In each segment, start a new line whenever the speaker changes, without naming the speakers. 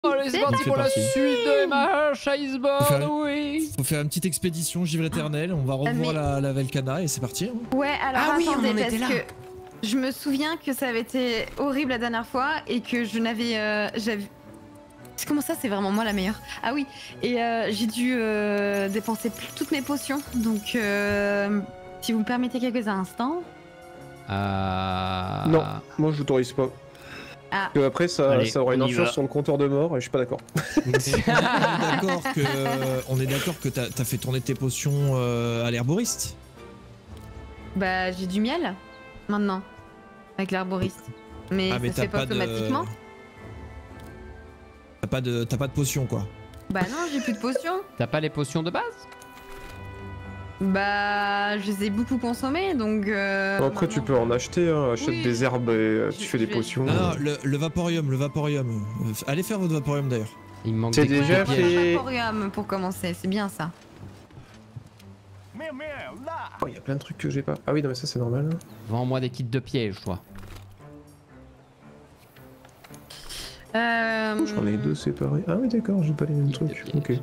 Allez, c'est parti pour la suite de MH Icebound, oui.
Faut faire une petite expédition givre éternel, on va revoir la Velcana et c'est parti. Hein.
Ouais, alors
oui,
attendez,
on en était
parce
là.
que je me souviens que ça avait été horrible la dernière fois et que je n'avais... j'avais... Comment ça, c'est vraiment moi la meilleure? Ah oui, et j'ai dû dépenser toutes mes potions, donc si vous me permettez quelques instants...
Non, moi je t'autorise pas.
Ah.
Parce que après ça aurait une influence sur le compteur de mort et je suis pas d'accord.
On est d'accord que t'as fait tourner tes potions à l'herboriste.
Bah j'ai du miel, maintenant, avec l'herboriste. Mais ça se fait pas automatiquement.
T'as pas de potions quoi.
Bah non, j'ai plus de potions.
T'as pas les potions de base?
Bah, je les ai beaucoup consommées, donc...
Après tu peux en acheter, hein. Achète
Oui.
des herbes et tu fais des potions.
Non, le vaporium. Allez faire votre vaporium d'ailleurs.
Il me manque
C'est
des
déjà
pièges.
fait.
Vaporium pour commencer, c'est bien ça.
Oh, y a plein de trucs que j'ai pas. Ah oui, non mais ça c'est normal.
Vends-moi des kits de pièges, toi.
J'en ai deux séparés. Ah oui d'accord, j'ai pas les mêmes trucs. Ok.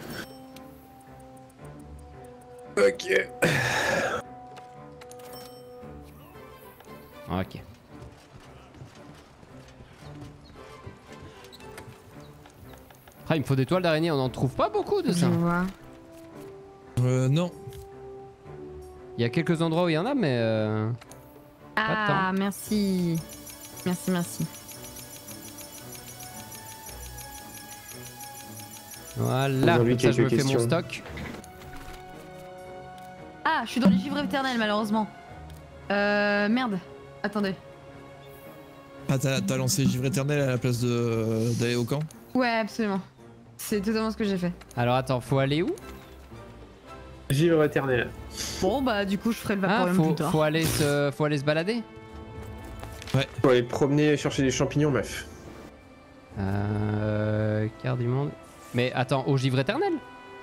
Ok.
Ok. Ah, il me faut des toiles d'araignée, on en trouve pas beaucoup de ça.
Je vois.
Non.
Il y a quelques endroits où il y en a, mais
Ah,
Attends.
merci. Merci.
voilà.
Aujourd'hui,
Comme ça, je me
quelques
fais mon
questions.
stock.
Ah, je suis dans les givres éternels, malheureusement. Merde. Attendez.
Ah t'as lancé givre éternel à la place d'aller au camp.
Ouais, absolument. C'est totalement ce que j'ai fait.
Alors attends, faut aller où?
Givre éternel.
Bon, bah du coup, je ferai le
Ah,
vaporium plus tard.
faut aller se balader.
Faut aller promener, chercher des champignons, meuf.
Carte du monde. Mais attends, au givre éternel?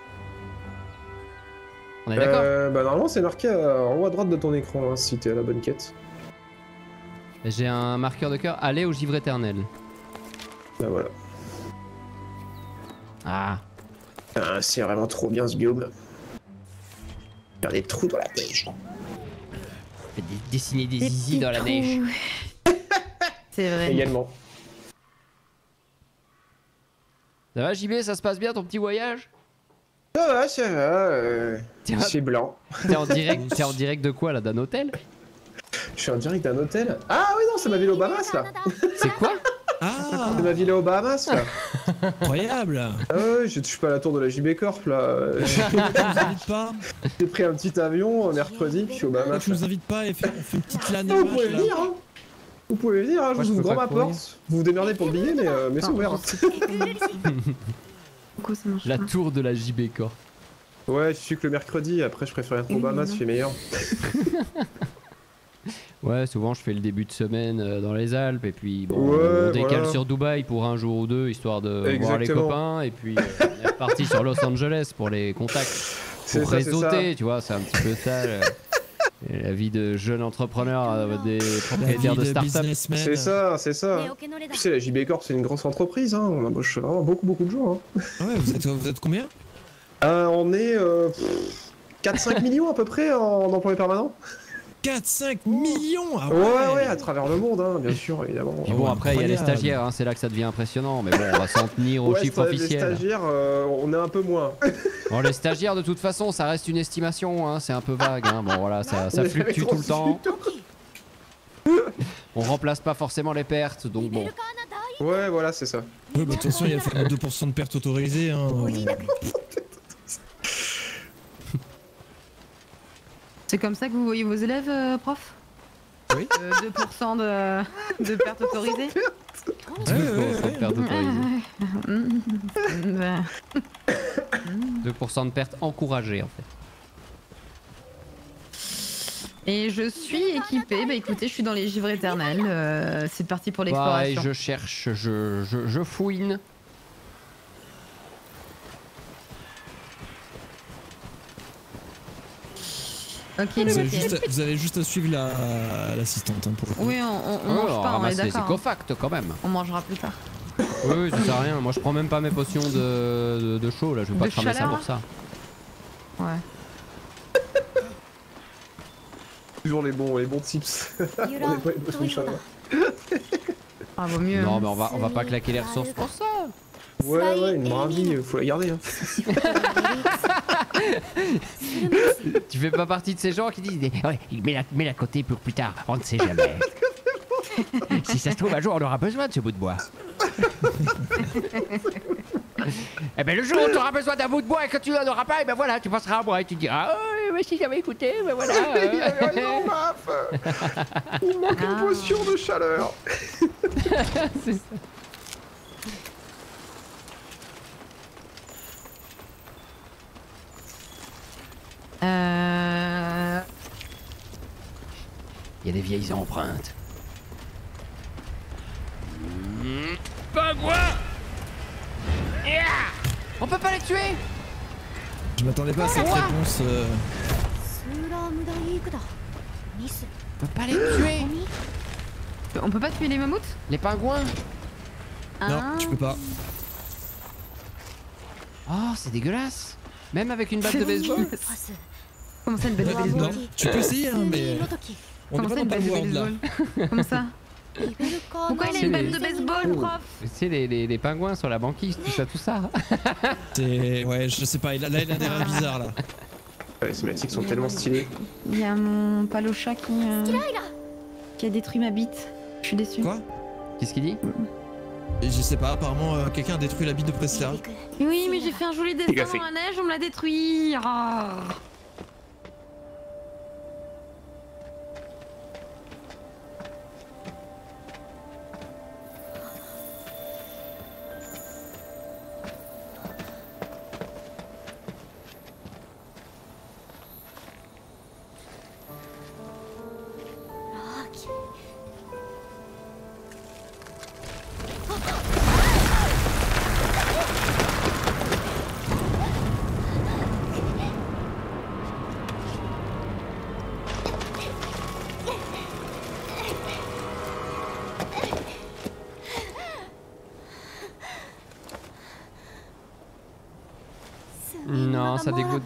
On est d'accord?
Bah normalement c'est marqué en haut à droite de ton écran hein, si t'es à la bonne quête.
J'ai un marqueur de cœur. Aller au givre éternel.
Bah voilà.
Ah.
Ah, c'est vraiment trop bien ce biome. Faire des trous dans la neige.
Fait dessiner des zizi dans la neige.
C'est vrai.
Également.
Ça va JB, ça se passe bien ton petit voyage?
Ça va.
Tiens.
C'est blanc.
T'es en direct de quoi là? D'un hôtel?
Je suis en direct d'un hôtel. Ah oui non, c'est ma ville aux Bahamas là.
C'est quoi?
Ah,
C'est ma ville aux Bahamas là.
incroyable.
Ah ouais, je suis pas à la tour de la JB Corp là.
Tu nous invites pas?
J'ai pris un petit avion mercredi, puis je suis aux Bahamas.
Tu nous invites pas et on fait une petite LAN
Ah, vous
MH,
pouvez
là.
venir hein. Vous pouvez venir, hein, je
Moi, je
vous
peux
ouvre
pas
ma
courir.
porte. Vous vous démerdez pour le billet, mais c'est ouvert.
Pourquoi ça marche
La
pas
tour de la JB Corp.
Ouais, je suis que le mercredi, après je préfère être aux Bahamas, c'est meilleur.
Ouais, souvent je fais le début de semaine dans les Alpes et puis bon,
Ouais,
on décale
voilà.
sur Dubaï pour un jour ou deux histoire de voir les
Exactement.
copains et puis on est reparti sur Los Angeles pour les contacts,
C'est
pour
ça, c'est
réseauter, tu vois, c'est un petit peu ça. La vie de jeune entrepreneur, des propriétaires de start-up.
C'est ça, c'est ça. Tu sais, la JB Corp, c'est une grosse entreprise, hein. On embauche vraiment beaucoup de gens. Hein.
Ouais, vous êtes combien?
On est 4-5 millions à peu près en employés permanents.
4-5 millions. Ah
Ouais, à travers le monde, hein, bien sûr, évidemment.
Et bon, après il y a les
Incroyable.
stagiaires, hein, c'est là que ça devient impressionnant, mais bon, on va s'en tenir aux
Ouais,
chiffres
les
officiels.
stagiaires, on est un peu moins.
Bon, les stagiaires, de toute façon, ça reste une estimation, hein, c'est un peu vague. Hein. Bon, voilà, ça
On est
fluctue
trop
tout le temps.
dessus.
On remplace pas forcément les pertes, donc bon.
Ouais, voilà, c'est ça.
Ouais, bah, de toute façon, il y a le fameux 2% de perte autorisée. Hein.
C'est comme ça que vous voyez vos élèves, prof?
Oui.
2% de perte autorisée?
Faut perte autorisée.
Bah,
2% de perte encouragée en fait.
Et je suis équipée, bah écoutez, je suis dans les givres éternels, c'est parti pour
Pareil,
l'exploration.
je cherche, je fouine.
Ok,
Vous avez,
nickel.
vous avez juste à suivre l'assistante hein, pour le coup.
Oui, on mange pas, on est
ramasser, c'est
d'accord. Hein.
cofact quand même.
On mangera plus tard.
Oui, ça sert à rien. Moi, je prends même pas mes potions de chaud là. Je veux pas
De
cramer ça
chaleur,
pour ça.
Ouais.
Toujours les bons tips. On est pas les potions de chaleur.
Ah, vaut mieux.
Non,
hein.
mais on va pas claquer les ressources pour ça.
Ouais, une brindille, faut la garder. Hein.
Tu fais pas partie de ces gens qui disent ouais, mets-la à côté pour plus tard, on ne sait jamais. Si ça se trouve, un jour on aura besoin de ce bout de bois. Eh ben le jour où tu auras besoin d'un bout de bois et que tu n'en auras pas, et ben voilà, tu penseras à moi et tu diras oh, mais si j'avais écouté, ben voilà.
Il avait raison, Maf. Il manque une potion de chaleur.
C'est ça. Il y a des vieilles empreintes. Pas moi. On peut pas les tuer.
Je m'attendais pas à cette réponse.
On peut pas les tuer.
On peut pas tuer les mammouths?
Les pingouins.
Non, tu peux pas.
Oh, c'est dégueulasse. Même avec une batte de baseball.
Comment ça, une batte de
Non,
baseball?
tu peux essayer, hein, mais on
Comment
est
ça,
pas
une
dans
batte
le
de
world là.
baseball? Comment ça? Pourquoi il a une batte de baseball, prof?
C'est les pingouins sur la banquise, tout ça.
Ouais, je sais pas, là il a des rêves bizarres là.
Les cinématiques sont tellement stylées.
Il y a mon palocha qui a détruit ma bite. Je suis déçue.
Quoi?
Qu'est-ce qu'il dit?
Et je sais pas, apparemment quelqu'un a détruit la bite de Presla.
Oui, mais j'ai fait un joli dessin dans la neige, on me l'a détruit. Ah.
Non, ça dégoûte.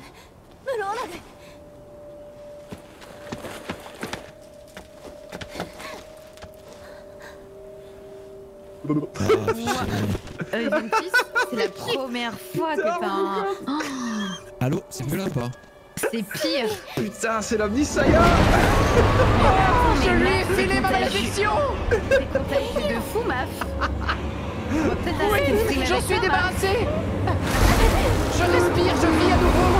Ventis, c'est la première fois que t'as un... Oh,
Allô, c'est plus là ou pas?
c'est pire.
Putain, c'est l'Omni Saya.
Je lui ai filé ma malédiction. C'est contagieux de fou, Maf. On va peut-être arrêter de streamer
J'en
avec
suis
ça,
débarrassé. Je respire, je vis à nouveau.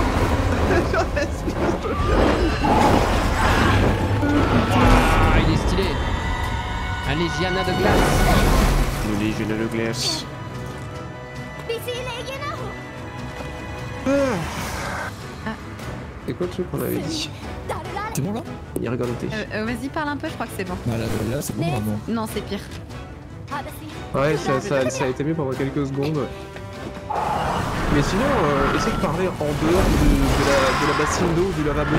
Ah, il est stylé. Un Légiana de glace.
Le Légiana de glace. C'est quoi le truc qu'on avait dit?
C'est bon là?
Il regarde le thé.
Vas-y, parle un peu, je crois que c'est bon.
Bah là c'est bon vraiment.
Non, c'est pire.
Ouais, ça a été mieux pendant quelques secondes. Mais sinon, essaye de parler en dehors de la bassine d'eau du lavabo.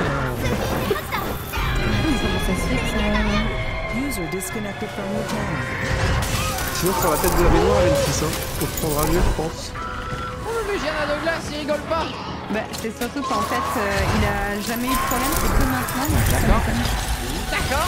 Comment ça se fait que ça...
User disconnected from your channel.
Sinon, sur la tête de la baignoire, elle a une fille, hein. On se prendra mieux, je pense.
Oh, le Légiana de glace, il rigole pas.
Bah, c'est surtout qu'en fait, il a jamais eu de problème, c'est que maintenant. Donc
D'accord.
D'accord.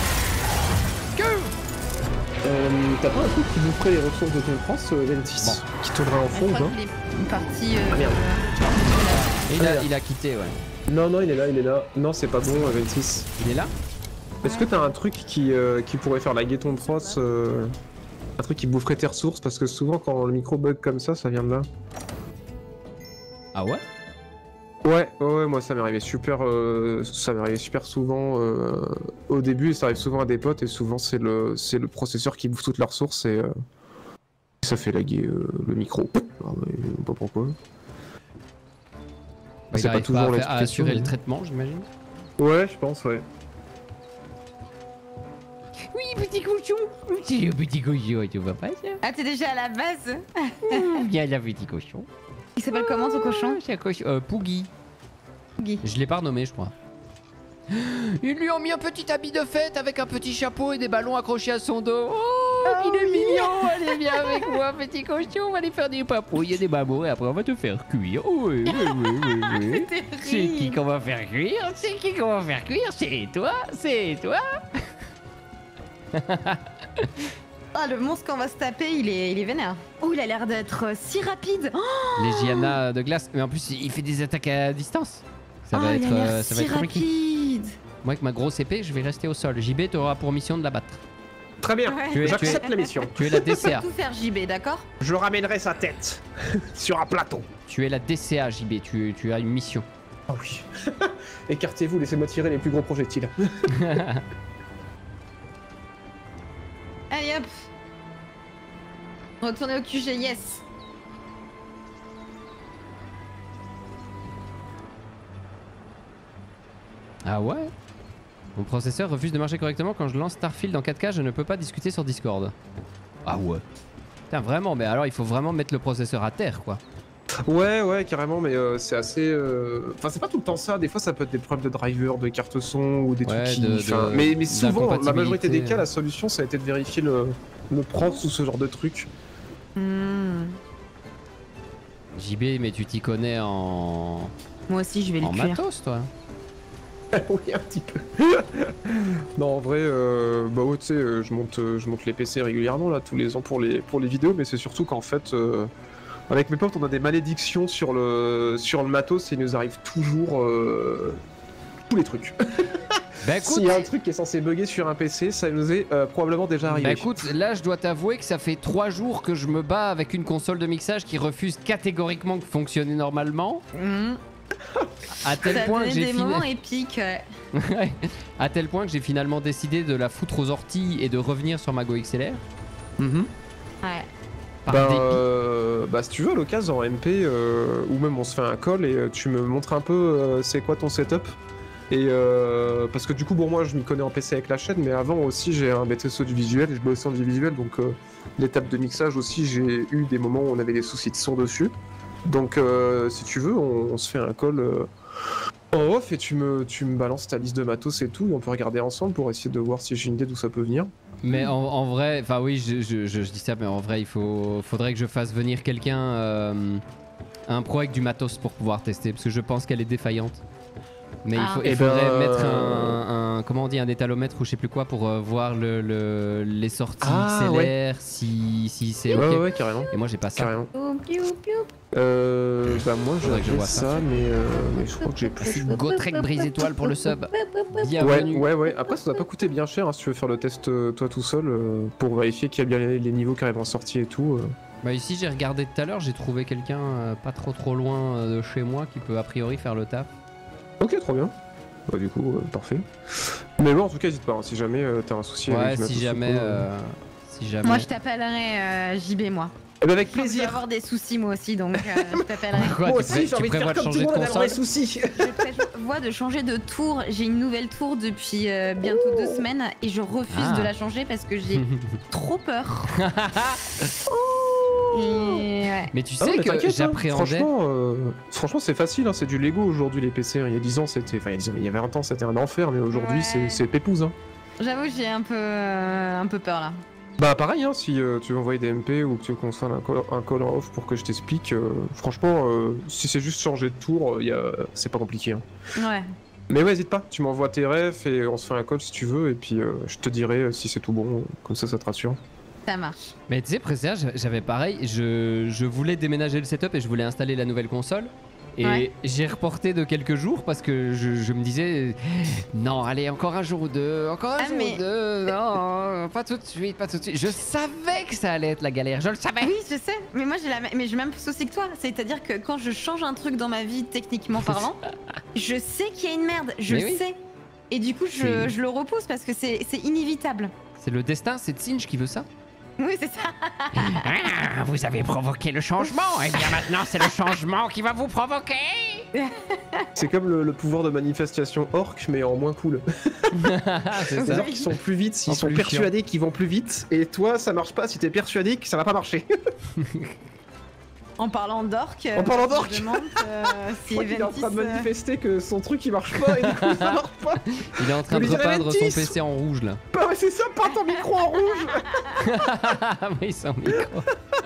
T'as pas un truc qui boufferait les ressources de ton France, Ventis, qui tournerait en fond,
Je
ou
crois
pas?
qu'il est parti...
Ah merde.
Il a quitté, ouais.
Non, il est là. Non, c'est pas bon, Ventis.
Il est là?
Est-ce que t'as un truc qui pourrait faire la ton pros, un truc qui boufferait tes ressources? Parce que souvent, quand le micro bug comme ça vient de là.
Ah ouais?
Ouais, moi ça m'est arrivé super souvent au début, et ça arrive souvent à des potes, et souvent c'est le processeur qui bouffe toutes leurs ressources, et ça fait laguer le micro. Alors, je sais pas pourquoi.
Bah, il arrive pas à assurer le traitement, j'imagine.
Ouais, je pense, ouais.
Oui, petit cochon. Petit cochon, tu vois pas ça?
Ah, t'es déjà à la base?
Viens là, petit cochon.
Il s'appelle comment ton cochon?
C'est un cochon. Poogie. Je l'ai pas renommé, je crois. Ils lui ont mis un petit habit de fête avec un petit chapeau et des ballons accrochés à son dos. Oh, il est mignon, allez viens avec moi petit cochon, on va aller faire des papouilles et des mamours et après on va te faire cuire. Oui, oui, oui, oui, oui.
C'est
C'est qui qu'on va faire cuire? C'est qui qu'on va faire cuire? C'est toi? C'est toi?
Ah, le monstre qu'on va se taper, il est vénère. Oh, il a l'air d'être si rapide. Oh,
Les Gianna de glace, mais en plus il fait des attaques à distance. Ça va
il a
être,
l'air
ça va
si
être compliqué.
rapide.
Moi avec ma grosse épée, je vais rester au sol. JB, tu auras pour mission de la battre.
Très bien,
Ouais.
j'accepte la mission.
Tu es la
Tu peux
DCA.
tout faire, JB, d'accord?
Je ramènerai sa tête sur un plateau.
Tu es la DCA, JB. Tu as une mission.
Ah oui. Écartez-vous, laissez-moi tirer les plus gros projectiles.
Allez hop. Retournez au QG, yes.
Ah ouais? Mon processeur refuse de marcher correctement quand je lance Starfield en 4K, je ne peux pas discuter sur Discord. Ah ouais. Putain vraiment, mais alors il faut vraiment mettre le processeur à terre quoi.
Ouais, carrément, mais c'est assez. Enfin, c'est pas tout le temps ça. Des fois, ça peut être des problèmes de driver, de carte son ou des
Ouais,
trucs qui. Enfin, mais souvent, la majorité des cas, la solution, ça a été de vérifier le prod ou ce genre de truc.
JB, mais tu t'y connais en
Moi aussi, je vais le cuire.
matos toi.
Oui, un petit peu. Non, en vrai, bah ouais, tu sais, je monte les PC régulièrement là, tous les ans pour les vidéos, mais c'est surtout qu'en fait. Avec mes potes, on a des malédictions sur le matos et il nous arrive toujours tous les trucs.
Bah écoute,
S'il y a un truc qui est censé bugger sur un PC, ça nous est probablement déjà arrivé.
bah écoute, là je dois t'avouer que ça fait 3 jours que je me bats avec une console de mixage qui refuse catégoriquement de fonctionner normalement. À tel
Ça
point que
donnait
j'ai
des moments épiques, ouais.
à tel point que j'ai finalement décidé de la foutre aux orties et de revenir sur ma Go XLR.
Ouais.
Par
Bah si tu veux à l'occasion en MP ou même on se fait un call et tu me montres un peu c'est quoi ton setup et parce que du coup pour moi je m'y connais en PC avec la chaîne mais avant aussi j'ai un BTS audiovisuel et je bossais en audiovisuel donc l'étape de mixage aussi j'ai eu des moments où on avait des soucis de son dessus donc si tu veux on se fait un call en off et tu me balances ta liste de matos et tout et on peut regarder ensemble pour essayer de voir si j'ai une idée d'où ça peut venir.
Mais en vrai, enfin oui, je dis ça, mais en vrai, faudrait que je fasse venir quelqu'un, un pro avec du matos pour pouvoir tester, parce que je pense qu'elle est défaillante. Mais il faudrait mettre comment on dit, un étalomètre ou je sais plus quoi pour voir les sorties XLR,
ouais.
si c'est ok.
Ouais, carrément.
Et moi j'ai pas ça.
Carrément.
Piou.
Bah moi
Faudrait que je
j'ai
vois
ça, mais je crois que j'ai plus.
Gotrek brise étoile pour le sub. Bienvenue.
Ouais. Après, ça doit pas coûter bien cher hein, si tu veux faire le test toi tout seul pour vérifier qu'il y a bien les niveaux carrément sortis et tout.
Bah ici j'ai regardé tout à l'heure, j'ai trouvé quelqu'un pas trop loin de chez moi qui peut a priori faire le taf.
Ok, trop bien. Bah du coup, parfait. Mais bon, en tout cas, n'hésite pas hein, si jamais t'as un souci.
Ouais,
avec
si jamais.
Moi, je t'appellerai JB, moi.
Eh ben avec
Je vais
plaisir.
avoir des soucis, moi aussi, donc je t'appellerai.
Quoi,
Moi
tu
aussi, j'ai envie de
prévois
faire comme tout
changer
le
de
monde avoir des
console?
soucis.
Je prévois de changer de tour. J'ai une nouvelle tour depuis bientôt 2 semaines et je refuse de la changer parce que j'ai trop peur. Et ouais.
Mais tu
Ah
sais
non, mais
que
t'inquiète, hein.
j'appréhendais.
Franchement, c'est facile, hein, c'est du Lego aujourd'hui les PC. Il y a 10 ans, c'était. Enfin, il y a 20 ans, c'était un enfer, mais aujourd'hui,
Ouais.
c'est pépouze. Hein.
J'avoue que j'ai un peu peur là.
Bah, pareil, hein, si tu veux envoyer des MP ou que tu veux qu'on se fasse un call en off pour que je t'explique, franchement, si c'est juste changer de tour, c'est pas compliqué. Hein.
Ouais.
Mais ouais, n'hésite pas, tu m'envoies tes refs et on se fait un call si tu veux, et puis je te dirai si c'est tout bon, comme ça te rassure.
Ça marche.
Mais tu sais, Pressia, j'avais pareil, je voulais déménager le setup et je voulais installer la nouvelle console. Et
Ouais.
j'ai reporté de quelques jours parce que je me disais non, allez, encore un jour ou deux, encore un jour ou deux, non, pas tout de suite, pas tout de suite. Je savais que ça allait être la galère, je le savais.
Oui, je sais. Mais moi, j'ai le même souci que toi. C'est-à-dire que quand je change un truc dans ma vie, techniquement parlant, je sais qu'il y a une merde. Je
Mais
le
oui.
sais. Et du coup, je le repousse parce que c'est inévitable.
C'est le destin, c'est Tsinch qui veut ça.
Oui, c'est ça.
Ah, vous avez provoqué le changement, et bien maintenant c'est le changement qui va vous provoquer.
C'est comme le pouvoir de manifestation orc, mais en moins cool.
C'est
Les
ça.
orcs qui sont plus vite,
En
ils sont
plus
persuadés qu'ils vont plus vite, et toi ça marche pas si t'es persuadé que ça va pas marcher.
En parlant d'orques,
En parlant d'orques.
je me demande
Je
si
crois qu'il est en train de
Eventis,
manifester que son truc il marche pas et du coup ça marche pas.
Il est en train de
Mais les
repeindre son
Aventis
PC en rouge là.
Bah ouais, c'est ça, peins ton micro en rouge.
Oui, sans micro.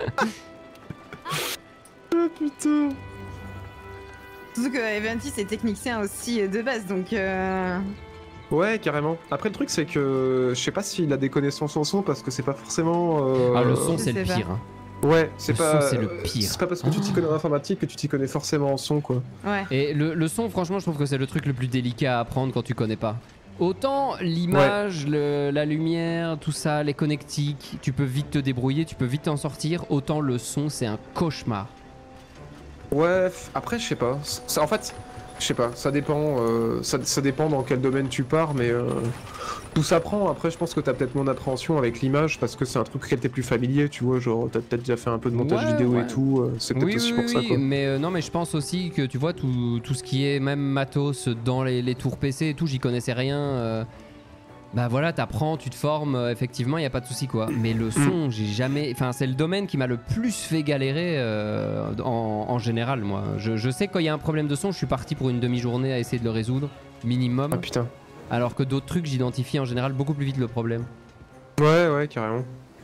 Oh putain.
Surtout que Eventis est technicien aussi de base, donc...
Ouais, carrément. Après, le truc, c'est que je sais pas s'il a des connaissances en son parce que c'est pas forcément.
Ah, le son,
Je
c'est le
sais pas.
pire. Hein.
Ouais, c'est
Le
pas.
son, c'est le pire.
C'est pas parce que tu t'y connais en informatique que tu t'y connais forcément en son, quoi.
Ouais.
Et le son, franchement, je trouve que c'est le truc le plus délicat à apprendre quand tu connais pas. Autant l'image, la lumière, tout ça, les connectiques, tu peux vite te débrouiller, tu peux vite t'en sortir. Autant le son, c'est un cauchemar.
Ouais, après, je sais pas. En fait, je sais pas, ça dépend. Ça dépend dans quel domaine tu pars, mais. Tout s'apprend. Après, je pense que t'as peut-être moins d'appréhension avec l'image parce que c'est un truc auquel t'es plus familier, tu vois. Genre, t'as peut-être déjà fait un peu de montage
Ouais,
vidéo
ouais.
et tout. C'est peut-être aussi pour ça, quoi.
mais non, mais je pense aussi que tu vois tout ce qui est même matos dans les tours PC et tout, j'y connaissais rien. Bah voilà, t'apprends, tu te formes, effectivement, y a pas de souci quoi. Mais le son, j'ai jamais. Enfin, c'est le domaine qui m'a le plus fait galérer en général, moi. Je sais que quand il y a un problème de son, je suis parti pour une demi-journée à essayer de le résoudre, minimum.
Ah putain.
Alors que d'autres trucs, j'identifie en général beaucoup plus vite le problème.
Ouais, carrément.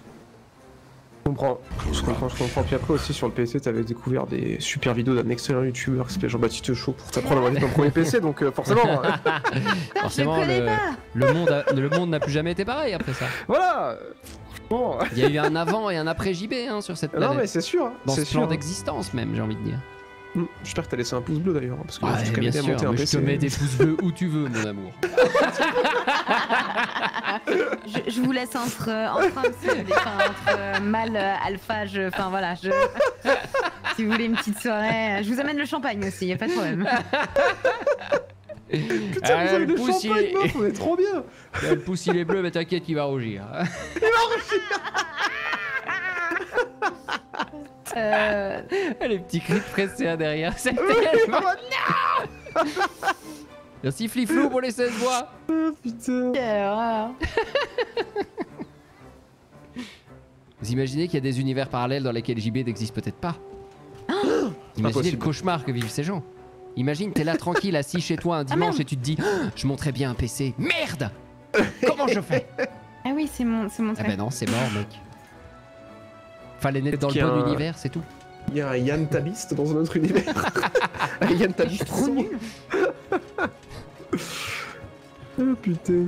Je comprends. Puis après aussi sur le PC, t'avais découvert des super vidéos d'un excellent youtubeur qui s'appelait Jean-Baptiste Chaud pour t'apprendre à manier ton premier PC, donc forcément.
Forcément,
je le connais pas.
le monde n'a plus jamais été pareil après ça.
Voilà. Bon.
Il y a eu un avant et un après JB hein, sur cette planète.
Non mais c'est sûr.
Dans
c'est
ce plan
sûr.
d'existence même, j'ai envie de dire.
J'espère que t'as laissé un pouce bleu d'ailleurs, parce que
Ouais,
jusqu'à
bien
maintenant,
sûr,
monter un
mais je
PC.
te mets des pouces bleus où tu veux, mon amour.
Je vous laisse entre mâle, alpha, enfin voilà, si vous voulez une petite soirée, je vous amène le champagne aussi, y a pas de problème.
Putain, vous avez le champagne, meuf, on est trop bien.
Le pouce il est bleu, mais t'inquiète, il va rougir. Les petits cris pressés à derrière, c'est tellement... Merci Fliflou pour les 16 voix.
Putain.
Vous imaginez qu'il y a des univers parallèles dans lesquels JB n'existe peut-être pas. Imaginez
Impossible.
le cauchemar que vivent ces gens. Imagine, t'es là tranquille, assis chez toi un dimanche et tu te dis je monterais bien un PC. Merde. Comment je fais?
Ah oui, c'est mon
Ah
trait.
ben non, c'est mort mec. Fallait naître dans le
qu'il y a
bon
un-
univers, c'est tout.
Il y a un Yann Tabiste dans un autre univers. Un Yann Tabiste trop nul. Oh putain.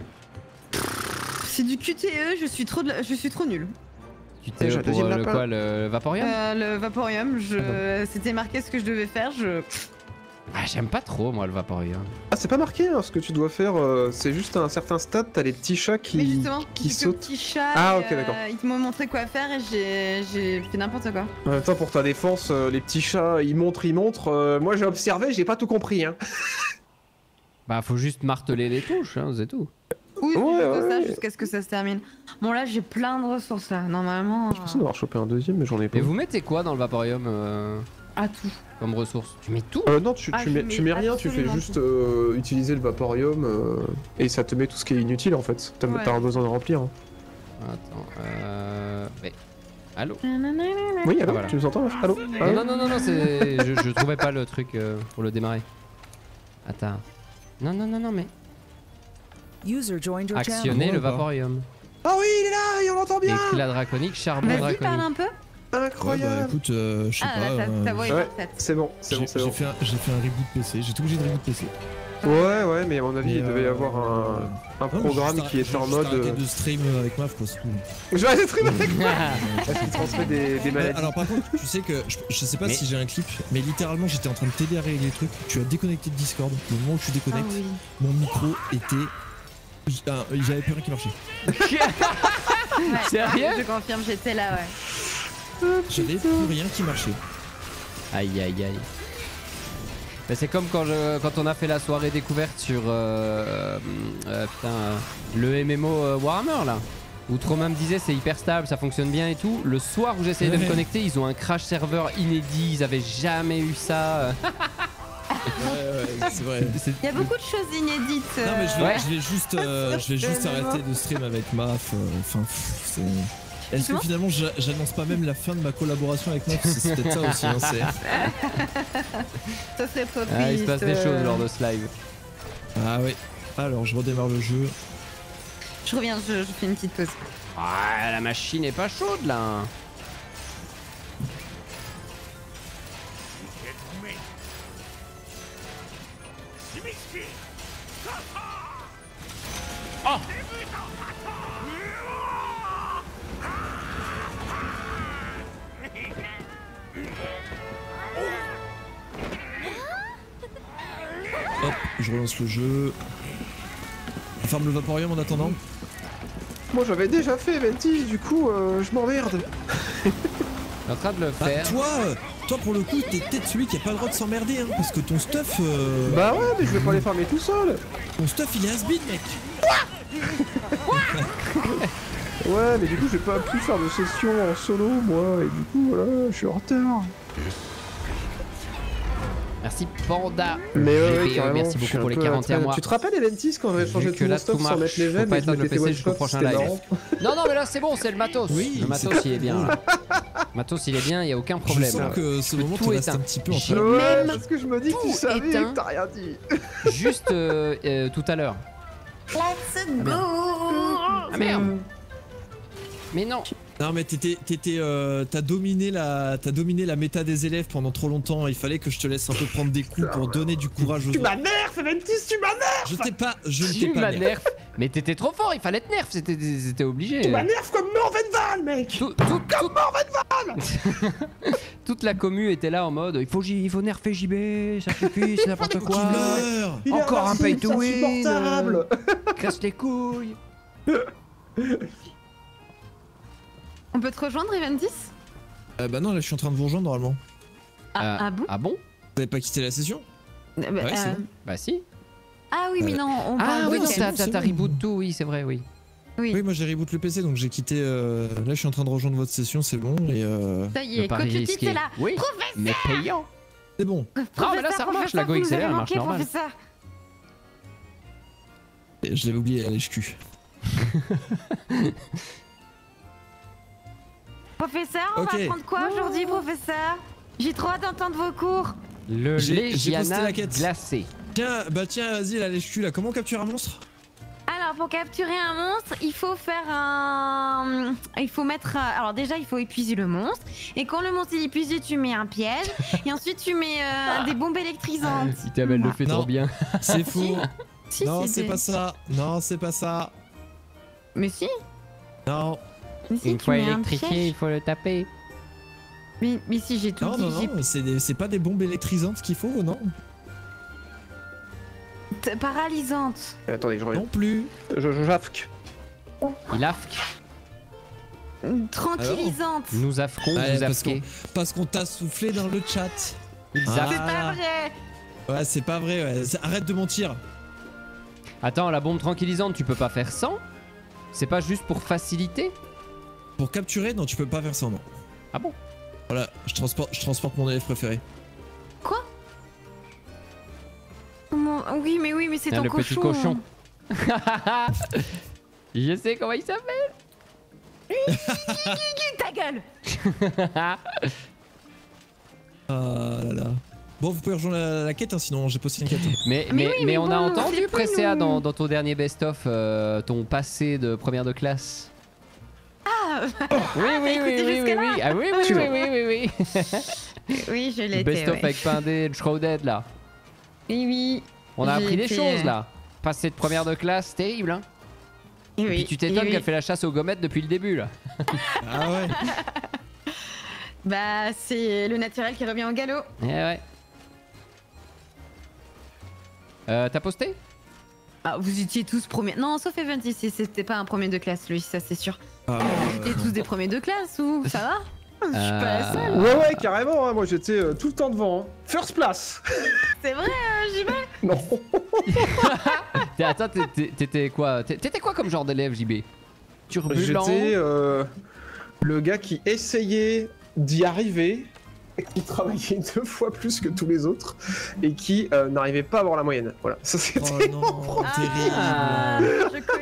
C'est du QTE, je suis trop nulle.
Tu t'es
Déjà,
pour
deuxième
le
lapin.
quoi, le Vaporium?
Le Vaporium, c'était marqué ce que je devais faire,
Ah, j'aime pas trop moi le Vaporium.
Ah, c'est pas marqué hein, ce que tu dois faire. C'est juste à un certain stade, t'as les petits chats
Mais
qui
justement, j'ai fait le
sautent.
petit chat,
Ah,
et,
ok, d'accord.
ils m'ont montré quoi faire et j'ai fait n'importe quoi.
En même temps, pour ta défense, les petits chats, ils montrent. Moi, j'ai observé, j'ai pas tout compris. Hein.
Bah faut juste marteler les touches, hein, c'est tout.
Oui, c'est
Ouais,
juste
ouais,
ça
ouais.
jusqu'à ce que ça se termine. Bon là, j'ai plein de ressources là, normalement.
Je pensais d'avoir chopé un deuxième, mais j'en ai pas.
Et vous mettez quoi dans le Vaporium
À tout.
comme ressource? Tu mets tout?
Non, tu
Ah, je
mets
mets
rien, tu fais
absolument
juste utiliser le Vaporium et ça te met tout ce qui est inutile en fait. T'as
Ouais.
pas besoin de remplir. Hein.
Attends, mais... Allô?
Oui, allô,
voilà.
tu nous entends là Allô
Non, c'est... je trouvais pas le truc pour le démarrer. Attends. Non, mais...
User joined your channel.
Actionner le
Pourquoi pas
Vaporium.
Ah oui, il est là, et on l'entend bien.
Éclat draconique, charbon
Vas-y, parle
draconique.
un peu.
Ouais, bah
Incroyable.
écoute, je sais
Ah,
pas.
ta voix est
Ouais.
parfaite.
C'est bon, c'est bon, c'est
J'ai
bon.
fait un reboot PC, j'étais obligé de reboot PC.
Ouais, mais à mon avis,
Et,
il devait y avoir un
non, mais
programme
j'ai juste
qui était en
j'ai
mode.
juste arrêté de stream avec Maf, quoi, c'est tout.
Je vais arrêter de streamer avec moi. Parce qu'il transmet des maladies.
Alors par contre, tu sais que je sais pas
Mais-
si j'ai un clip, mais littéralement j'étais en train de t'aider à régler des trucs. Tu as déconnecté de Discord. Le moment où tu
Ah
déconnectes,
oui.
mon micro était. J'avais plus rien qui marchait.
Ouais,
Sérieux?
Je confirme, j'étais là, ouais.
J'avais plus rien qui marchait.
Aïe. Bah, c'est comme quand on a fait la soirée découverte sur le MMO Warhammer là. Où Troma me disait c'est hyper stable, ça fonctionne bien et tout. Le soir où j'essayais de me
Ouais.
connecter, ils ont un crash serveur inédit, ils avaient jamais eu ça.
Ouais, c'est vrai.
Il y a beaucoup de choses inédites.
Non mais je
Ouais.
vais juste arrêter de stream avec Maf. Enfin, c'est. Est-ce que finalement j'annonce pas même la fin de ma collaboration avec Nox? C'est peut-être ça aussi, hein, c'est...
Ça serait trop triste.
Ah, il se passe des choses lors de ce live.
Ah oui. Alors je redémarre le jeu.
Je reviens, je fais une petite pause.
Ah, la machine est pas chaude là. Oh!
Hop, je relance le jeu. On ferme le Vaporium en attendant.
Moi j'avais déjà fait Venti, du coup je m'emmerde.
En train de le faire.
Toi pour le coup t'es peut-être celui qui a pas le droit de s'emmerder hein, parce que ton stuff...
Bah ouais mais je vais pas les farmer tout seul.
Ton stuff il est has-been mec.
Ouais mais du coup j'ai pas pu faire de session en solo moi et du coup voilà je suis en retard.
Merci Panda.
Mais ouais,
merci beaucoup pour les 41 mois.
Tu te rappelles Eventis quand on avait changé tout mon stuff sans mettre les gemmes et je mettais
PC jusqu'au prochain live. Non mais là c'est bon, c'est le matos.
Oui,
le matos il est bien là. Le matos il est bien, il y a aucun problème.
Je sens que ce moment tu restes un petit peu en train.
Ouais, parce que je me dis que tu savais que t'as rien dit.
Juste tout à l'heure.
Let's go.
Ah merde. Mais non.
Non mais t'as dominé la méta des élèves pendant trop longtemps, il fallait que je te laisse un peu prendre des coups pour donner du courage aux autres.
Tu m'as nerf, Eventis, tu m'as nerf.
Je ne t'ai pas nerf.
Mais t'étais trop fort, il fallait te nerf, c'était obligé.
Tu m'as nerf comme Morvenval, mec. Comme Morvenval.
Toute la commu était là en mode il faut nerfer JB, ça suffit, c'est n'importe quoi. Encore un pay to win. Casse les couilles.
On peut te rejoindre, Eventis?
Bah non, là je suis en train de vous rejoindre normalement.
Ah bon?
Ah bon?
Vous avez pas quitté la session? Ouais, c'est bon.
Bah si.
Ah oui, mais non, on
Ah
parle
oui,
de
t'as reboot tout, oui, c'est vrai, oui.
Oui, moi j'ai reboot le PC donc j'ai quitté. Là je suis en train de rejoindre votre session, c'est bon et.
Ça y est, Coach Tite est là.
Oui, mais payant.
C'est bon.
Non, mais là ça marche, la Go XLR elle marche normal.
Je l'avais oublié, la lèche-cul.
Professeur, on va apprendre quoi aujourd'hui, professeur? J'ai trop hâte d'entendre vos cours.
Le Légiana glacé.
Tiens, vas-y, la lèche-cul là, comment capturer un monstre?
Alors, pour capturer un monstre, il faut faire un... Il faut mettre... Alors déjà, il faut épuiser le monstre. Et quand le monstre est épuisé, tu mets un piège. Et ensuite, tu mets des bombes électrisantes.
Isabelle le fait trop bien.
C'est faux.
Si,
non, c'est pas ça. Non, c'est pas ça.
Mais si.
Non.
Mais si,
une fois électrifié, il faut le taper.
Mais si, j'ai tout dit.
Non, c'est pas des bombes électrisantes qu'il faut, non?
Paralysante.
Attendez, je reviens.
Non plus.
Je jafque.
Il afque.
Tranquillisante.
Alors, nous afquons, vous afquez.
Parce qu'on t'a soufflé dans le chat.
C'est pas vrai.
Ouais, c'est pas vrai, ouais. Arrête de mentir.
Attends, la bombe tranquillisante, tu peux pas faire sans? C'est pas juste pour faciliter?
Pour capturer, non, tu peux pas faire ça, non.
Ah bon?
Voilà, je transporte mon élève préféré.
Quoi? Oui, mais c'est ton
le
cochon.
petit cochon. Je sais comment il s'appelle.
Ta gueule.
Ah là là. Bon, vous pouvez rejoindre la quête, hein, sinon j'ai posté une quête.
Mais on a entendu Presséa dans ton dernier best-of ton passé de première de classe.
Ah
oui. Ah oui.
Oui, je l'ai été.
Best-of avec Pindé et Shrouded là.
Oui.
On a appris des choses là. Passer de première de classe, terrible hein. Et puis tu t'étonnes qu'elle fait la chasse aux gommettes depuis le début là.
Ah ouais.
Bah c'est le naturel qui revient au galop.
Eh ouais. T'as posté?
Ah, vous étiez tous premiers. Non, sauf Eventis, c'était pas un premier de classe lui, ça c'est sûr.
Ah,
vous étiez tous des premiers de classe ou ça va? Je suis pas la seule.
Ouais, carrément, hein. Moi j'étais tout le temps devant. Hein. First place.
C'est vrai, j'y vais.
Non.
Attends, t'étais quoi? T'étais quoi comme genre d'élève, JB? Turbulent?
J'étais le gars qui essayait d'y arriver, qui travaillait 2 fois plus que tous les autres et qui n'arrivait pas à avoir la moyenne. Voilà, ça c'était
oh non, terrible.
Je connais.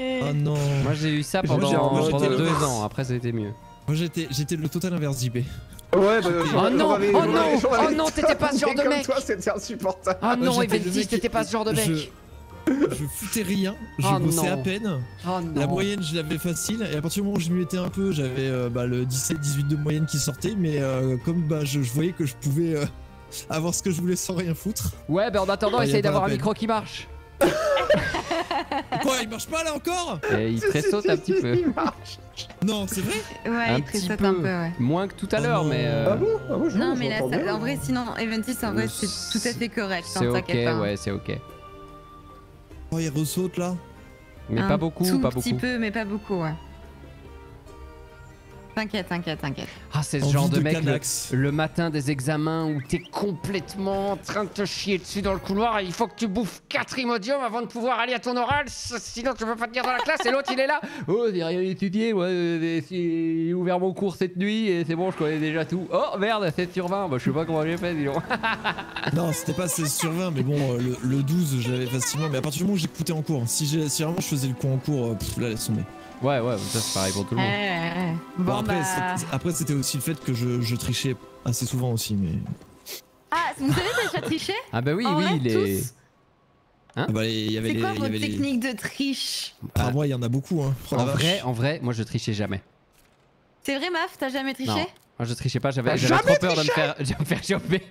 Oh non.
Moi j'ai eu ça
Moi,
pendant
j'étais
2 ans, après ça a été mieux.
Moi j'étais le total inverse JB.
Ouais, bah,
Oh non, oh non, t'étais pas ce genre de mec.
Toi, c'était insupportable.
Ah non,
j'étais le
Eventis,
mec
t'étais pas ce genre de mec.
Je foutais rien, je
Oh
bossais
non.
à peine.
Oh
La
non.
moyenne, je l'avais facile. Et à partir du moment où je m'y mettais un peu, j'avais le 17-18 de moyenne qui sortait. Mais comme je voyais que je pouvais avoir ce que je voulais sans rien foutre.
Ouais, bah en attendant,
Ah, y a
essaye
pas
d'avoir
la
un
peine.
micro qui marche.
Quoi, il marche pas là encore?
Et il tressaute un petit peu.
Il marche.
Non, c'est vrai?
Ouais,
Un
il
petit
tressaute
peu.
un peu, ouais.
Moins que tout à
Oh
l'heure,
non.
mais.
Ah bon? Ah bon,
Non, mais là,
j'entends bien.
en vrai, sinon, Eventis, en vrai, c'est tout à fait correct.
C'est
hein,
ok,
t'inquiète pas.
ouais, c'est ok.
Oh, il ressaute là.
Mais
Un
pas beaucoup,
tout
pas
petit
beaucoup.
peu, mais pas beaucoup, ouais. T'inquiète.
Ah, c'est ce
Envie
genre de
de
mec
Canax.
le matin des examens où t'es complètement en train de te chier dessus dans le couloir et il faut que tu bouffes 4 Imodium avant de pouvoir aller à ton oral, sinon tu peux pas tenir dans la classe et l'autre il est là. Oh, j'ai rien étudié, moi, j'ai ouvert mon cours cette nuit et c'est bon, je connais déjà tout. Oh merde, 7 sur 20, bah je sais pas comment j'ai fait, dis donc.
Non, c'était pas 16 sur 20, mais bon, le 12, je l'avais facilement. Mais à partir du moment où j'écoutais en cours, si vraiment je faisais le coup en cours, là, laisse tomber.
Ouais, ça c'est pareil pour tout le monde.
Ouais.
Bon,
Bon,
après,
bah.
après c'était aussi le fait que je trichais assez souvent aussi, mais.
Ah, vous savez que j'ai triché?
Ah bah oui,
En
oui,
vrai,
il est...
tous.
Ah bah, il y avait
C'est
les.
quoi
il y
votre
avait les-
technique de triche?
Ah, moi, il y en a beaucoup, hein. Oh, la vache.
En vrai, moi je trichais jamais.
C'est vrai, Maf, t'as jamais triché?
Non, moi je trichais pas, j'avais
T'as
trop
jamais
peur de me faire choper.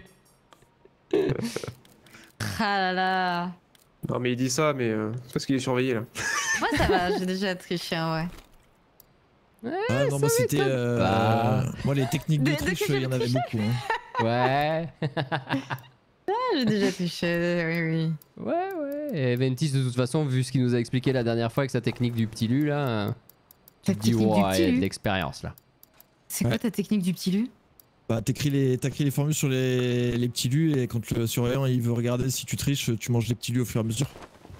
Ah là là.
Non, mais il dit ça, mais parce qu'il est surveillé là.
Moi, ça va, j'ai déjà triché, ouais.
Ah non, moi c'était.
Bah.
Moi, les techniques de
De
triche,
que
il y en avait
j'ai
beaucoup. Hein.
Ouais.
Ah, j'ai déjà triché, oui.
Ouais. Et Ventis, de toute façon, vu ce qu'il nous a expliqué la dernière fois avec sa technique du petit lu, là, tu
Ta
te dis,
technique du
ouais,
petit
il y a
lu.
de l'expérience là.
C'est quoi
Ouais.
ta technique du petit lu?
Bah, t'écris les formules sur les petits lus et quand le surveillant il veut regarder si tu triches, tu manges les petits lus au fur et à mesure.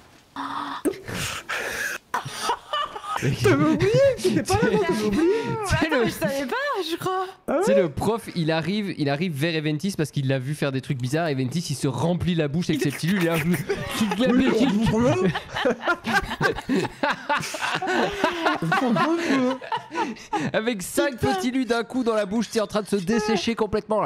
T'avais oublié? T'étais pas là, non? T'avais oublié?
Attends, je savais pas, je crois.
Tu sais, le prof, il arrive vers Eventis parce qu'il l'a vu faire des trucs bizarres. Eventis, il se remplit la bouche avec ses petits lus. Il est là, avec 5 petits lus d'un coup dans la bouche, tu es en train de se dessécher complètement là.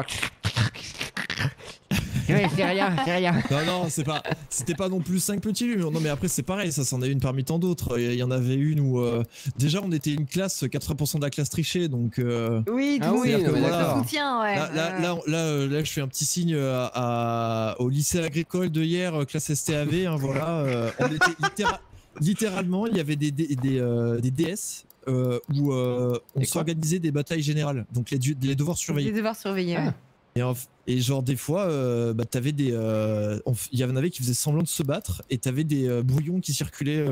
Ouais, c'est rien.
Non, c'était pas non plus 5 petits lus. Non, mais après, c'est pareil, ça c'en est une parmi tant d'autres. Il y en avait une où, déjà, on était une classe, 80% de la classe trichée, donc.
Oui,
Ah
tout
oui,
le
non, mais
monde
d'accord.
soutien, ouais.
Là, je fais un petit signe au lycée agricole de hier, classe STAV. Hein, voilà, on était littéralement, il y avait des DS où on s'organisait des batailles générales, donc les devoirs surveillés.
Les devoirs surveillés, ouais.
Et genre des fois, t'avais il y en avait qui faisaient semblant de se battre et t'avais des brouillons qui circulaient.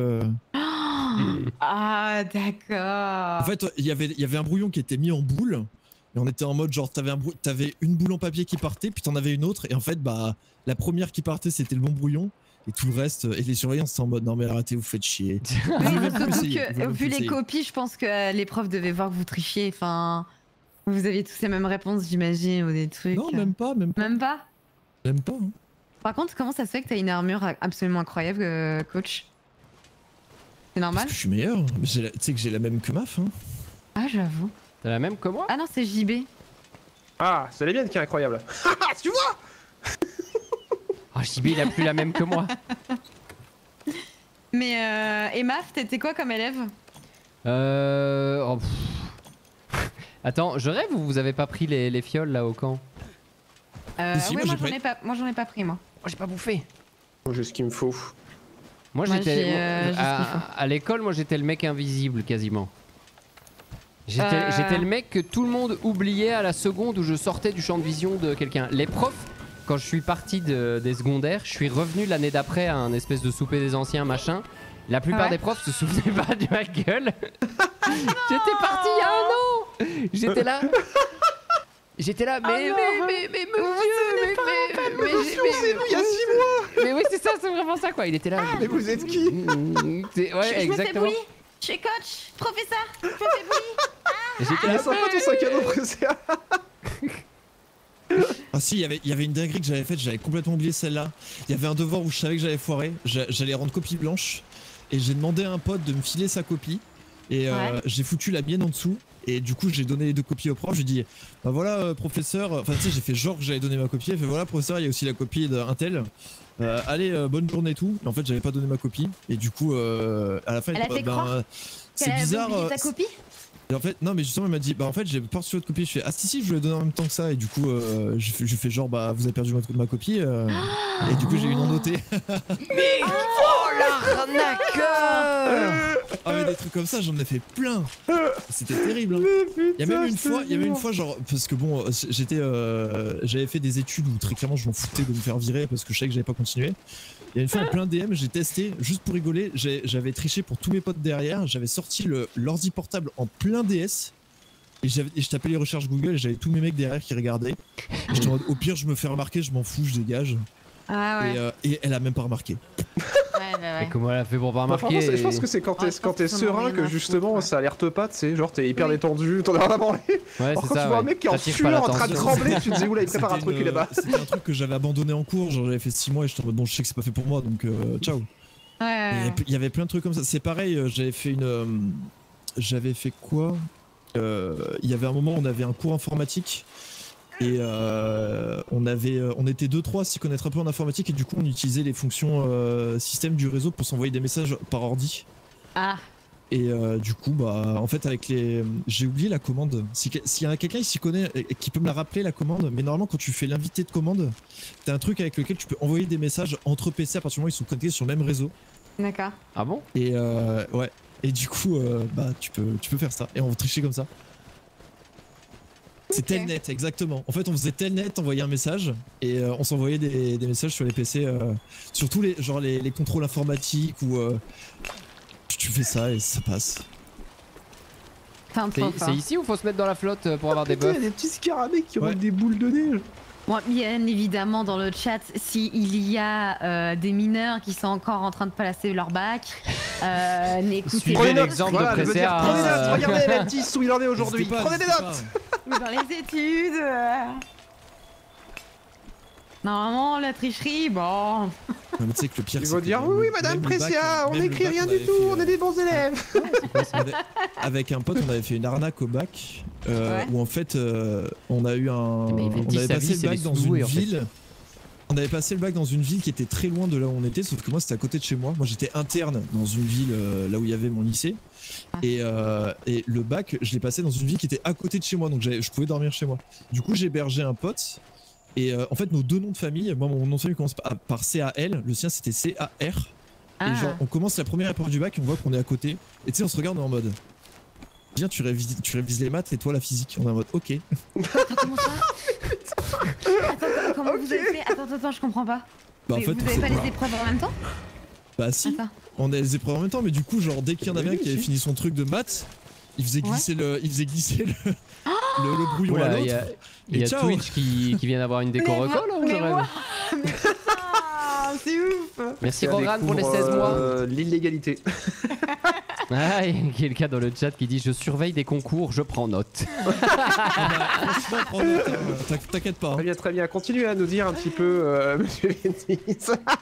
Ah, d'accord.
En fait, il y avait un brouillon qui était mis en boule. Et on était en mode genre t'avais une boule en papier qui partait, puis t'en avais une autre. Et en fait, bah la première qui partait c'était le bon brouillon. Et tout le reste, et les surveillants c'était en mode non mais arrêtez, vous faites chier.
Oui,
Vous voulez
surtout
plus essayer, vous
que,
voulez
vu
plus
les
essayer.
copies, je pense que les profs devaient voir que vous trichiez. Enfin, vous aviez tous les mêmes réponses, j'imagine, ou des trucs.
Non, même pas.
Même pas.
Même pas. Hein.
Par contre, comment ça se fait que t'as une armure absolument incroyable, coach? C'est normal?
Parce que je suis meilleur. Mais tu sais que j'ai la même que Maf. Hein.
Ah, j'avoue.
T'as la même que moi?
Ah non, c'est JB.
Ah, c'est la mienne qui est incroyable. Tu vois?
Ah, JB, il a plus la même que moi.
Mais et Maf, t'étais quoi comme élève?
Oh, pff. Attends, je rêve ou vous avez pas pris les fioles là au camp?
Si,
Ouais,
moi,
moi j'en ai pas pris, moi.
Oh, j'ai pas bouffé.
Moi, j'ai ce qu'il me faut.
Moi
Moi,
j'étais
j'ai ce qu'il
à l'école, moi j'étais le mec invisible quasiment. J'étais le mec que tout le monde oubliait à la seconde où je sortais du champ de vision de quelqu'un. Les profs, quand je suis parti des secondaires, je suis revenu l'année d'après à un espèce de souper des anciens machin. La plupart
Ouais.
des profs se souvenaient pas de ma gueule. J'étais parti il y a 1 an. J'étais là, mais
Il y a 6 mois.
mais oui c'est ça, c'est vraiment ça quoi. Il était là.
Mais vous êtes qui?
Ouais,
Je me fais
exactement.
bully. Je suis coach, professeur, je me fais bully.
J'étais
Il
là.
est sympa ton sac à dos précédent.
Ah si, il y avait une dinguerie que j'avais faite, j'avais complètement oublié celle-là. Il y avait un devoir où je savais que j'avais foiré, j'allais rendre copie blanche. et j'ai demandé à un pote de me filer sa copie et j'ai foutu la mienne en dessous. Et du coup, j'ai donné les 2 copies au prof. J'ai dit, bah voilà, professeur. Enfin, tu sais, j'ai fait genre que j'avais donné ma copie. Il fait, voilà, professeur, il y a aussi la copie d'un tel. Allez, bonne journée et tout. Mais en fait, j'avais pas donné ma copie. Et du coup, à la fin, c'est bizarre.
Ta copie
Et en fait, non, mais justement, il m'a dit, bah en fait, j'ai pas reçu votre copie. Je fais, ah si, je voulais donner en même temps que ça. Et du coup, je fais genre, bah vous avez perdu ma copie. Et du coup, j'ai eu non noté.
Mais oh l'arnaqueur!
Ah mais des trucs comme ça, j'en ai fait plein. C'était terrible. Hein. Il y a même une fois, genre parce que bon, j'avais fait des études où très clairement je m'en foutais de me faire virer parce que je savais que j'avais pas continué. Il y a une fois en plein DM, j'ai testé juste pour rigoler. J'avais triché pour tous mes potes derrière. J'avais sorti l'ordi portable en plein DS. Et je tapais les recherches Google et j'avais tous mes mecs derrière qui regardaient. J'étais en mode, au pire, je me fais remarquer, je m'en fous, je dégage.
Ah ouais.
Et elle a même pas remarqué.
Et comment elle a fait pour pas remarquer?
Je pense que c'est quand t'es serein que justement ça alerte pas, tu sais, genre t'es hyper détendu, t'en as rien à branler.
Ouais,
quand tu vois un mec qui est en sueur en train de trembler, tu te dis oula, il prépare un truc là-bas.
C'était un truc que j'avais abandonné en cours, genre j'avais fait 6 mois et j'étais en mode bon, je sais que c'est pas fait pour moi donc ciao.
Ouais.
Il y avait plein de trucs comme ça. C'est pareil, j'avais fait quoi? Il y avait un moment où on avait un cours informatique. Et on était 2-3 à s'y connaître un peu en informatique et du coup on utilisait les fonctions système du réseau pour s'envoyer des messages par ordi.
Ah.
Et du coup bah en fait avec j'ai oublié la commande. S'il y a quelqu'un qui s'y connaît et qui peut me la rappeler la commande, mais normalement quand tu fais l'invité de commande, t'as un truc avec lequel tu peux envoyer des messages entre PC à partir du moment où ils sont connectés sur le même réseau.
D'accord.
Ah bon?
Et ouais. Et du coup bah tu peux faire ça et on va tricher comme ça. C'est Telnet, exactement. En fait, on faisait Telnet, envoyer un message et on s'envoyait des messages sur les PC, surtout les contrôles informatiques où tu fais ça et ça passe.
C'est ici où faut se mettre dans la flotte pour avoir des buffs?
Il y a des petits scarabées qui roulent des boules de neige.
Bon, bien évidemment, dans le chat, s'il y a des mineurs qui sont encore en train de placer leur bac, n'écoutez
pas l'exemple de Presser.
Prenez des notes, regardez la 10 où il en est aujourd'hui. Prenez des notes.
Dans les études. Normalement, la tricherie, bon.
Non, mais tu sais que le pire,
ils vont dire oui, madame Pressia, on n'écrit rien du tout, on est des bons élèves.
Avec un pote, on avait fait une arnaque au bac où en fait, on a eu on avait passé le bac dans une ville. On avait passé le bac dans une ville qui était très loin de là où on était, sauf que moi c'était à côté de chez moi. Moi j'étais interne dans une ville là où il y avait mon lycée. Et le bac, je l'ai passé dans une ville qui était à côté de chez moi, donc je pouvais dormir chez moi. Du coup j'ai hébergé un pote. Et en fait nos deux noms de famille, moi mon nom de famille commence par CAL, le sien c'était CAR. Et genre on commence la première épreuve du bac et on voit qu'on est à côté. Et tu sais on se regarde en mode viens tu révises les maths et toi la physique. On est en mode ok.
Comment ça? Attends, comment vous avez fait? Attends, je comprends pas.
Bah, en fait,
vous avez pas les épreuves en même temps?
Bah si, on a les épreuves en même temps, mais du coup genre dès qu'il y en avait un qui avait fini son truc de maths, il faisait glisser le brouillon à l'autre.
Il y a Twitch qui vient d'avoir une déco reco là ou je rêve?
C'est ouf.
Merci Rogan pour les 16 mois.
L'illégalité.
Ah, il y a quelqu'un dans le chat qui dit je surveille des concours, je prends note.
T'inquiète pas.
Très bien. Continuez à nous dire un petit peu, monsieur Vénis.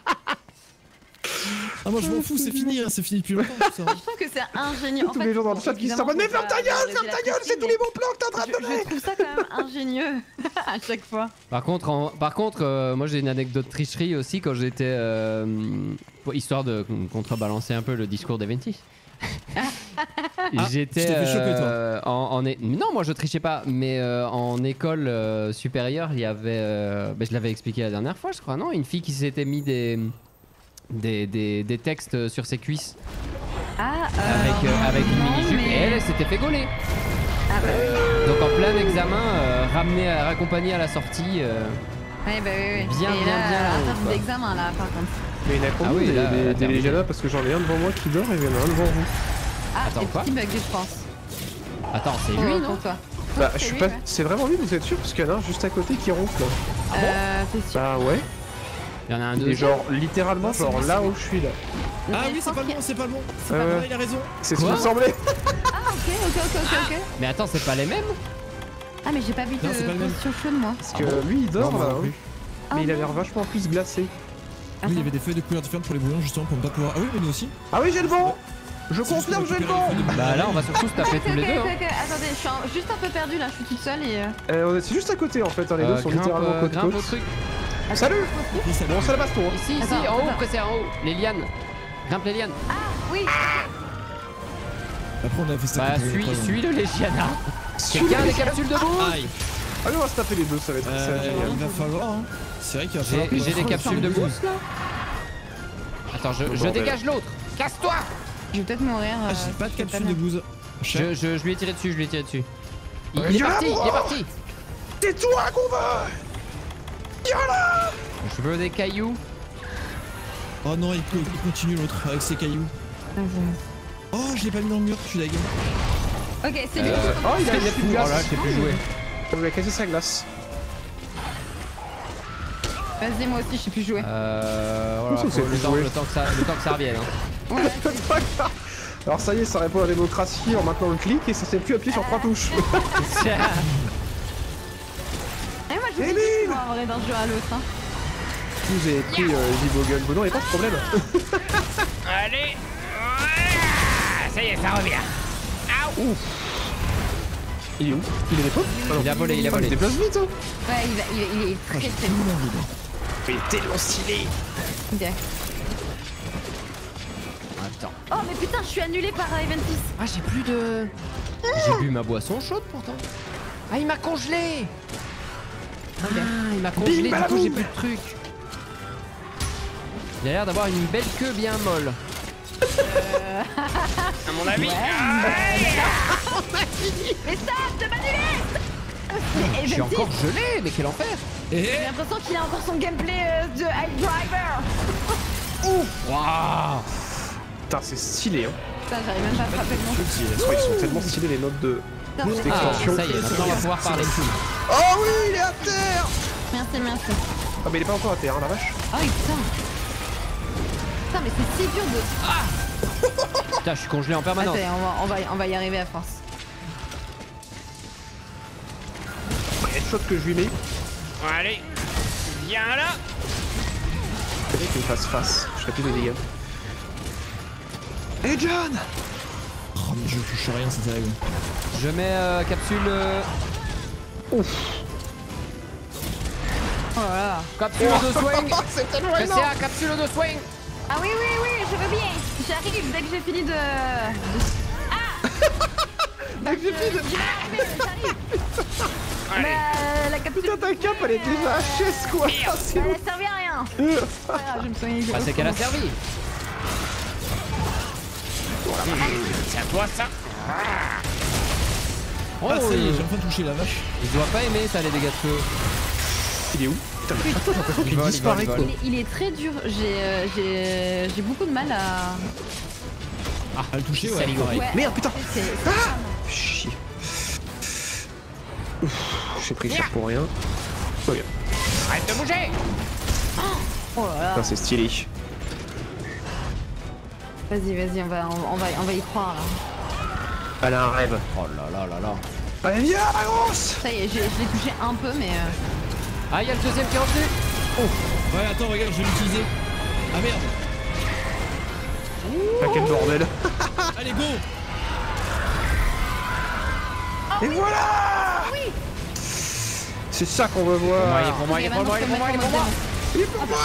Ah moi je m'en fous, c'est fini depuis longtemps tout ça.
Je trouve que c'est ingénieux.
Tous les gens dans le chat qui sont en mode mais ferme ta gueule, c'est tous les bons plans que t'es en train de donner.
Je trouve ça quand même ingénieux à chaque fois.
Par contre, moi j'ai une anecdote tricherie aussi quand j'étais histoire de contrebalancer un peu le discours d'Eventis. J'étais non moi je trichais pas mais en école supérieure il y avait je l'avais expliqué la dernière fois je crois non une fille qui s'était mis des textes sur ses cuisses avec une mini-jupe et elle s'était fait gauler. Donc en plein examen raccompagné à la sortie
oui.
bien
attends l'examen là par contre.
Mais il y en a combien des légionnaires parce que j'en ai un devant moi qui dort et il y en a un devant vous.
Attends quoi?
Petit bug je pense.
Attends c'est lui non?
Toi.
Bah je suis pas... C'est vraiment lui vous êtes sûr parce qu'il y en a un juste à côté qui ronfle.
Ah bon? T'es sûr?
Bah ouais.
Il y en a un
et genre littéralement genre là où je suis là.
Ah oui c'est pas le bon. C'est pas bon, il a raison.
C'est ce qui me semblait.
Ah ok.
Mais attends c'est pas les mêmes?
Ah mais j'ai pas vu de position chaude moi.
Parce que lui il dort là. Mais il a l'air vachement plus glacé.
il y avait des feuilles de couleurs différentes pour les bouillons justement pour ne pas pouvoir. Ah oui, mais nous aussi.
Ah oui, j'ai le bon. Je confirme, j'ai le bon.
Bah là, on va surtout se taper tous les deux. Hein.
Attendez, je suis juste un peu perdu là, je suis toute seule et.
C'est juste à côté en fait, hein, les deux sont littéralement côte
grimpe au
côte.
truc.
Salut. Bon, c'est la baston. Hein.
Ici,
Attends,
en haut,
attends.
pressé en haut. Les lianes. Grimpe les lianes.
Ah oui.
Après, on a fait ça.
Bah, suis le Légiana. Quelqu'un a des capsules de boost?
Aïe.
Allez, on va se taper les deux, ça va être génial.
Il va falloir. Hein. C'est vrai qu'il va falloir.
J'ai des capsules de boost. Attends, je dégage l'autre. Casse-toi.
Je vais peut-être mourir.
Ah, j'ai pas de capsule de booze.
Je lui ai tiré dessus, Il est parti.
Tais-toi, qu'on va.
Je veux des cailloux.
Oh non, il continue l'autre avec ses cailloux. Oh, je l'ai pas mis dans le mur, je suis dague.
Ok, c'est lui.
Oh, il a plus de glace.
Oh là, je sais plus jouer.
Il a cassé sa glace.
Vas-y, moi aussi, je sais plus jouer.
Voilà,
Comment ça,
faut
c'est
le temps que ça revienne. Hein.
Ouais.
Alors ça y est, ça répond à la démocratie en maintenant le clic et ça sait plus appuyer sur 3 touches.
Et moi, je
Et
vous
bim
dis en vrai d'un jeu à l'autre. Hein.
Vous avez pris J-Bogle. Bon non, il n'y a pas de problème.
Allez. Ça y est, ça revient. Ouf.
Il est où? Il est des potes?
Il a volé,
Il déplace vite hein.
Ouais, il est très très bien.
Il est tellement stylé.
Ok.
Attends.
Oh, mais putain, je suis annulé par Eventis.
Ah, j'ai plus de... J'ai bu ma boisson chaude pourtant. Ah, il m'a congelé. Ah, il m'a congelé, du coup j'ai plus de trucs. Il a l'air d'avoir une belle queue bien molle. À mon avis.
Mais stop de m'annuler.
Je suis encore gelé, mais quel enfer.
J'ai l'impression qu'il a encore son gameplay de High Driver.
Waouh.
Putain, c'est stylé hein.
Putain, j'arrive même pas à frapper le nom.
Je crois qu'ils sont tellement stylés les notes de...
Putain,
Cette
Ah,
extension.
ça y est, maintenant on va pouvoir parler.
Oh oui, il est à terre.
Merci.
Ah mais il est pas encore à terre, hein, la vache.
Ah oui, putain. Putain, mais c'est si dur de...
Putain, je suis congelé en permanence.
Attends, on va y arriver à force.
Headshot que je lui mets.
Allez, viens là.
C'est vrai qu'il me fasse face. Je ferai plus de dégâts. Hey John.
Oh, mais je touche rien, c'est terrible.
Je mets capsule...
Ouf.
Oh là là.
Capsule de swing.
C'est tellement
Pressé
énorme.
à capsule de swing.
Ah oui, je veux bien. J'arrive dès que j'ai fini de... Ah.
Dès que j'ai fini de...
J'arrive. La capsule...
Putain, ta cape elle est déjà HS quoi. C'est
Elle
bon.
a servi à rien. C'est pas grave, je me souviens.
Bah, c'est qu'elle a servi. C'est à toi ça. Oh,
Ah, ça y est, j'ai enfin touché la vache.
il doit pas aimer ça les dégâts de feu.
Il est où? Putain, mais j'ai l'impression qu'il
vole, il
disparaît
vole,
quoi.
Il est très dur. J'ai beaucoup de mal à...
À le toucher, ouais.
Salut,
pareil.
Ouais,
Merde, putain.
c'est-
Chier. Ouf, j'ai pris cher pour rien. Oh, bien.
Arrête de bouger.
Oh là là.
Putain, c'est stylé.
Vas-y, on va y croire là.
Elle a un rêve.
Oh là là là là.
Allez, viens, la grosse.
Ça y est, je l'ai touché un peu, mais...
Ah, il y a le deuxième qui est revenu.
Ouais, attends, regarde, je vais l'utiliser. Ah merde.
Ah, quel bordel.
Allez, go.
Et voilà.
Oui.
C'est ça qu'on veut voir.
Il est pour moi, il est pour moi, il est pour moi, il est pour moi.
Il est pour moi.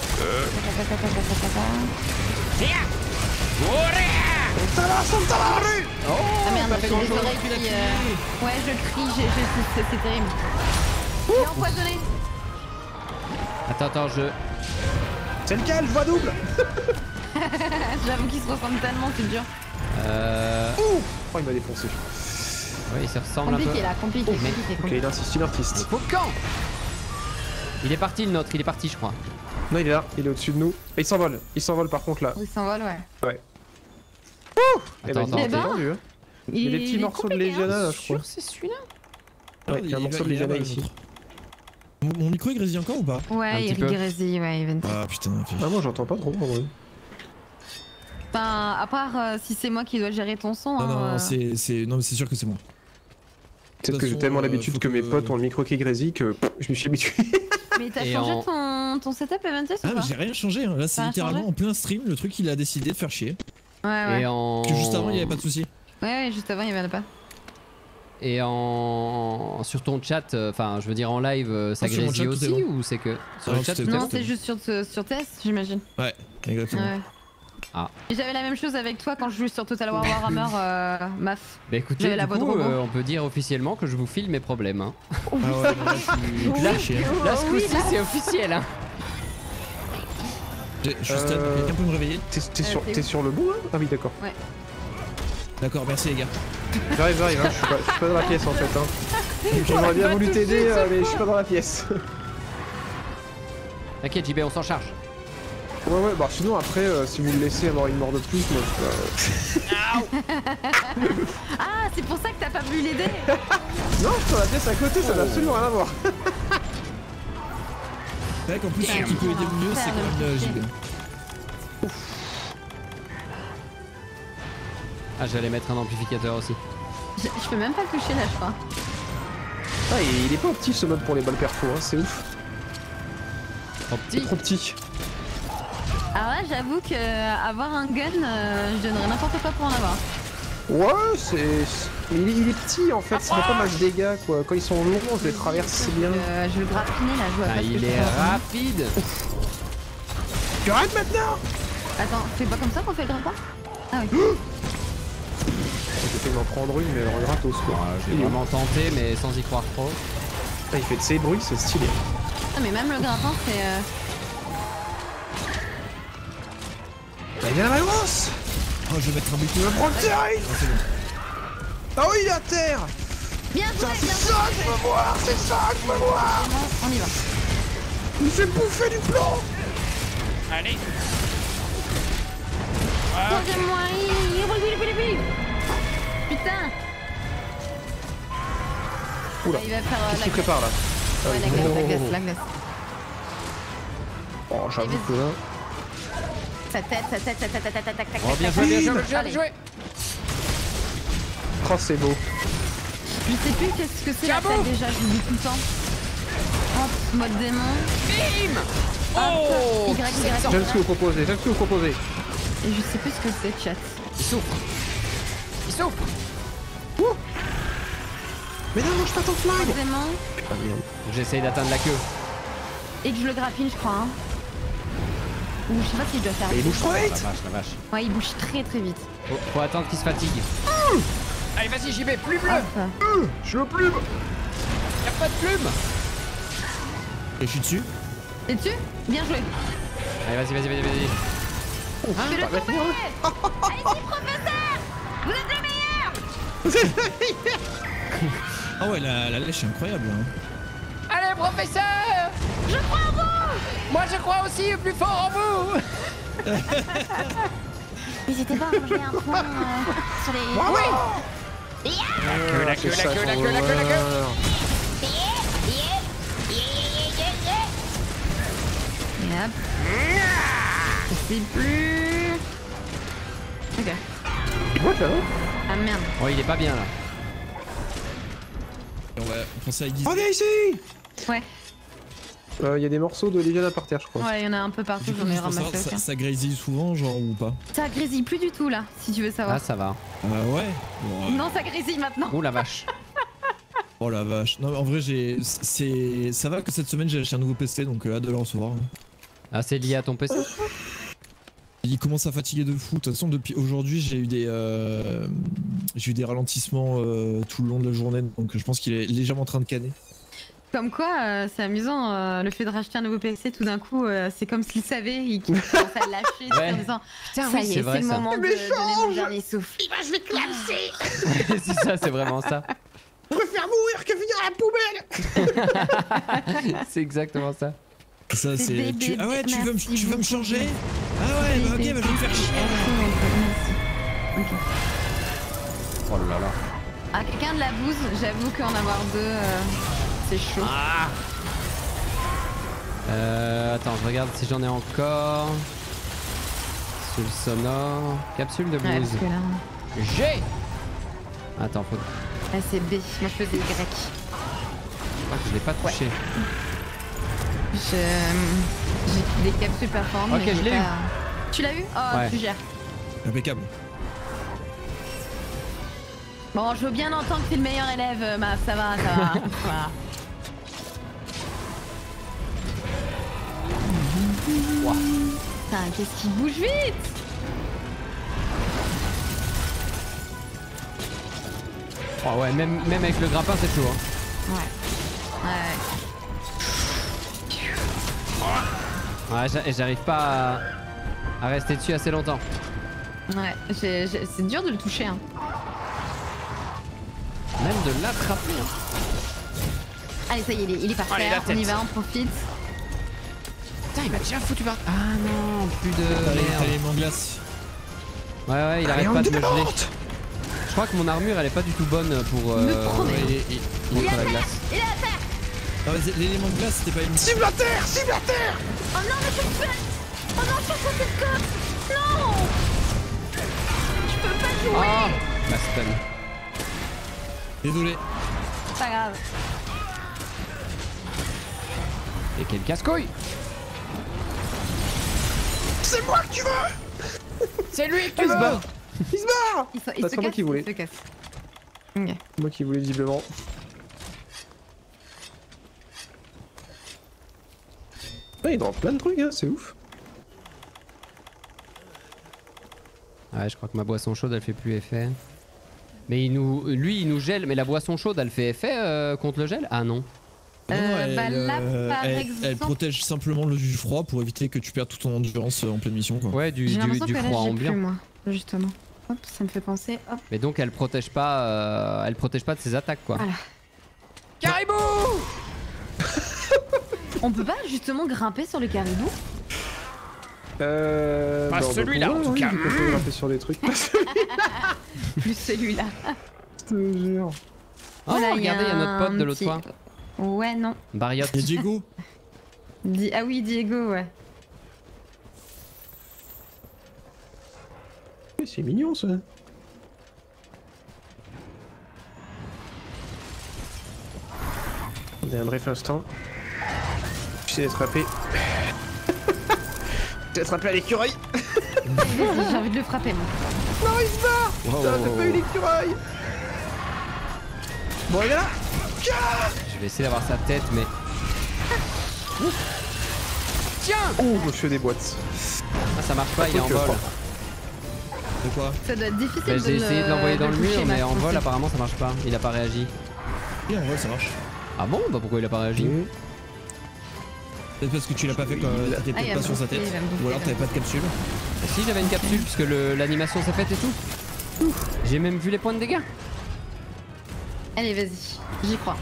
Ça va, ça va, rue.
Ah merde,
pas fait
j'ai les
grand-chose.
oreilles qui... Ouais, je crie, c'est terrible. Il est empoisonné.
Attends, je...
C'est lequel? Je vois double.
J'avoue qu'ils se ressemblent tellement, c'est dur.
Oh, il m'a défoncé.
Oui, il se ressemble un peu.
Compliqué là, compliqué.
Ok, il insiste, il artiste.
Faut quand? Il est parti le nôtre, il est parti je crois.
Non, il est là, il est au-dessus de nous. Et il s'envole par contre là.
Il s'envole, ouais.
Ouais. Eh
Attends,
ben, il est
attends.
tendu, hein. Il y a des petits morceaux de Légiana là, je crois.
C'est celui-là?
Ouais, il y a un morceau de Légiana ici.
Mon micro il grésille encore ou pas?
Un
Ouais,
petit
il
peu.
grésille, ouais, Event.
Ah putain, ok.
Ah, moi j'entends pas trop en vrai.
Enfin, à part si c'est moi qui dois gérer ton son.
Non,
hein,
non, c'est sûr que c'est moi.
Peut-être que j'ai
façon,
tellement l'habitude
faut
que mes
que-
potes ont le micro qui grésille que je me suis habitué.
Mais t'as changé ton setup, Eventus ou
Ah, mais
pas?
j'ai rien changé. Hein. Là, c'est littéralement en plein stream. Le truc, il a décidé de faire chier.
Ouais.
Et
Parce que juste avant, il y avait pas de soucis.
Ouais, juste avant, il y avait pas.
Et sur ton chat, enfin je veux dire en live, ça
sur mon
grésille
chat,
aussi
tout est bon.
ou c'est que sur
Non,
le chat
c'était-
Non,
peut-être
c'est juste sur TS, j'imagine.
Ouais, exactement.
Ouais.
Ah.
Et j'avais la même chose avec toi quand je jouais sur Total War Warhammer MAF.
Bah écoutez,
J'avais la
du
voix de
coup,
robot.
on peut dire officiellement que je vous file mes problèmes. Hein.
Ah ouais, non, là, tu fais chier.
Là, ce coup-ci, c'est officiel. Hein.
Je suis stun, quelqu'un peut me réveiller?
T'es sur le bout là? Ah oui, d'accord.
D'accord, merci les gars.
J'arrive, hein. Je suis pas dans la pièce en fait. Hein. J'aurais bien voulu t'aider, mais je suis pas dans la pièce.
T'inquiète, JB, on s'en charge.
Ouais, bah sinon après, si vous me laissez avoir une mort de plus, moi je
Ah, c'est pour ça que t'as pas voulu l'aider.
Non, je suis dans la pièce à côté, ça n'a absolument rien à voir.
C'est vrai qu'en plus, celui qui peut aider le mieux, c'est quand même JB.
Ah, j'allais mettre un amplificateur aussi.
Je peux même pas le toucher là, je crois.
Ah, il est pas petit ce mode pour les balles perfo, hein, c'est ouf.
Trop petit.
Trop petit.
Alors là, j'avoue que avoir un gun, je donnerais n'importe quoi pour en avoir.
Ouais, mais il est petit en fait, ça fait pas mal de dégâts quoi. Quand ils sont longs, je les traverse bien.
Je vais le grappiner là, je vois
Ah,
pas ce que
il
je
est
peux faire.
rapide.
Tu arrêtes maintenant?
Attends, c'est pas comme ça qu'on fait le grappin? Ah oui.
J'ai fait d'en prendre une, mais alors gratos quoi.
J'ai vraiment tenté, mais sans y croire trop.
Ah, il fait de ces bruits, c'est stylé.
Ah, mais même le grappin, c'est.
Bah, viens la grosse!
Oh, je vais mettre un but.
Tu vas prendre terre! Ah oui, il est à terre!
Bien joué,
C'est
bien
ça que je veux voir! C'est ça que je veux voir!
On y va.
Il fait bouffer du plomb!
Allez.
Troisième-moi, putain!
Oula.
Il va faire
Qu'est-ce
la
qu'il
glace.
prépare là?
Ouais, la glace, la glace.
Oh, j'avoue que là.
Sa tête.
Oh, bien joué, bien joué, bien joué.
Oh, c'est beau.
Je sais plus qu'est-ce que c'est la tête déjà, je l'oublie tout le temps. Hop, mode démon.
Bim.
Oh, Y.
J'aime ce que vous proposez, j'aime ce que vous proposez.
Et je sais plus ce que c'est, chat.
Il souffre. Il souffre.
Mais non, mange pas ton flingue!
Mode démon.
Ah merde.
J'essaye d'atteindre la queue.
Et que je le grappine, je crois. Hein. Ou je sais pas si je dois faire.
Et il bouge trop
La
vite!
vache, la vache.
Ouais, il bouge très très vite.
Faut attendre qu'il se fatigue. Allez, vas-y, JB, plume-le.
Hop.
Je suis au plume!
Y'a pas de plume.
Et je suis dessus.
T'es dessus? Bien joué.
Allez, vas-y.
Fais-le
bah,
tomber. Allez-y, professeur. Vous êtes le meilleur.
Ah ouais, la lèche est incroyable. Hein.
Allez, professeur.
Je crois en vous.
Moi, je crois aussi plus fort en vous.
N'hésitez pas à rajouter un point sur les.
Oui.
La queue, la queue!
Et hop. C'est plus. Ok.
What là?
Ah merde.
Oh, il est pas bien là.
Et on va penser à aiguiser.
On est ici!
Ouais.
Il y a des morceaux de Légion par terre, je crois.
Ouais, il y en a un peu partout,
Du coup,
j'en ai
juste pour
ramassé
savoir,
aucun.
ça grésille souvent, genre, ou pas?
Ça grésille plus du tout là, si tu veux savoir.
Ah, ça va.
Ouais. Bon,
Non, ça grésille maintenant.
Oh la vache.
oh la vache. Non, mais en vrai, ça va que cette semaine, j'ai acheté un nouveau PC, donc hâte de le recevoir.
Ah, c'est lié à ton PC.
Il commence à fatiguer de fou. De toute façon, depuis aujourd'hui, j'ai eu des ralentissements tout le long de la journée, donc je pense qu'il est légèrement en train de canner.
Comme quoi, c'est amusant, le fait de racheter un nouveau PC, tout d'un coup, c'est comme s'il savait, il commence à lâcher
Ouais.
en disant
Putain,
ça
oui,
y
c'est
est,
vrai
c'est le
ça.
moment de donner mon dernier souffle.
C'est ça, c'est vraiment ça.
Je préfère mourir que finir à la poubelle!
C'est exactement ça.
Ça,
C'est
c'est.
bébé,
Ah ouais, tu
merci
veux me
beaucoup.
changer? Ah ouais, bah ok, bah je vais me faire chier.
Merci. Ok.
Oh là là.
Ah, quelqu'un de la bouse, j'avoue qu'en avoir deux, c'est chaud.
Ah. Attends, je regarde si j'en ai encore. Capsule sonore. Capsule de
Ouais,
blues.
parce que là.
G. Attends, faut.
Ah, c'est B. Moi, je faisais Y.
Ah, je l'ai pas touché.
J'ai des capsules performantes.
Ok, je l'ai eu.
Tu l'as eu? Oh,
Ouais.
tu gères.
Impeccable.
Bon, je veux bien entendre que t'es le meilleur élève, Maf, ça va, ça va. Voilà. Putain, qu'est-ce qu'il bouge vite!
Oh ouais, même avec le grappin, c'est chaud. Hein.
Ouais.
Ouais, j'arrive pas à rester dessus assez longtemps.
Ouais, c'est dur de le toucher. Hein.
Même de l'attraper. Hein.
Allez, ça y est, il est par terre. On y va, on profite.
Putain, il m'a déjà foutu par. Ah non, plus de.
T'as l'élément
Merde.
glace.
Ouais, il arrête pas de me geler. Je crois que mon armure elle est pas du tout bonne pour.
Il est à terre.
glace.
Il est à terre.
Non, mais l'élément de glace, c'était pas une.
Cible à terre! Cible à terre!
Oh non, mais qu'est-ce que tu fais? Oh non, je suis censé te cote. Non. Je peux pas jouer.
Ah, la stun.
Désolé.
Pas grave.
Et quel casse-couille!
C'est moi que tu veux!
C'est lui que
Il se barre! Il se barre!
Il
Bah,
se
c'est moi
casse,
qui voulais.
il se casse. Ok.
Moi qui voulais visiblement. Ouais, il est dans plein de trucs, hein, c'est ouf.
Ouais, je crois que ma boisson chaude elle fait plus effet. Mais lui il nous gèle, mais la boisson chaude elle fait effet contre le gel? Ah non.
Non,
Bah là, par exemple.
elle protège simplement le du froid pour éviter que tu perdes toute ton endurance en pleine mission quoi.
Ouais, du
J'ai l'impression que là,
froid
j'ai
ambiant.
plus, moi, justement. Hop, ça me fait penser. Hop.
Mais donc elle protège pas de ses attaques quoi.
Voilà.
Caribou!
On peut pas justement grimper sur le caribou?
Pas celui-là, en tout cas.
Tu peux grimper sur des trucs.
Plus celui-là.
Je te jure.
Oh,
Voilà,
regardez, il y a notre pote de l'autre fois.
Ouais, non.
Bariote.
Et Diego.
Ah oui, Diego, ouais.
C'est mignon ça. Attendez un bref instant. J'essaie d'attraper. J'ai attrapé à l'écureuil.
J'ai envie de le frapper, moi.
Non, il se barre. Putain, t'as pas eu l'écureuil. Bon, regarde là.
Je vais essayer d'avoir sa tête, mais. Tiens!
Oh, je me fais des boîtes.
Ah, ça marche pas, il est en vol.
De quoi?
Ça doit être difficile
Bah, j'ai essayé de l'envoyer dans le mur, mais en vol
là.
apparemment ça marche pas. Il a pas réagi.
Oui, en vrai, ça marche.
Ah bon? Bah pourquoi il a pas réagi?
Peut-être parce que tu l'as pas fait quand t'étais
Ah, il
peut-être
va
pas
me
sur sa
bouffer,
tête.
il va me bouffer,
Ou alors
il va
t'avais
me
pas de capsule.
Si, j'avais une capsule puisque l'animation s'est faite et tout. J'ai même vu les points de dégâts.
Allez, vas-y, j'y crois.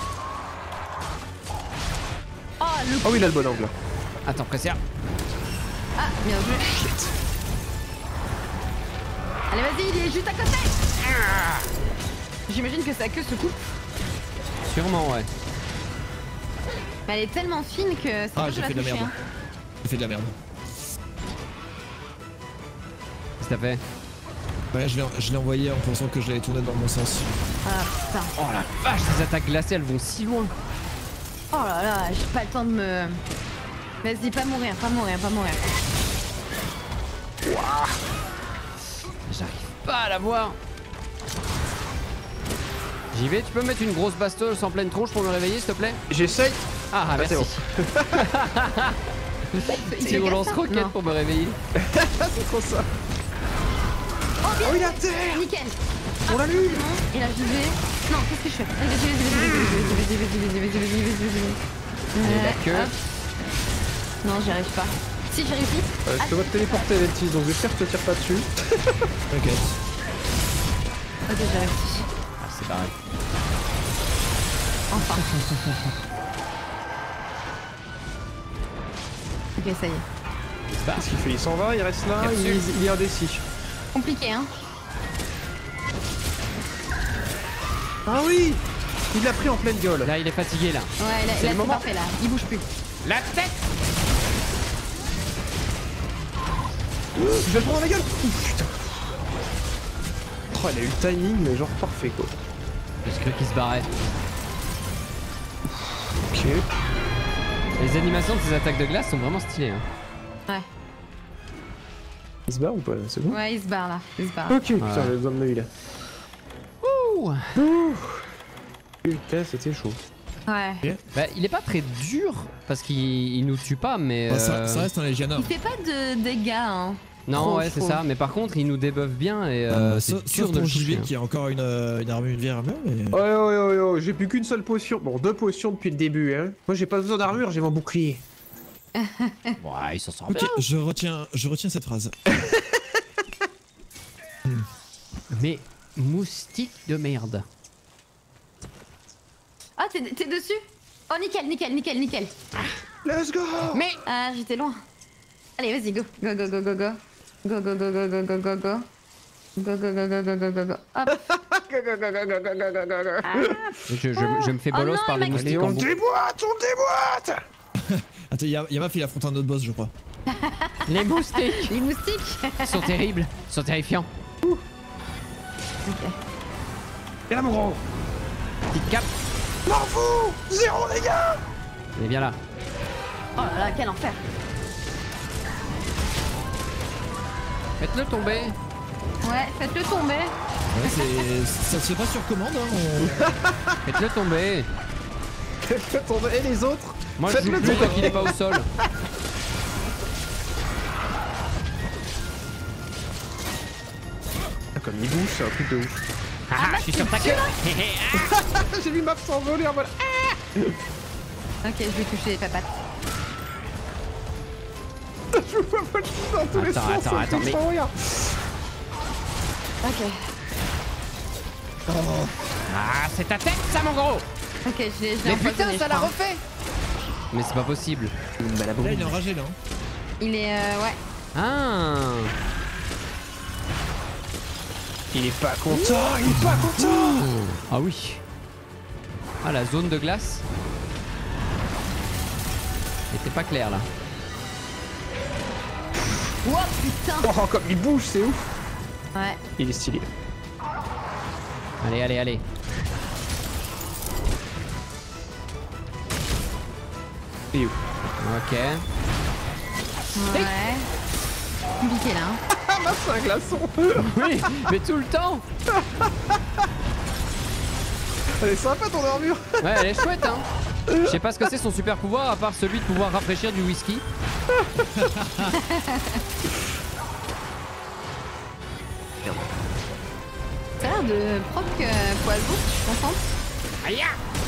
Oh, le
Oh oui, il a le bon angle.
Attends, Pressia.
Ah, bien joué. Allez, vas-y, il est juste à côté. J'imagine que sa queue se coupe.
Sûrement, ouais.
Mais elle est tellement fine que c'est
Ah,
pas
j'ai
la
fait de la
toucher,
merde.
hein.
J'ai fait de la merde.
Qu'est-ce que t'as fait?
Ouais, je l'ai envoyé en pensant que je l'avais tourné dans mon sens.
Ah putain.
Oh la vache, ces attaques glacées elles vont si loin.
Oh là là, j'ai pas le temps de me... Vas-y, pas mourir, pas mourir, pas mourir.
J'arrive pas à la voir. J'y vais, tu peux me mettre une grosse bastos en pleine tronche pour me réveiller s'il te plaît?
J'essaye.
Ah, merci.
Il
Tu
te
relances
casse, hein?
roquette
Non.
pour me réveiller.
C'est trop ça.
Oh bien,
Oh, il est à terre.
nickel.
On l'a lu.
Et là je vais... Non, qu'est-ce que je fais? Vas-y,
la queue.
hop. Non, j'y arrive pas. Si, j'ai réussi.
Je te vois te téléporter, Ventis, donc j'espère que je te tire pas dessus.
T'inquiète.
Ok, j'ai réussi.
Ah, c'est pareil.
Enfin. Ok, ça y est.
Qu'est-ce qu'il fait? Il s'en va, il reste là,
Capsule.
il est indécis.
Compliqué, hein?
Ah oui. Il l'a pris en pleine gueule.
Là il est fatigué là.
Ouais, là
C'est le
c'est
moment.
parfait, là. Il bouge plus.
La tête.
Je vais le prendre dans la gueule. Ouh, putain. Oh, il a eu le timing, mais genre parfait quoi.
J'ai cru qu'il se barrait.
Ok.
Les animations de ces attaques de glace sont vraiment stylées. Hein.
Ouais.
Il se barre ou pas? C'est bon?
Ouais, il se barre là. Il se barre.
Ok, putain, j'avais besoin de ma vie là.
Ouh.
Putain, c'était chaud.
Ouais.
Bah, il est pas très dur parce qu'il nous tue pas, mais.
Bah, ça reste un Legionnaire.
Il fait pas de dégâts, hein.
Non,
Trop,
ouais,
je
c'est
trouve.
ça. Mais par contre, il nous débuffe bien et c'est
Sauf
dur de
ton
le
JV
toucher.
qui a encore une armure, une vieille armure. Mais...
Ouais, j'ai plus qu'une seule potion. Bon, 2 potions depuis le début, hein. Moi, j'ai pas besoin d'armure, j'ai mon bouclier.
Ouais, il s'en sort
Ok,
bien.
je retiens cette phrase.
Mais moustique de merde.
Ah, t'es dessus? Oh, nickel.
Let's go!
Mais
Ah, j'étais loin. Allez, vas-y, go. Go. Go. Hop.
je me fais
Oh
bolos
non,
par
il
les
m'a
moustiques
Allez,
en
on
boucle.
déboîte!
Attends, Yamaf il affronte un autre boss, je crois.
Les moustiques
Les moustiques.
ils sont terribles, ils sont terrifiants.
Ok.
Et là, mon gros!
Petite cape,
M'en fous! 0 dégâts!
il est bien là.
Oh là là, quel enfer.
Faites-le tomber.
Ouais, faites-le tomber.
Ouais, ça se fait pas sur commande, hein.
Faites-le tomber.
Faites-le tomber. Et les autres?
Moi je joue
Faites-le
plus
tomber.
tant qu'il est pas au sol.
Ah, comme il bouge, c'est un truc de ouf.
Ah, je suis sur ta queue.
J'ai vu Map s'envoler en mode.
Ok, je vais toucher les papates.
Je vois pas le tout dans tous les
Attends,
sens.
attends, attends, mais-
Regarde.
Ok.
Ah, c'est ta tête ça mon gros.
Ok, je l'ai
Mais
empoisonné,
putain,
je
ça l'a
crois.
refait. Mais c'est pas possible.
Là, il est enragé, là.
Il est, ouais.
Ah.
Il est pas content, il est pas content.
Ah oui. Ah, la zone de glace. Était pas clair là.
Oh putain.
Oh, comme il bouge, c'est ouf.
Ouais.
Il est stylé.
Allez, allez, allez.
Il est où?
Ok.
Ouais. Compliqué là. Hein.
Ah, Map, c'est un glaçon.
Oui, mais tout le temps.
Elle est sympa ton armure.
Ouais, elle est chouette, hein. Je sais pas ce que c'est son super pouvoir à part celui de pouvoir rafraîchir du whisky.
Ça a l'air de proc poison, je suis contente.
Aïe.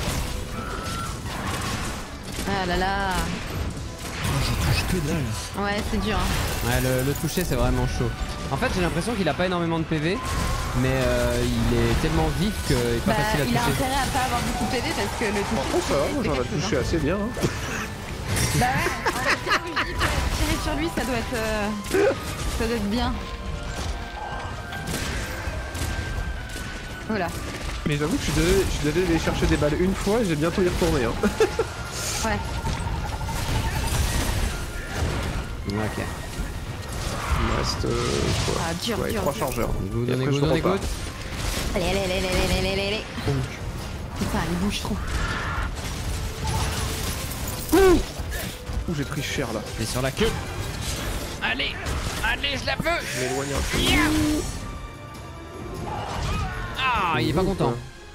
Ah là là.
Je touche que dalle.
Ouais, c'est dur. Hein.
Ouais, le toucher c'est vraiment chaud. En fait, j'ai l'impression qu'il a pas énormément de PV, mais il est tellement vif qu'il est pas
Bah,
facile à
il a
toucher.
intérêt à pas avoir beaucoup de PV parce que le toucher.
Oh, ça va, moi
c'est
j'en ai
quelque chose,
touché
hein.
assez bien. Hein.
Bah ouais, en fait, c'est là où je dis que tirer sur lui, ça doit être bien. Voilà.
Mais j'avoue que je devais aller chercher des balles une fois et j'ai bientôt y retourné. Hein.
Ouais.
Ok.
Il me reste quoi?
Ah, dur,
Ouais,
dur.
3
dur.
chargeurs.
Vous
Et
donnez,
après,
vous
je
donnez
repars.
good.
Allez, allez, allez, allez, allez, allez, allez. Putain, il bouge trop.
Ouh, j'ai pris cher là.
Et sur la queue. Allez, allez, je la veux.
Je m'éloigne un peu.
Yeah. Ah, il est pas content.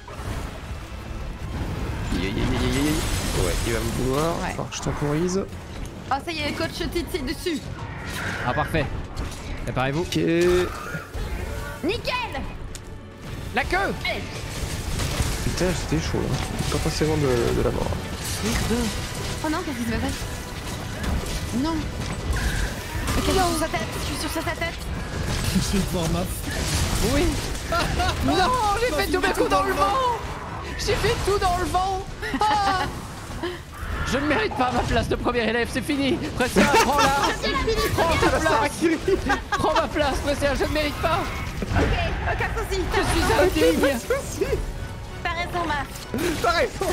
Ouais, il va me vouloir.
Ouais.
Enfin, je temporise.
Oh, ça y est, le coach Titi est dessus.
Ah, parfait. Préparez-vous.
Ok.
Nickel.
La queue.
Allez.
Putain, c'était chaud là. Pas forcément de la mort.
Oh non, qu'est-ce qui se passe? Non. Ok, je suis sur sa tête. Je suis sur sa tête.
Je vais voir Maf.
Oui. Non, j'ai fait tous mes coups dans le vent. J'ai fait tout dans le vent. Ah. Je ne mérite pas ma place de premier élève, c'est fini. Pressia, prends-la. Prends ta place. Prends ma place, Pressia, je ne mérite pas.
Ok, aucun souci.
Je suis indigne.
T'as raison, Maf.
T'as raison.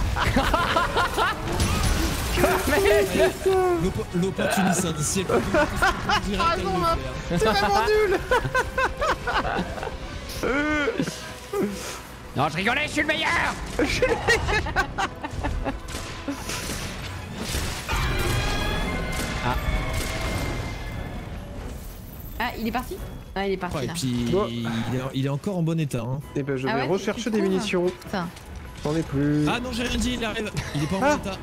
L'opportuniste, c'est le
Ah non, Map, c'est vraiment nul.
Non, je rigolais, je suis le meilleur.
il est parti? Ah, il est parti
Ouais, et
là.
puis
Bon.
il est encore en bon état. Hein.
Et ben je
Ah
vais
ouais,
rechercher
tu
des
trouves
munitions.
Putain.
J'en ai plus.
Ah non, j'ai rien dit, il arrive. Il est pas en
Ah.
bon état.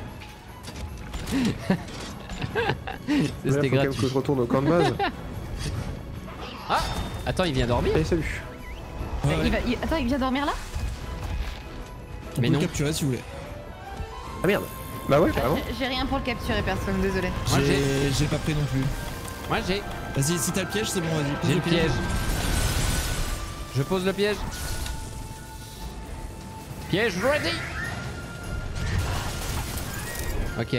C'était
Faut quand même
gratuit.
que je retourne au camp de base.
Attends, il vient dormir?
Allez, salut.
Ouais, ouais.
Attends, il vient dormir là?
On
Mais
peut
non.
le capturer si vous voulez.
Ah merde. Bah ouais, carrément.
J'ai rien pour le capturer, personne, désolé.
Moi,
J'ai pas pris non plus.
Moi j'ai.
Vas-y, si t'as le piège, c'est bon, vas-y. pose
J'ai le piège. Je pose le piège. Piège ready. Ok.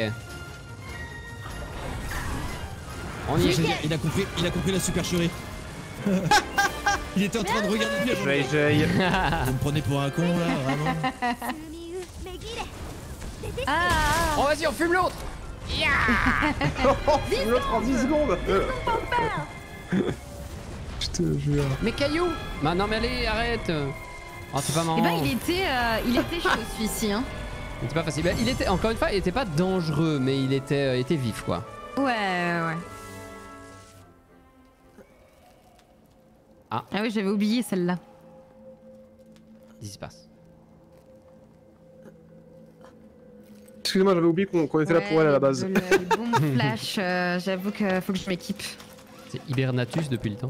On y est.
Génial, il a compris la supercherie. Il était en train de regarder le piège.
J'aille.
Vous me prenez pour un con là, vraiment.
Ah,
Oh vas-y, on fume l'autre.
L'autre en 10 secondes. Je te jure.
Mais caillou. Bah non mais allez, arrête. Oh c'est pas marrant.
Et bah il était chaud celui-ci, hein.
Il était pas facile. Bah, il était, encore une fois, il était pas dangereux, mais il était vif quoi.
Ouais. Ah oui, j'avais oublié celle-là.
Qu'est-ce qui se passe?
Excusez-moi, j'avais oublié qu'on était là pour elle à la base.
Le bon flash, j'avoue que faut que je m'équipe.
C'est Hibernatus depuis le temps.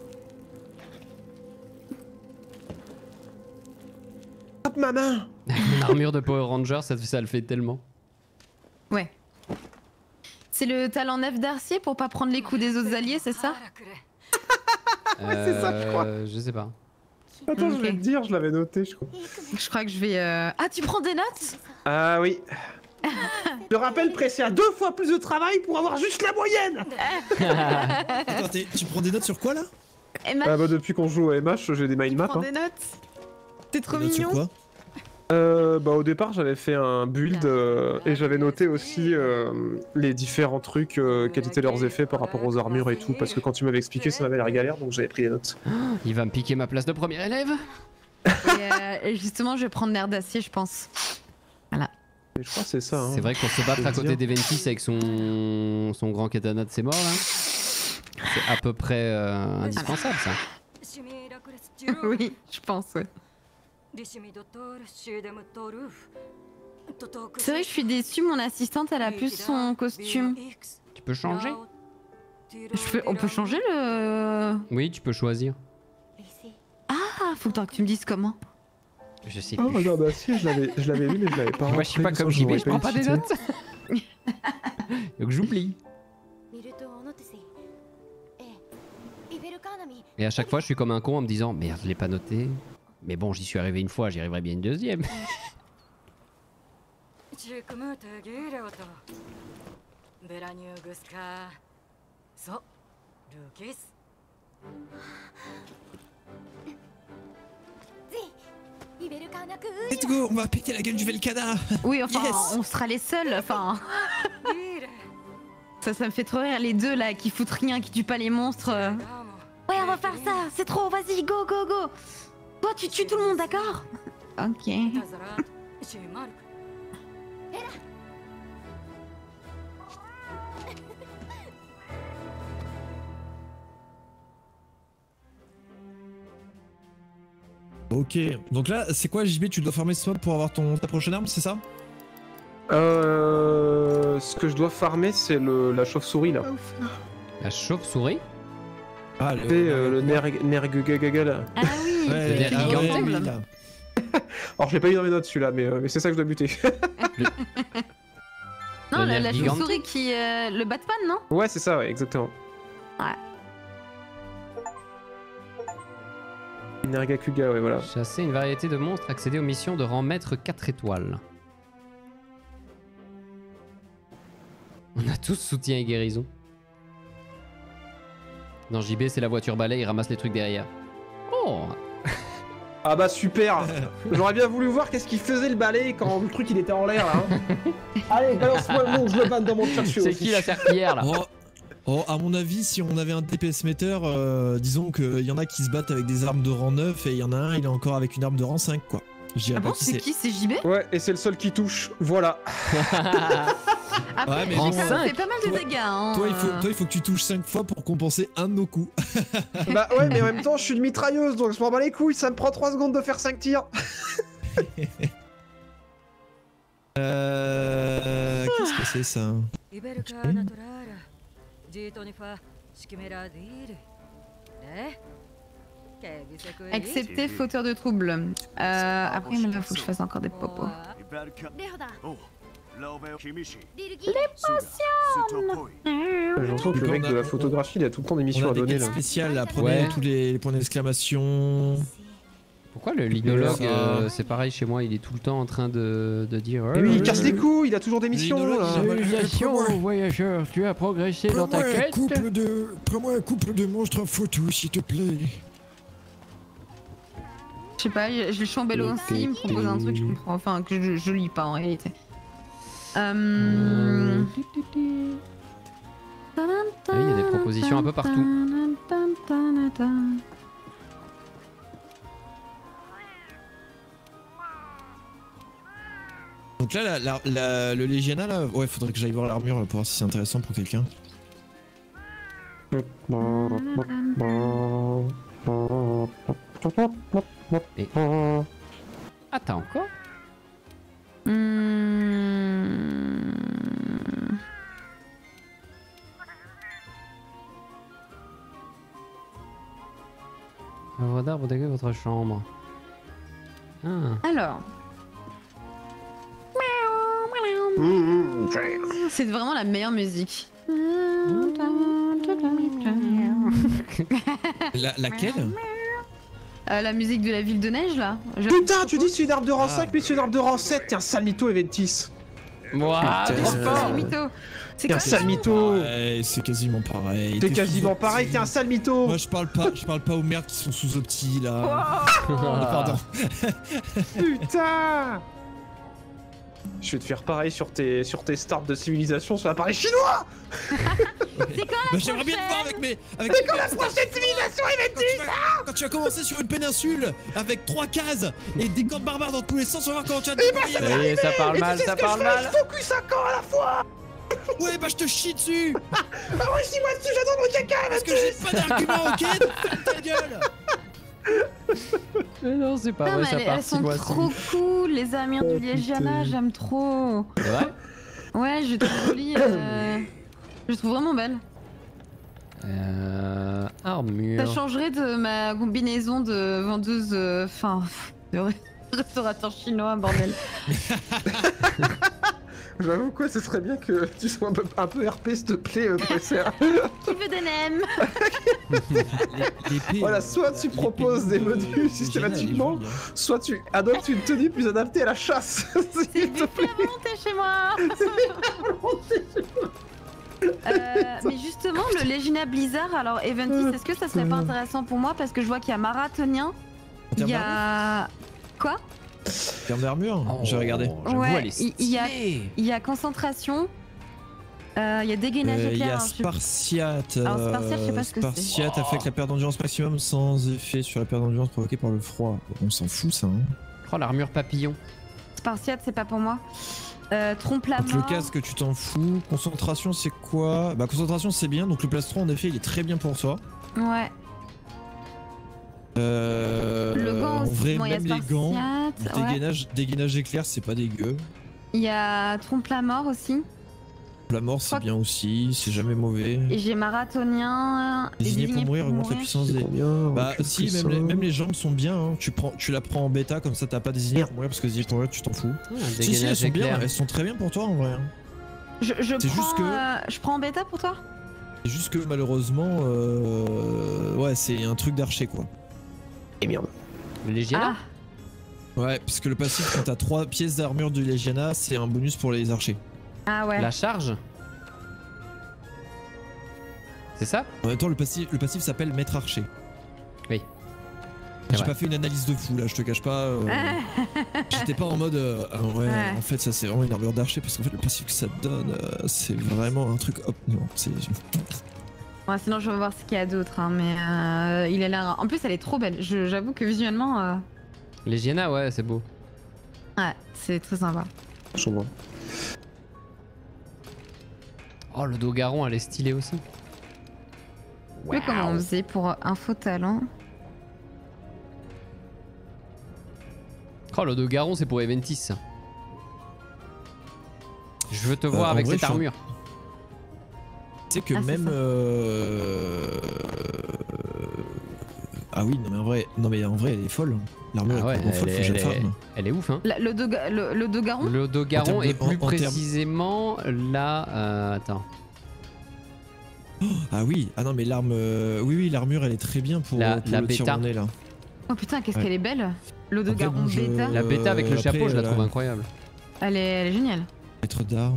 Hop ma main.
L'armure de Power Ranger, ça le fait tellement.
Ouais. C'est le talent 9 d'Arcier pour pas prendre les coups des autres alliés, c'est ça?
c'est ça, je crois.
Je sais pas.
Attends, je vais
Ok.
te dire, je l'avais noté, je crois.
Je crois que je vais... Ah, tu prends des notes?
Ah oui. Je rappelle, presser à 2 fois plus de travail pour avoir juste la moyenne.
Attends, tu prends des notes sur quoi là?
Emma,
Ah bah depuis qu'on joue au MH, j'ai des mind
tu
maps.
prends
Hein.
des notes? T'es trop
Des notes sur
mignon.
quoi?
Bah au départ j'avais fait un build et j'avais noté aussi les différents trucs, quels étaient leurs effets par rapport aux armures et tout, parce que quand tu m'avais expliqué ça m'avait l'air galère donc j'avais pris les notes.
Il va me piquer ma place de premier élève.
Et justement, je vais prendre l'air d'acier, je pense. Voilà.
Et je crois que c'est ça. Hein.
C'est vrai qu'on se battre à côté d'Eventis avec son grand katana de ses morts là. C'est à peu près indispensable ça.
Oui, je pense, ouais. C'est vrai que je suis déçue, mon assistante, elle a plus son costume.
Tu peux changer?
On peut changer le...
Oui, tu peux choisir.
Ah, faut que tu me dises comment.
Je sais
Oh
plus.
regarde, bah si je l'avais vu mais je l'avais pas.
Moi je suis pas
rentré,
comme
ça,
JB,
l'aurais
je prends pas des
utilisé.
notes. Donc j'oublie. Et à chaque fois je suis comme un con en me disant merde je l'ai pas noté. Mais bon j'y suis arrivé une fois, j'y arriverai bien une deuxième.
Let's go, on va péter la gueule du Velkana.
Oui, enfin,
Yes.
on sera les seuls, enfin... Ça me fait trop rire, les deux là, qui foutent rien, qui tuent pas les monstres. Ouais, on va faire ça, c'est trop, vas-y, go, go, go. Toi, tu tues tout le monde, d'accord? Ok.
Ok, donc là, c'est quoi JB? Tu dois farmer ce swap pour avoir ta prochaine arme, c'est ça?
Ce que je dois farmer c'est la chauve-souris là.
La chauve-souris?
Ah,
C'est le nergugagaga là.
Ah oui,
Ouais,
le nerf
ah ouais,
gigantesque.
oui, là.
Alors je l'ai pas eu dans mes notes celui-là mais c'est ça que je dois buter.
non,
Le
la
nerf gigante.
chauve-souris qui... le Batman, non?
Ouais c'est ça ouais exactement.
Ouais.
Nergakuga ouais voilà.
Chasser une variété de monstres, accéder aux missions de rang maître 4 étoiles. On a tous soutien et guérison. Dans JB c'est la voiture balai, il ramasse les trucs derrière. Oh.
Ah bah super. J'aurais bien voulu voir qu'est-ce qu'il faisait le balai quand le truc il était en l'air là. Hein. Allez balance-moi le nom, je le vanne dans mon chat.
C'est qui la serpillière là?
Oh, à mon avis, si on avait un DPS meter, disons qu'il y en a qui se battent avec des armes de rang 9 et il y en a un, il est encore avec une arme de rang 5, quoi. Je dirais
Ah
pas
bon,
qui
c'est qui? C'est JB?
Ouais, et c'est le seul qui touche. Voilà.
Après,
Ouais, mais
JB,
en
ça
cinq.
fait pas mal de dégâts. Hein.
Toi, il faut que tu touches 5 fois pour compenser un de nos coups.
Bah ouais, mais en même temps, je suis une mitrailleuse, donc je m'en bats les couilles. Ça me prend 3 secondes de faire 5 tirs.
Qu'est-ce que c'est ça?
Accepter fauteur de troubles. Après, il faut que je fasse encore des popos.
J'ai l'impression que le mec de la photographie, il a tout le temps des missions
On
à
a des
donner
quêtes
là.
spéciales, là. Prenez
Ouais.
tous les points d'exclamation.
Pourquoi le linologue,
Ça.
c'est pareil chez moi, il est tout le temps en train de dire.
Mais oui, il casse les couilles, il a toujours des missions
Linologue,
là.
Salutations,
voyageur, tu as progressé
Prends-moi un couple de monstres en photo, s'il te plaît.
Je sais pas, je suis en bello aussi, il me propose un truc, je comprends. Enfin, que je lis pas en réalité.
Oui, il y a des propositions un peu partout.
Donc là, le Légiana, là, ouais, faudrait que j'aille voir l'armure là, pour voir si c'est intéressant pour quelqu'un.
Ah, t'as encore? Œuvre d'art, vous dégueu votre chambre. Ah.
Alors. C'est vraiment la meilleure musique.
Laquelle?
La musique de la ville de neige là.
Putain, tu dis c'est une arme de rang 5, mais c'est une arme de rang 7. T'es un sale mytho, Eventis.
Ouah,
Putain,
trop
C'est
fort.
un mytho. C'est
T'es un
quoi
sale mytho.
Ouais, c'est quasiment pareil.
T'es quasiment pareil, t'es un sale mytho.
Moi, je parle pas aux merdes qui sont sous opti là. Pardon.
Putain. Je vais te faire pareil sur tes starts de civilisation sur l'appareil chinois.
Bah, j'aimerais bien te voir avec mes.
C'est quand la prochaine civilisation, Eventis?
Quand tu as commencé sur une péninsule avec 3 cases et des camps barbares dans tous les sens, on va voir comment tu as débrouillé.
Ça y est, ça parle mal, ça parle mal.
Focus 5 ans à la fois.
Ouais, bah je te chie dessus.
Ah ouais, chie-moi dessus, j'attends mon caca.
Parce que j'ai pas d'argument, ok? Ferme ta gueule.
Mais non, c'est pas
Non,
vrai,
mais
ça part
elles
6
sont
mois.
trop cool, les armures du Légiana, j'aime trop.
C'est vrai?
Ouais, je trouve jolie. Je trouve vraiment belle.
Armure.
Ça changerait de ma combinaison de vendeuse. Enfin. de restaurateur chinois, bordel.
J'avoue quoi, ce serait bien que tu sois un peu RP s'il te plaît, professeur.
Qui veut des nems?
L'épée.
Voilà, soit tu proposes des modules systématiquement, soit tu adoptes une tenue plus adaptée à la chasse.
C'est plus la volonté chez moi. Mais justement, le Légiana Blizzard, alors Eventis, est-ce que ça serait pas intéressant pour moi? Parce que je vois qu'il y a Marathonien, il y a. Quoi?
En termes d'armure, j'ai regardé.
Ouais, il y a concentration, il y a dégainage
Il y
éclair.
a
alors je-
Spartiate.
Alors, Spartiate, je sais pas ce que c'est.
Spartiate affecte la perte d'endurance maximum sans effet sur la perte d'endurance provoquée par le froid. On s'en fout ça. Hein.
Oh, l'armure papillon.
Spartiate, c'est pas pour moi. Trompe la
Donc le
mort.
casque, tu t'en fous. Concentration, c'est quoi? Bah, concentration, c'est bien. Donc le plastron, en effet, il est très bien pour toi.
Ouais. Le gant
en
aussi.
vrai,
Bon, il y a
même les gants.
Spartiate. Ouais.
Dégainage éclair, c'est pas dégueu.
Il y a Trompe la mort aussi.
La mort, c'est
Crois-
bien aussi. C'est jamais mauvais.
Et j'ai Marathonien. et
Désigné pour mourir, augmente la puissance des. Bah, si, même les jambes sont bien. Hein. Tu la prends en bêta, comme ça, t'as pas désigné pour mourir parce que désigné pour mourir, tu t'en fous. Si, elles
Dégainage
sont bien.
éclair.
Elles sont très bien pour toi en vrai. Hein.
Je
C'est
prends,
juste que-
je prends en bêta pour toi?
C'est juste que malheureusement, ouais, c'est un truc d'archer quoi.
Et merde.
Le Légiana?
Ouais, parce que le passif, quand t'as 3 pièces d'armure du Légiana, c'est un bonus pour les archers.
Ah ouais.
La charge? C'est ça?
En même temps, le passif s'appelle Maître Archer.
Oui.
J'ai
vrai.
pas fait une analyse de fou là, je te cache pas. J'étais pas en mode. Ah ouais,
Ouais.
en fait, ça c'est vraiment une armure d'archer parce qu'en fait, le passif que ça te donne, c'est vraiment un truc. Hop, non, c'est.
Ouais, sinon je vais voir ce qu'il y a d'autre, hein, mais il a l'air. En plus, elle est trop belle. J'avoue que visuellement.
Légiana, ouais, c'est beau.
Ouais, c'est très sympa.
Je vois.
Oh, le Dogaron, elle est stylée aussi.
Tu sais comment on faisait pour info talent?
Oh, le Dogaron, c'est pour Eventis, ça. Je veux te voir avec
vrai,
cette armure.
Tu sais que
Ah, c'est
même.
ça.
Ah oui, non mais en vrai, elle est folle. L'armure
Ah ouais,
est complètement folle, faut que je la farme.
elle est ouf, hein.
Le Dogaron?
Le Dogaron
En termes
est
de-
plus
en termes-
précisément là. Attends.
Ah oui, ah non mais l'arme. Oui, l'armure elle est très bien pour,
La
le tir
bêta.
au nez là.
Oh putain, qu'est-ce
Ouais.
qu'elle est belle! Le Dogaron
bon, je-
bêta,
La bêta avec le
après,
chapeau, je la trouve
là.
incroyable.
elle est géniale.
Maître d'armes.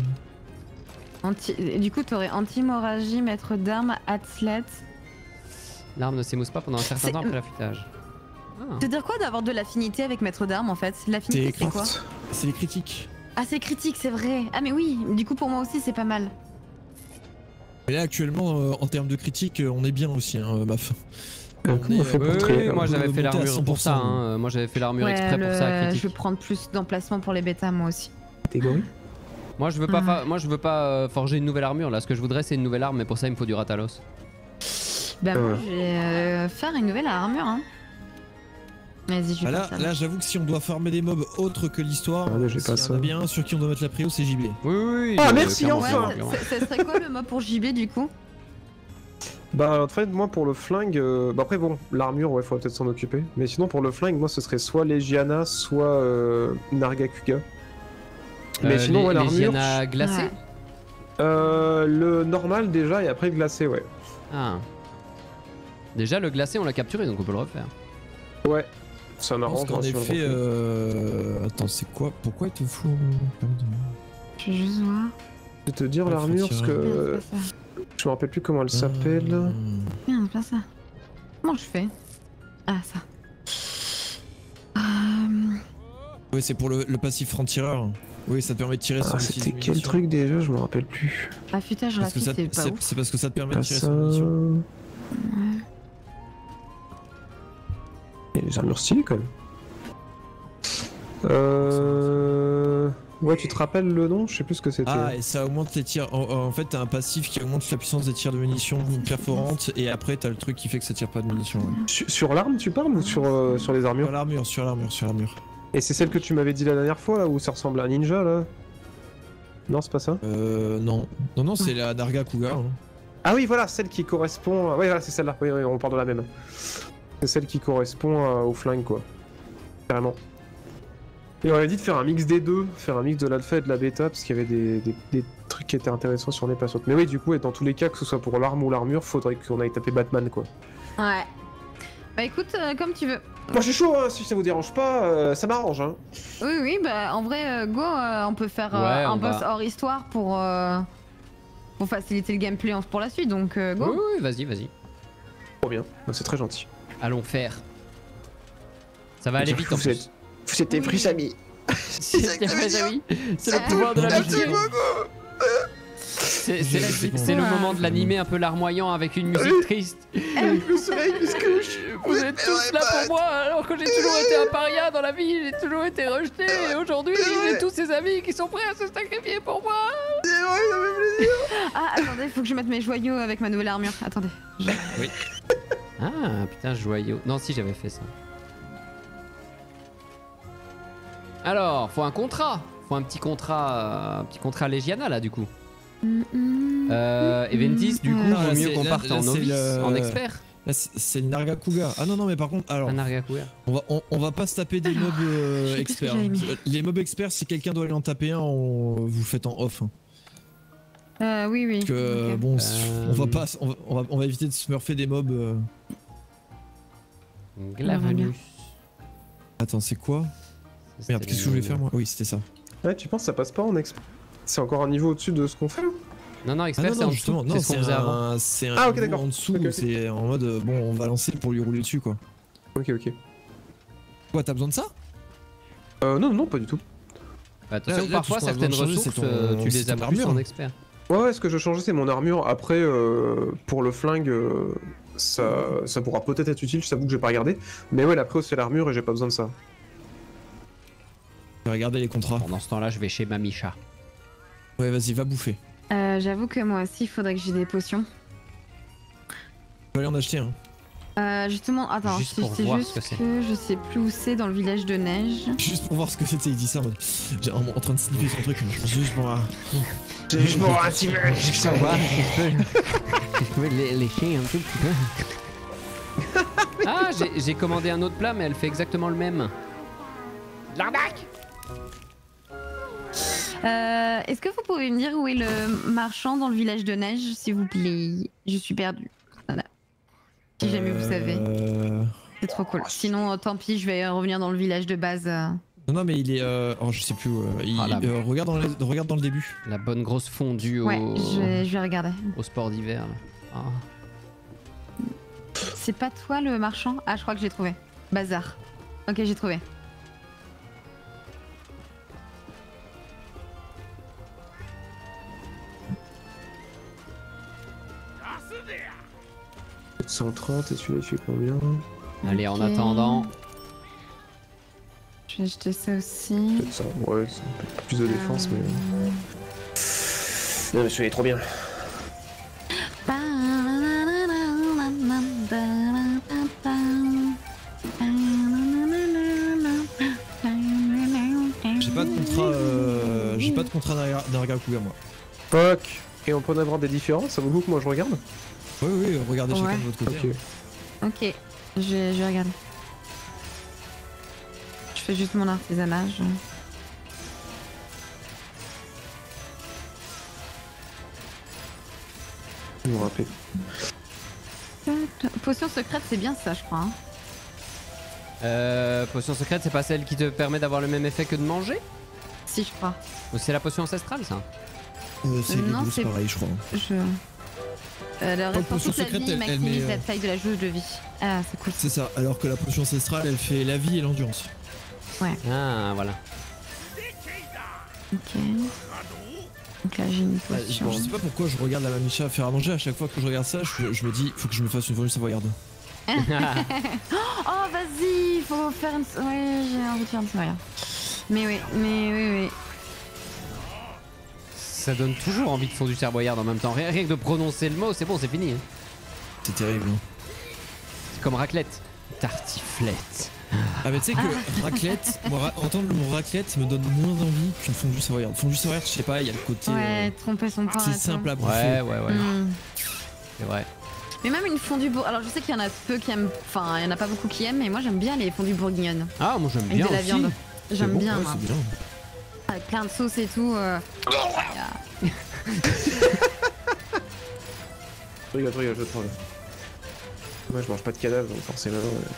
Du coup, t'aurais anti-hémorragie, maître d'armes, athlète.
L'arme ne s'émousse pas pendant un certain
C'est-
temps après l'affûtage. Ah.
Ça veut dire quoi d'avoir de l'affinité avec maître d'armes en fait? L'affinité c'est quoi?
C'est les critiques.
Ah, c'est critique, c'est vrai. Ah, mais oui, du coup, pour moi aussi, c'est pas mal.
Mais là actuellement, en termes de critiques, on est bien aussi, hein, Baf.
Comment on fait pour
Oui,
trier,
moi
on
j'avais
peut
fait
monter à
l'armure pour ça.
100%.
Hein. Moi j'avais fait l'armure
Ouais,
exprès pour ça,
je
critique.
veux prendre plus d'emplacement pour les bêtas, moi aussi.
catégorie?
Moi je veux pas, moi je veux pas forger une nouvelle armure là. Ce que je voudrais c'est une nouvelle arme, mais pour ça il me faut du Ratalos.
Bah, moi,
Ouais.
je vais faire une nouvelle armure, hein. Vas-y, je vais
Ah,
faire ça.
là j'avoue que si on doit farmer des mobs autres que l'histoire,
Ah, là, j'ai
s'il
pas
y en
ça.
a bien sur qui on doit mettre la prio, c'est JB.
Oui.
Ah, merci,
clairement,
enfin.
Ouais,
clairement.
ça serait quoi le mot pour JB du coup?
Bah en fait moi pour le flingue, bah après bon l'armure ouais faudrait peut-être s'en occuper, mais sinon pour le flingue moi ce serait soit Legiana soit Nargacuga. Mais sinon ouais,
les
l'armure,
Giana glacées.
Ouais.
le normal déjà et après le glacé ouais.
Ah. Déjà le glacé on l'a capturé donc on peut le refaire.
Ouais, ça
Je pense
m'arrange.
qu'en
hein, sur le
effet,
reflet.
attends, c'est quoi? Pourquoi il te faut
Je vais juste voir.
Je vais te dire
Ouais, faut
l'armure parce
tirer.
que
Merde, c'est pas ça.
je me rappelle plus comment elle s'appelle.
Merde, pas ça. Comment je fais? Ah, ça.
Oui, c'est pour le passif franc-tireur. Oui, ça te permet de tirer sur
Ah,
les
c'était
petites
quel
munitions.
truc déjà, je me rappelle plus.
Affûtage
Parce que
rapide,
ça-
c'est pas ouf.
C'est parce que ça te permet de
Pas
tirer
ça.
sur les munitions.
Il y a des armures stylées quand même. Ouais, tu te rappelles le nom? Je sais plus ce que c'était.
Ah, et ça augmente les tirs. En fait, t'as un passif qui augmente la puissance des tirs de munitions perforantes, et après, t'as le truc qui fait que ça tire pas de munitions. Ouais.
Sur l'arme, tu parles ou sur les armures?
Sur l'armure.
Et c'est celle que tu m'avais dit la dernière fois là où ça ressemble à un ninja là? Non, c'est pas ça?
Non. Non, c'est la Nargacuga. Hein.
Ah oui, voilà, celle qui correspond. Ouais, voilà, c'est celle-là. Oui, on parle de la même. C'est celle qui correspond au flingue, quoi. Carrément. Et on avait dit de faire un mix des deux, faire un mix de l'alpha et de la bêta, parce qu'il y avait des trucs qui étaient intéressants sur les passantes. Mais oui, du coup, et dans tous les cas, que ce soit pour l'arme ou l'armure, faudrait qu'on aille taper Batman, quoi.
Ouais. Bah écoute, comme tu veux.
Moi, je suis chaud, hein, si ça vous dérange pas, ça m'arrange, hein.
Oui, bah en vrai, go, on peut faire
Ouais,
un
on
boss
va-
hors histoire pour faciliter le gameplay pour la suite, donc go.
Oui, vas-y.
Trop bien, c'est très gentil.
Allons faire. Ça va aller vite en
Vous
plus.
êtes- Vous êtes des
Oui.
vrais amis.
C'est le pouvoir de la musique. C'est le moment de l'animer un peu larmoyant avec une musique triste.
Le soleil qui se couche.
Vous êtes tous là pour moi alors que j'ai toujours été un paria dans la vie, j'ai toujours été rejeté et aujourd'hui j'ai tous ces amis qui sont prêts à se sacrifier pour moi.
Ah, attendez, faut que je mette mes joyaux avec ma nouvelle armure. Attendez.
Ah putain, joyau. Non, si j'avais fait ça. Alors, faut un contrat. Faut un petit contrat Legiana là du coup. Eventis, du coup,
Non,
vaut
là,
mieux
c'est-
qu'on
là-
parte
là,
en
c'est
novice,
le-
en expert.
Là, c'est une Nargacuga. Ah non, mais par contre, alors,
Un Nargacuga.
on va pas se taper des mobs
je sais plus ce que
experts.
j'avais mis.
Les mobs experts, si quelqu'un doit aller en taper un, vous le faites en off. Hein.
Oui.
Parce que,
ok.
bon, on va éviter de smurfer des mobs.
Glavenus.
Attends, c'est quoi? Merde, qu'est-ce que je voulais faire moi? Oui, c'était ça.
Ouais, tu penses que ça passe pas en exp? C'est encore un niveau au-dessus de ce qu'on fait là?
Non,
Ah
expert, c'est en dessous. C'est ce qu'on faisait avant.
c'est un
Ah, ok,
niveau
d'accord.
en dessous,
Ok, ok.
c'est en mode bon, on va lancer pour lui rouler dessus quoi.
Ok.
Quoi, t'as besoin de ça?
Non, pas du tout.
Bah, attention,
Là,
parfois
tout ce qu'on a
certaines
besoin de changer,
ressources,
c'est ton-
tu
c'est
les as
ton
plus
armure.
en expert.
Ouais, ce que je changeais, c'est mon armure. Après, pour le flingue, ça pourra peut-être être utile, je t'avoue que j'ai pas regardé. Mais ouais, après, c'est l'armure et j'ai pas besoin de ça.
Je vais regarder les contrats.
Pendant ce temps-là, je vais chez Mamicha.
Ouais, vas-y, va bouffer.
J'avoue que moi aussi, il faudrait que j'ai des potions.
Je vais aller en acheter un.
Justement, attends,
Juste
c'est
pour voir
juste
ce que c'est.
que je sais plus où c'est dans le village de neige.
Juste pour voir ce que c'était, il dit ça en mode. En train de sniffer son truc, juste pour voir.
Je m'en un petit peu.
Je peux lécher un tout petit peu. Ah, j'ai commandé un autre plat, mais elle fait exactement le même. L'arnaque!
Est-ce que vous pouvez me dire où est le marchand dans le village de neige, s'il vous plaît? Je suis perdue. Voilà. Si jamais vous savez. C'est trop cool. Sinon, tant pis, je vais revenir dans le village de base.
Non, mais il est. Oh, je sais plus où. Regarde dans le début.
La bonne grosse fondue
Ouais, je vais regarder.
au sport d'hiver. Ah.
C'est pas toi le marchand? Ah, je crois que j'ai trouvé. Bazar. Ok, j'ai trouvé.
« 130 et celui-là il fait combien?
Allez, en
Ok.
attendant.
Je vais acheter ça aussi.
Peut-être ça, ouais, c'est un peu plus de défense, mais... Non mais celui-là est trop bien.
J'ai pas de contrat d'Argakuga moi.
Fuck. Et on peut en avoir des différences, ça vaut le coup que moi je regarde?
Oui, regardez chacun
Ouais.
de votre côté.
Ok.
Ok, je vais regarder. Je fais juste mon artisanat.
Je me rappelle.
Potion secrète, c'est bien ça, je crois. Hein.
Potion secrète, c'est pas celle qui te permet d'avoir le même effet que de manger?
Si, je crois.
Ou c'est la potion ancestrale, ça?
C'est les
Non,
deux,
c'est-
c'est pareil, je crois.
Le reste pour
potion
toute la
secrète,
vie
elle
maximise
met,
la taille de la jauge de vie. Ah, c'est cool.
C'est ça, alors que la potion ancestrale, elle fait la vie et l'endurance.
Ah, voilà.
Ok. Donc là, j'ai une
Je
potion.
sais pas pourquoi je regarde la Mamicha faire à manger, à chaque fois que je regarde ça, je me dis, faut que je me fasse une fondue savoyarde.
Oh, vas-y, il faut faire une. Ouais, j'ai envie de faire une soirée. Mais oui.
Ça donne toujours envie de fondue savoyarde en même temps. Rien que de prononcer le mot, c'est bon, c'est fini. Hein.
C'est terrible.
C'est comme raclette. Tartiflette.
Ah, mais tu sais que raclette, entendre le mot raclette me donne moins envie qu'une fondue savoyarde. Fondue savoyarde, je sais pas, il y a le côté.
Ouais, tromper son pain.
C'est
et tout.
simple à bouffer.
Ouais. C'est vrai.
Mais même une fondue bourguignonne. Alors je sais qu'il y en a peu qui aiment. Enfin, il y en a pas beaucoup qui aiment, mais moi j'aime bien les fondues bourguignonnes.
Ah, moi j'aime
Avec
bien
de la
aussi.
viande. J'aime
C'est bon,
bien,
ouais,
moi.
c'est bien.
Avec plein de sauces et tout.
Je rigole, je te prends là. Moi je mange pas de cadavre donc forcément.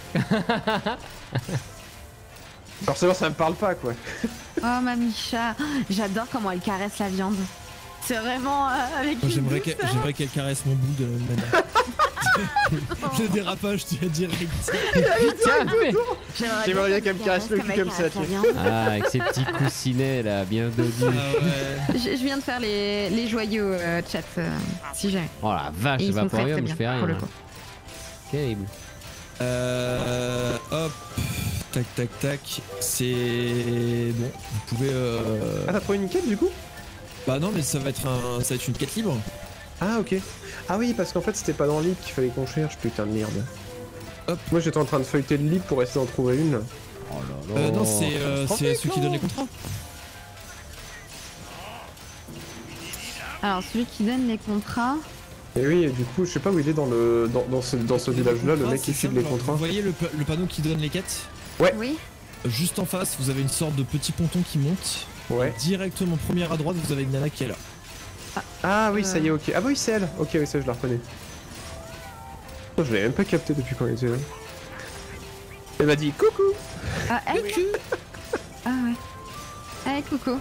Forcément ça me parle pas quoi.
Oh, Mamicha. J'adore comment elle caresse la viande. C'est vraiment avec
Moi,
une
j'aimerais
douceur.
qu'elle caresse mon bout de la même manière. Le dérapage, tu vas direct.
J'aimerais bien qu'elle me caresse le cul comme ça,
caresse la
tu
viande.
Ah, avec ces petits coussinets là, bien dodus.
Ah ouais.
Je viens de faire les joyaux chat, si jamais.
Oh la vache,
Et ils sont très très
Vaporium,
bien
je fais rien.
pour le
là.
coup.
Terrible.
Hop. Tac. C'est bon. Vous pouvez.
Ah t'as trouvé une quête du coup?
Bah non, mais ça va être une quête libre.
Ah ok. Ah oui parce qu'en fait c'était pas dans le livre qu'il fallait qu'on cherche, putain de merde.
Hop.
Moi j'étais en train de feuilleter le livre pour essayer d'en trouver une.
Oh là là.
Non, c'est ceux qui donnent les contrats.
Alors, celui qui donne les contrats.
Et oui, et du coup je sais pas où il est dans ce village là, le mec qui
C'est
file les
simple.
contrats.
Vous voyez le panneau qui donne les quêtes?
Oui.
Juste en face, vous avez une sorte de petit ponton qui monte.
Ouais.
Directement première à droite, vous avez une nana qui est là.
Ah oui ça y est ok. Ah bah oui c'est elle. Ok oui ça je la reconnais. Oh, je l'avais même pas capté depuis quand elle était là. Elle m'a dit coucou.
Ah, elle Ah ouais. Allez, coucou.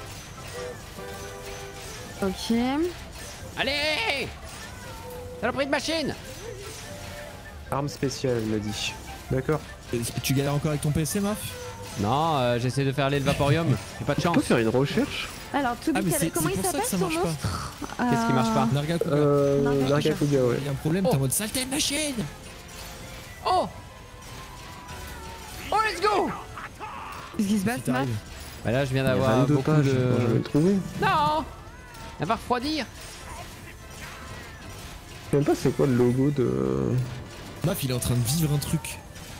Ok.
Allez! Saloperie de machine!
Arme spéciale elle m'a dit. D'accord.
Tu galères encore avec ton PC, Maf?
Non, j'essaie de faire aller le Vaporium. J'ai pas de
On
chance.
peut faire une recherche?
Alors,
Ah, mais c'est
comment il
pour ça
s'appelle
que ça
ton
marche pas.
monstre
Qu'est-ce qui marche pas?
Nargakuga.
Nargakuga ouais.
Il y a un problème, t'es en mode saleté de machine!
Oh! Oh, let's go!
Qu'est-ce qui se passe,
Si t'arrives.
Bah là, je viens d'avoir beaucoup
pages,
de...
je vais le trouver.
Non. Elle va refroidir.
Je sais même pas c'est quoi le logo de...
Maf, il est en train de vivre un truc.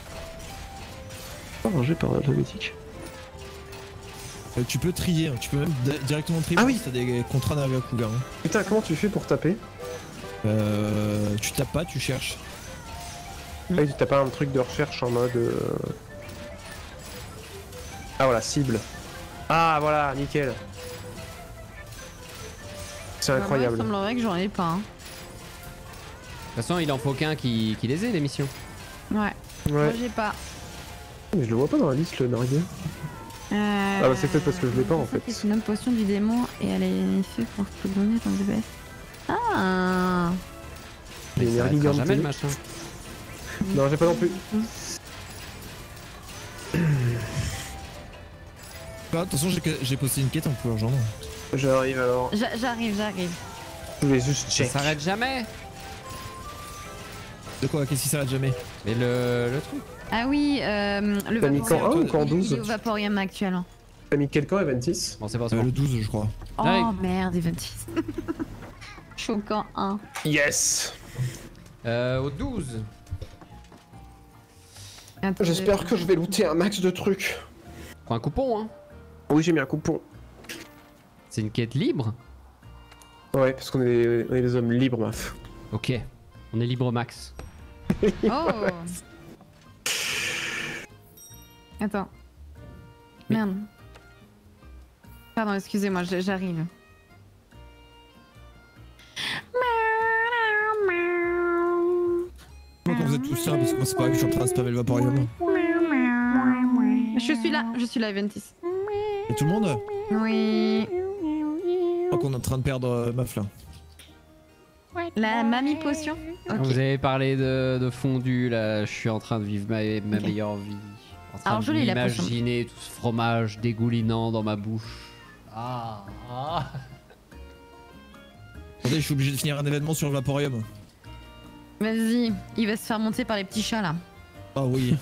Pas rangé par alphabétique.
Tu peux trier, hein. Tu peux même directement trier
Ah oui.
si t'as des contrats Nagaku là. Hein.
Putain, comment tu fais pour taper?
Tu tapes pas, tu cherches.
Ah oui, t'as pas un truc de recherche en mode... Ah voilà, cible. Ah voilà, nickel. C'est
Bah,
incroyable.
moi, il semblerait que j'en ai pas. Hein.
De toute façon, il en faut qu'un qui les ait, les missions.
Ouais. Moi
Ouais,
j'ai pas.
mais je le vois pas dans la liste le narguilé. Ah bah c'est peut-être parce que je l'ai pas en fait.
C'est une autre potion du démon et elle est faite pour se donner dans DPS. Ah.
Les
Ça
narguilés
arrêtera jamais le machin.
Non, j'ai pas non plus.
Bah, attention, j'ai posté une quête en couleur jaune.
J'arrive alors.
J'arrive.
Je voulais juste
Ça
check.
s'arrête jamais.
De quoi? Qu'est-ce qui s'arrête jamais?
Mais le truc.
Ah oui, le
T'as mis camp 1 ou camp
il est
12?
au Vaporium actuel.
T'as mis quel camp, Eventis?
Bon, c'est pas ça.
Le 12, je crois.
Oh
J'arrive.
merde, Eventis. Choquant 1.
Yes.
Au 12.
J'espère que je vais looter un max de trucs.
Prends un coupon, hein.
Oui, j'ai mis un coupon.
C'est une quête libre.
Ouais, parce qu'on est des hommes libres, maf.
Ok. On est libre max.
Oh. Attends. Merde. Pardon, excusez-moi, j'arrive.
Quand vous êtes tous là, parce que moi c'est pareil, je suis en train de spammer le Vaporium.
Je suis là, Eventis.
Et tout le monde?
Oui.
Je crois qu'on est en train de perdre Maf là.
La mamie potion. Ok.
Vous avez parlé de fondu, là. Je suis en train de vivre ma meilleure vie. En train
Alors,
de
je l'ai, la potion.
m'imaginer tout ce fromage dégoulinant dans ma bouche. Ah.
Attendez, je suis obligé de finir un événement sur le Vaporium.
Vas-y, il va se faire monter par les petits chats là.
Ah oui.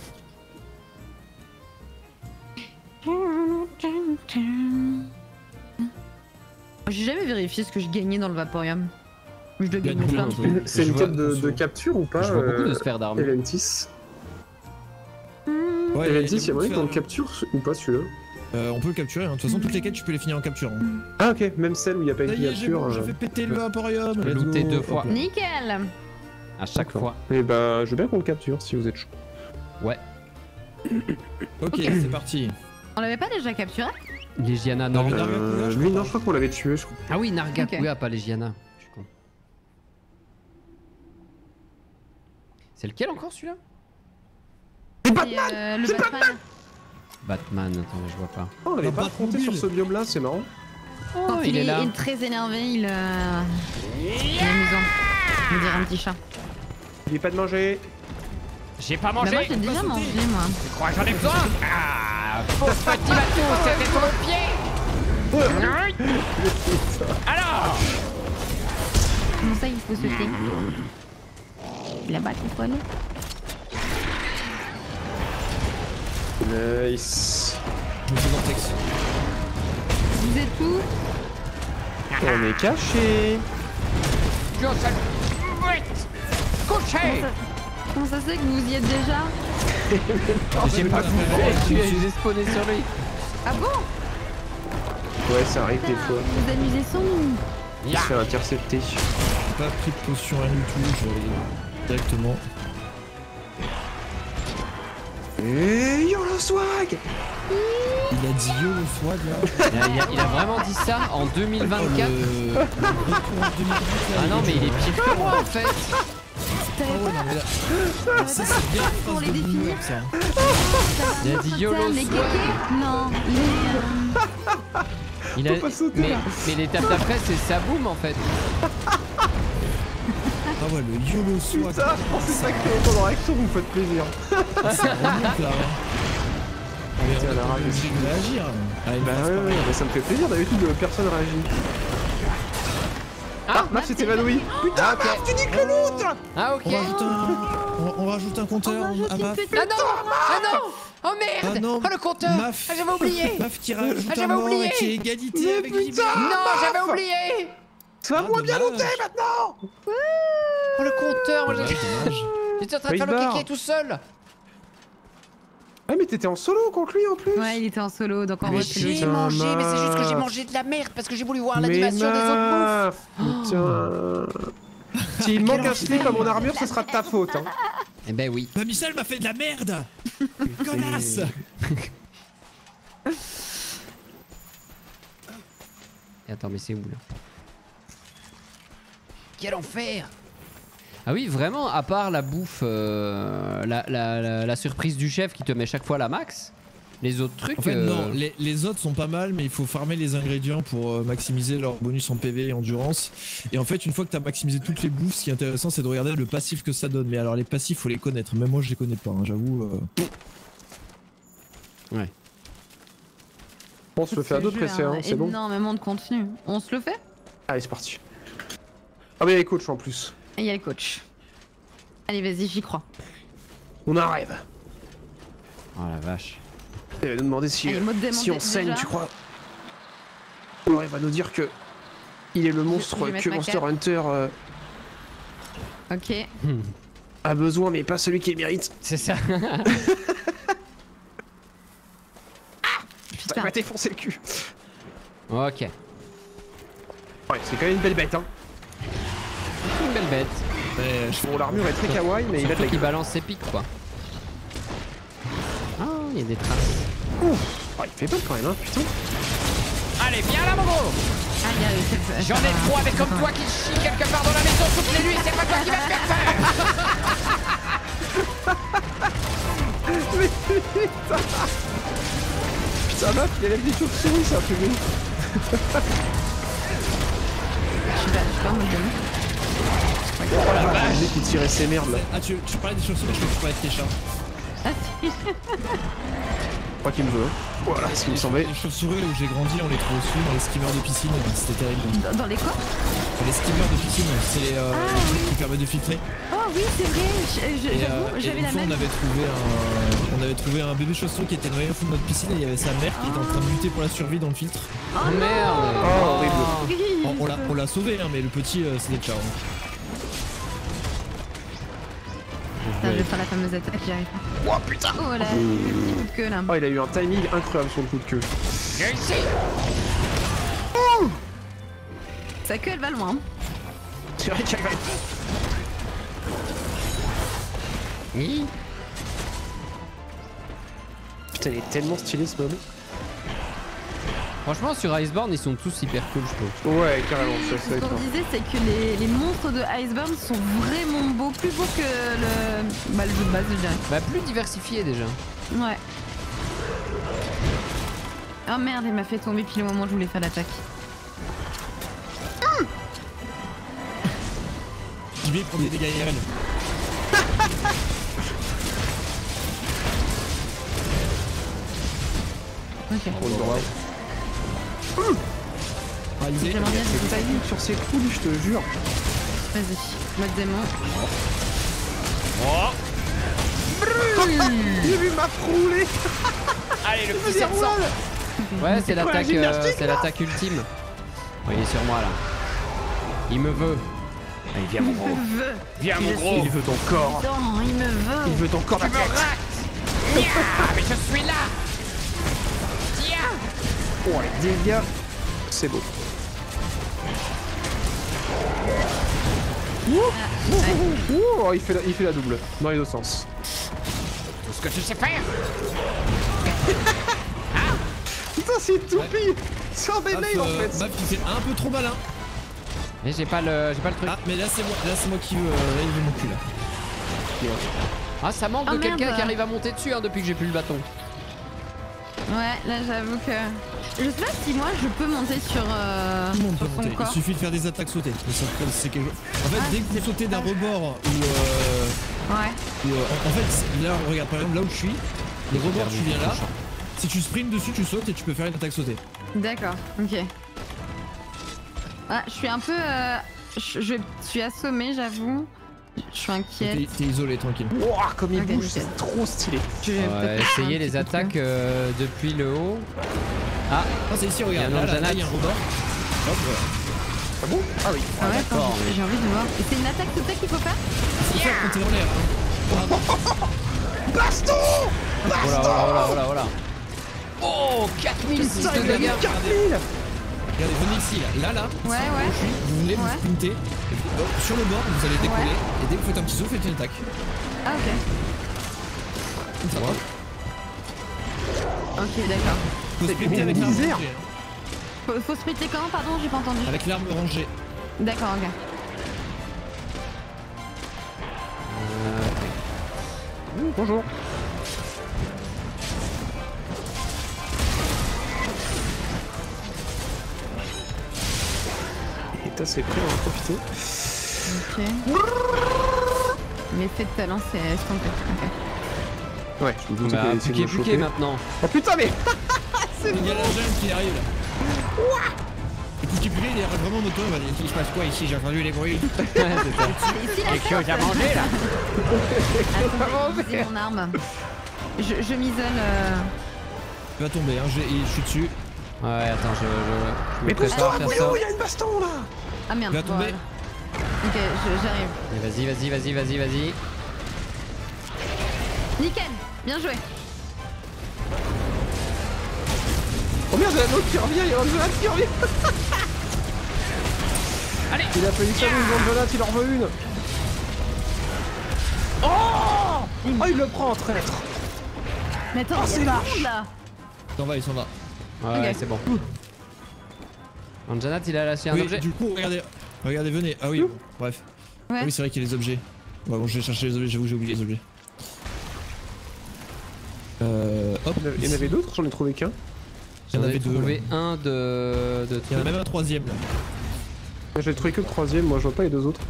J'ai jamais vérifié ce que je gagnais dans le Vaporium. Je dois gagner plein de trucs.
C'est
Je
une
vois-
quête de capture ou pas?
Je vois beaucoup de sphères d'armes.
Eventis.
Ouais,
Eventis,
il
y'a moyen qu'on le
faire-
capture ou pas celui-là?
On peut le capturer, hein. De toute façon, toutes les quêtes, tu peux les finir en capture. Hein.
Ah ok, même celle où il y a pas
Ça
une
y est, j'ai
capture.
bon, j'ai fait péter le Vaporium.
Je l'ai
let's
looté
go.
2 fois.
Hop là.
Nickel.
À chaque fois.
Et bah, je veux bien qu'on le capture si vous êtes chaud.
Ouais.
Ok, c'est parti.
On l'avait pas déjà capturé?
Légiana, non.
Nargacuya, je
Lui,
crois
non,
pas.
je crois qu'on l'avait tué, je crois.
Ah oui, Nargacuya, pas Légiana. Je suis con. C'est lequel encore celui-là?
Le Batman.
Batman, attends, mais je vois pas.
Oh, on l'avait
Un
pas affronté
Batmobile.
sur ce biome là, c'est marrant.
Oh,
Quand
il est là.
il est très énervé, il est amusant. On dirait un petit chat.
N'oubliez pas de manger.
J'ai pas
Bah moi
mangé.
j'ai déjà
sauter.
mangé moi.
Je crois que j'en ai besoin. Ah, pauvre petit bateau, c'était sur le pied. Alors,
Comment ça il faut sauter? Là-bas qu'il faut aller.
Nice.
Je me fais Vortex.
Vous êtes où?
On est caché.
Joseph, vite, couché.
Comment ça se fait que vous y êtes déjà?
J'ai pas
fait.
j'ai spawné sur lui.
Ah bon?
Ouais, ça arrive des fois.
Vous vous amusez sans nous?
Il se fait intercepter.
J'ai pas pris de potion, rien du tout. Je vais aller directement.
Et yo le swag.
Il a dit yo le swag là.
Il a vraiment dit ça en 2024.
Le retour en 2008, là,
Ah non, mais il est pire que moi en fait.
T'avais
Ah ouais, non, mais là,
pas
ça c'est bien
pour
phrase
les
de
définir?
boomer, ça.
Il a dit YOLO
Mais
swag.
Non, il est...
Il a...
Faut pas sauter,
mais,
là.
mais l'étape d'après c'est Saboum en fait.
Ah ouais, le YOLO swag.
Putain, je pensais ça que pendant l'action vous me faites plaisir.
Ça remonte là.
Tiens, la rage aussi.
Je vais agir. Ah, une
Bah
phrase
ouais,
pareille.
ouais, mais ça me fait plaisir, d'habitude personne réagit. Ah, Maf s'est évanoui. Putain, Maf, tu dis que le loot.
Ah ok.
On rajoute un compteur à Maf.
Ah non. Ah non. Oh merde.
Ah non,
Oh le compteur.
Maf.
Ah j'avais oublié.
Maf qui rajoute
Ah,
un
j'avais
mort
oublié.
et qui est égalité
Mais
avec
putain.
Libéral.
Non, j'avais oublié.
Ça va moins bien
dommage.
looter maintenant.
Oh le compteur. Moi,
Dommage.
j'étais en train de faire le
Barre.
kéké tout seul.
Ah, mais t'étais en solo contre lui en plus.
Ouais, il était en solo, donc en
Mais
vrai, c'est
J'ai
logique.
putain,
mangé, mais c'est juste que j'ai
Maf.
mangé de la merde parce que j'ai voulu voir
Mais
l'animation des autres bouffes.
Maf, putain. S'il manque un slip à mon armure, ce sera de ta faute. Hein.
Eh ben oui.
Bah Michel m'a fait de la merde. Connasse.
Et attends, mais c'est où là? Quel enfer! Ah oui, vraiment, à part la bouffe, la surprise du chef qui te met chaque fois la max, les autres trucs.
En fait, non, les autres sont pas mal, mais il faut farmer les ingrédients pour maximiser leur bonus en PV et endurance. Et en fait, une fois que t'as maximisé toutes les bouffes, ce qui est intéressant, c'est de regarder le passif que ça donne. Mais alors, les passifs, faut les connaître. Même moi, je les connais pas, hein, j'avoue.
Ouais.
On se le fait à d'autres essais, hein, c'est bon.
Énormément de contenu. On se le fait?
Allez, c'est parti. Ah, mais il y a les coachs en plus.
Et il y a le coach. Allez, vas-y, j'y crois.
On arrive.
Oh la vache.
Il va nous demander si,
Allez, mode démonté,
si on saigne,
déjà.
tu crois. Ouais, il va nous dire que il est le monstre
je vais mettre
que
ma
Monster
cape.
Hunter
Ok.
a besoin, mais pas celui qu'il mérite.
C'est ça.
Putain, il va défoncer le cul.
Ok.
Ouais, c'est quand même une belle bête, hein.
Une belle bête.
Bon, l'armure est très kawaii, mais il a de
Surtout
la
qui
gueule.
balance ses pics quoi. Ah, il y a des traces.
Oh, il fait peur quand même, hein, putain.
Allez, viens là mon gros.
Allez, allez, c'est
J'en ai trop avec comme toi qui chie quelque part dans la maison toutes les nuits, c'est pas toi qui vas me faire faire.
Mais putain. Putain, Maf, il élève des chauves-souris, c'est un peu bien.
Je suis pas en mode démon.
Oh la vache. Qui tirait ses merdes là.
Ah, tu parlais des chauves-souris, je crois que tu parlais de tes chats.
Ah si.
Je crois qu'il me veut. Voilà, ce qui me semblait.
Les chauves-souris où j'ai grandi, on les trouve souvent dans les skimmers de piscine, c'était terrible.
Dans les quoi?
Les skimmers de piscine, c'est les trucs qui permettent de filtrer.
Oh oui, c'est vrai.
Et,
J'avoue,
et
j'avais
une
la
fois,
même.
on avait trouvé un bébé chausson qui était noyé au fond de notre piscine et il y avait sa mère qui était en train de lutter pour la survie dans le filtre.
Oh
Merde.
Oh, horrible.
On l'a sauvé, hein, mais le petit, c'était ciao.
Putain, je vais faire la fameuse attaque, j'y arrive pas.
Oh putain.
Oh là, le petit coup de queue là.
Oh, il a eu un timing incroyable sur le coup de queue.
Viens ici.
Sa queue, elle va loin.
C'est vrai qu'il va.
Oui.
Putain, il est tellement stylé ce moment.
Franchement sur Iceborne ils sont tous hyper cool je trouve.
Ouais, carrément, je suis assez
Ce qu'on
d'accord.
disait, c'est que les monstres de Iceborne sont vraiment beaux, plus beaux que le jeu de base, je dirais.
Bah plus diversifié déjà.
Ouais. Oh merde, il m'a fait tomber pile au moment où je voulais faire l'attaque.
Je vais prendre des dégâts IRL.
Ok.
Paralysé.
J'aimerais bien, je sais pas vu.
Sur ses couilles, je te jure.
Vas-y, mode démon.
J'ai vu ma rouler.
Allez le petit 700. Ouais c'est l'attaque ultime. Oh, il est sur moi là. Il me veut. Allez viens mon gros. Viens mon gros.
Il veut ton corps.
Non, il me veut.
Il veut ton corps.
Tu me rates. Mais je suis là. Tiens.
Oh, les dégâts. C'est beau. Oh, il fait la double. Dans les deux sens.
Tout ce que tu sais faire.
Putain, c'est toupie. C'est un bébé en fait.
Map qui fait un peu trop malin.
Mais j'ai pas le truc.
Ah, mais là c'est moi qui veux. Là il veut mon cul là.
Ah ça manque
Oh,
de quelqu'un
merde.
qui arrive à monter dessus hein, depuis que j'ai plus le bâton.
Ouais, là j'avoue que. Je sais pas si moi je peux monter sur,
Tout le monde peut
sur son
monter. Il
corps.
suffit de faire des attaques sautées. Mais c'est quelque chose. En fait, dès que vous sautez d'un rebord ou
Ouais.
en fait, là regarde par exemple là où je suis, les rebords tu viens là. Si tu sprints dessus, tu sautes et tu peux faire une attaque sautée.
D'accord, ok. Ah, je suis un peu. Je suis assommée, j'avoue. Je suis inquiète.
T'es isolé, tranquille.
Ouah, comme il
Ok,
bouge,
nickel.
c'est trop stylé.
Je vais peut-être faire
Essayez
un
les
petit
attaques depuis le haut. Ah,
Ah, c'est ici, regarde.
Il y a un
Là,
Anjanath.
il y a un rebord. Hop, voilà.
Ah bon? Ah oui.
Ah ouais,
d'accord,
attends,
mais-
j'ai envie de voir. Et c'est une attaque tout qu'il faut faire?
Faut faire quand t'es en l'air. Hein.
Baston!
Oh là, oh là, oh là, oh là, oh là. Oh, 4006
Putain,
de
il a mis
dégâts.
4000!
Regardez, venez ici, là.
Ouais, ouais.
Vous venez, vous
Ouais.
sprintez. Et puis, hop, sur le bord, vous allez décoller.
Ouais.
Et dès que vous faites un petit saut, faites une attaque.
Ah, ok.
Comme ça.
Ok, d'accord.
Faut
C'est
sprinter
une
avec l'arme
misère.
rangée. Hein.
Faut splitter quand? Pardon, j'ai pas entendu.
Avec l'arme rangée.
D'accord, ok.
Bonjour. Et t'as c'est prêt, on va en profiter.
Ok. L'effet de talent, c'est estompé. Ok.
Ouais, je me doute
Bah,
qu'il essaie de me
piquez
choper.
maintenant.
Oh putain, mais
Il y a la jeune qui arrive là. Et puis Puké, il est vraiment moto, il va dire il se passe quoi ici, j'ai entendu les bruits.
Ouais, c'est ça.
C'est ici la
Quelque chose à manger là.
Attendez, j'ai mon arme. Je m'isole.
Il va tomber, hein, je suis dessus.
Ouais, attends, je me
Mais
prépare à faire ça.
il y a une baston là!
Ah merde.
Il va tomber.
voilà. Ok, j'arrive.
Allez, vas-y.
Nickel, bien joué.
Oh merde, il y a un autre qui revient, il y a un Anjanath qui revient!
Allez.
Il a failli saluer une Anjanath, il en veut une! Oh, il le prend, traître!
Mais attends,
Oh,
il y a
c'est
tout le
lâche.
monde, là.
Ils s'en va.
Ouais,
Ok.
c'est bon. Anjanath, il a lâché un
Oui,
objet.
du coup, regardez, venez. Ah oui, bon, bref.
Ouais.
Ah oui, c'est vrai qu'il y a les objets. Ouais, bon, je vais chercher les objets, j'avoue, j'ai oublié les objets. Hop,
Il y en avait d'autres? J'en ai trouvé qu'un.
Il y en
J'en ai
avait deux.
trouvé un de
Il y en a
trucs.
même un troisième là.
J'ai trouvé que le troisième, moi je vois pas les deux autres.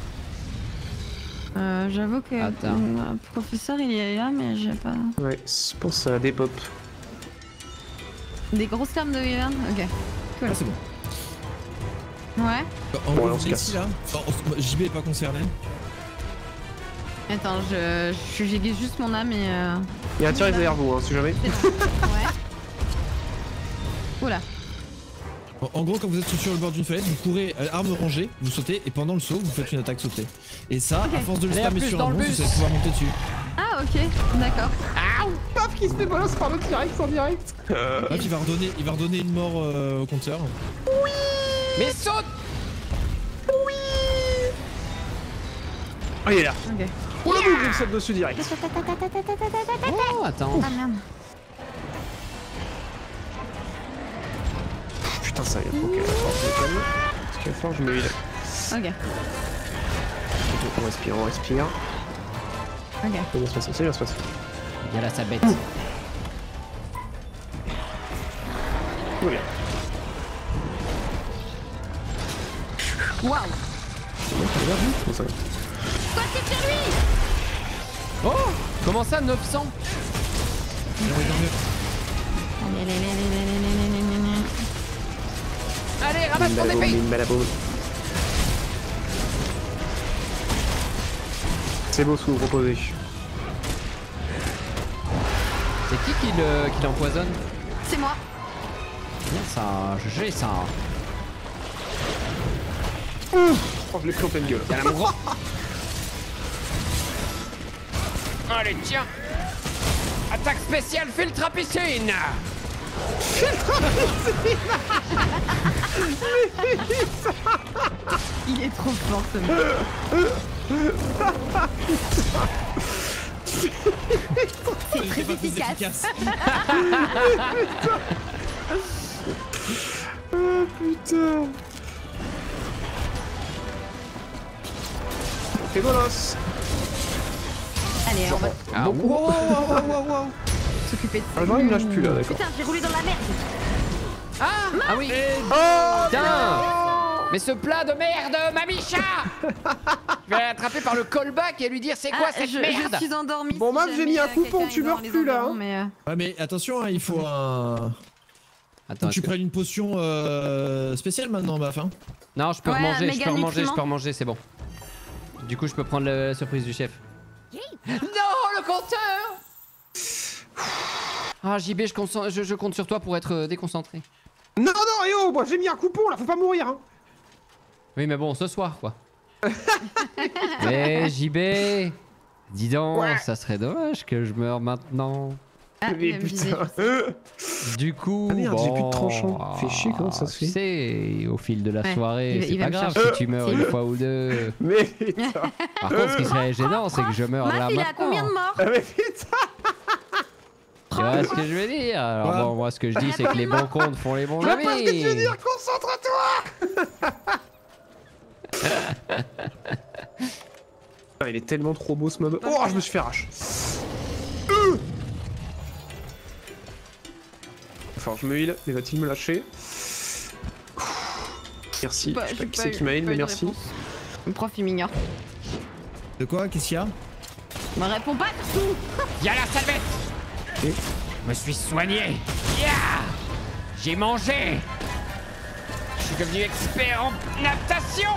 J'avoue que
Attends.
le professeur il est là, mais j'ai pas.
Ouais, je pense à des pop.
Des grosses larmes de Wyvern. Ok.
Ah, c'est bon.
Ouais.
En
Bon,
gros,
on
vous
se
êtes
casse.
ici là. JB est pas concerné.
Attends, j'aiguise juste mon âme et.
Il y a un tir derrière vous, hein, si jamais.
C'est bon. Ouais. Oula.
En gros, quand vous êtes sur le bord d'une fenêtre, vous courez arme rangée, vous sautez et pendant le saut, vous faites une attaque sautée. Et ça,
Ok.
à force de le
Allez, à
spammer
plus
sur
dans
un
le
monstre,
bus.
vous allez pouvoir monter dessus.
Ah ok, d'accord.
Paf qui se fait balance par le T-Rex en direct.
Là, il va redonner une mort au compteur.
Mais saute.
Oh, il est là.
Ok.
Oh la boule, il saute dessus direct.
Oh, attends.
Ah merde.
Putain, ça y est, ok, la force, je me calme. Parce qu'il va falloir que je me heal.
Ok.
On respire, on respire.
Ok.
Ça va bien se passer, ça va bien se passer.
Il y a là sa bête.
Tout va bien.
Waouh.
Bon, ça va.
Quoi, c'est sur lui?
Oh, comment ça 900? Allez, ramasse ton épée.
Balaboum. C'est beau ce que vous proposez.
C'est qui l'empoisonne?
C'est moi.
Bien ça, j'ai ça.
Oh, je l'ai pris en pleine gueule.
Tiens là mon gros. Allez, tiens. Attaque spéciale filtre piscine.
Il est trop fort ce mec. C'est très efficace.
Oh putain. Fais bolos.
Allez, on va
Ah, wow.
s'occuper de ça.
Ah non, il me lâche plus là, d'accord.
Putain, j'ai roulé dans la merde.
Ah oui.
Oh
Putain. Mais ce plat de merde, Mamicha. Je vais l'attraper par le callback et lui dire c'est quoi
Ah,
cette
je
merde.
suis endormie.
Bon,
si
Max, j'ai
jamais,
mis un
quelqu'un
coupon,
est
tu
dans
meurs
les
plus, là,
environs,
hein.
mais,
Ouais, mais attention, hein, il faut un.
Attends,
Faut que tu prennes une potion spéciale maintenant, Baf. Hein.
Non, je peux
Ouais,
remanger,
méga
je peux remanger,
nutriments.
je peux remanger, c'est bon. Du coup, je peux prendre la surprise du chef. Non, le compteur. Ah, JB, je compte sur toi pour être déconcentré.
Non, non, et oh, moi j'ai mis un coupon là, faut pas mourir. Hein.
Oui, mais bon, ce soir, quoi. Mais JB, dis donc,
Ouais.
ça serait dommage que je meure maintenant.
Ah,
Mais
il va me viser.
putain.
Du coup,
Ah merde, j'ai plus de
bon,
tranchant. Fait chier, comment ça se fait?
Tu sais, au fil de la
Ouais,
soirée, c'est
il va
pas
me
grave
chercher.
si tu meurs
Si.
une fois ou deux.
Mais putain.
Par contre, ce qui serait gênant, c'est que je meurs là
Maf, il
maintenant.
a combien de morts?
Ah, mais putain.
Tu vois ce que je veux dire? Alors
Ouais.
bon, moi ce que je dis, c'est que les bons comptes font les bons
Je vois pas ce que tu veux
amis.
dire, concentre-toi. Ah, il est tellement trop beau ce mob. Oh, je me suis fait arrache. Enfin, je me heal, mais va-t-il me lâcher? Merci.
Bah,
Je sais
j'ai
pas qui
pas
c'est
eu-
qui m'a heal,
pas
mais
eu de
merci.
réponse. Le prof, il m'ignore.
De quoi? Qu'est-ce qu'il y a?
Me réponds pas tout.
Y'a la salvette.
Et
Je me suis soigné. Yeah. J'ai mangé. Je suis devenu expert en natation.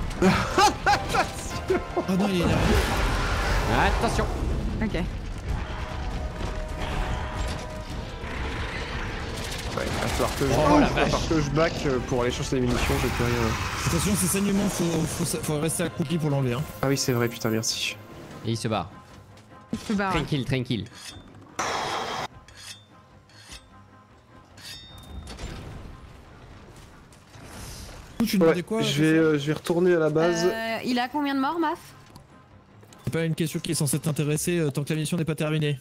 Oh non, il est là.
Attention.
Ok.
Ouais, il va falloir que je,
Oh, la
va falloir que je back pour aller chercher les munitions, j'ai plus rien.
Attention, c'est saignement, faut rester accroupi pour l'enlever. Hein.
Ah oui, c'est vrai, putain, merci.
Et il se barre.
Je me barre.
Tranquille, tranquille.
Tu demandais
Ouais,
quoi?
je vais retourner à la base.
Il a combien de morts, Maf?
C'est pas une question qui est censée t'intéresser tant que la mission n'est pas terminée.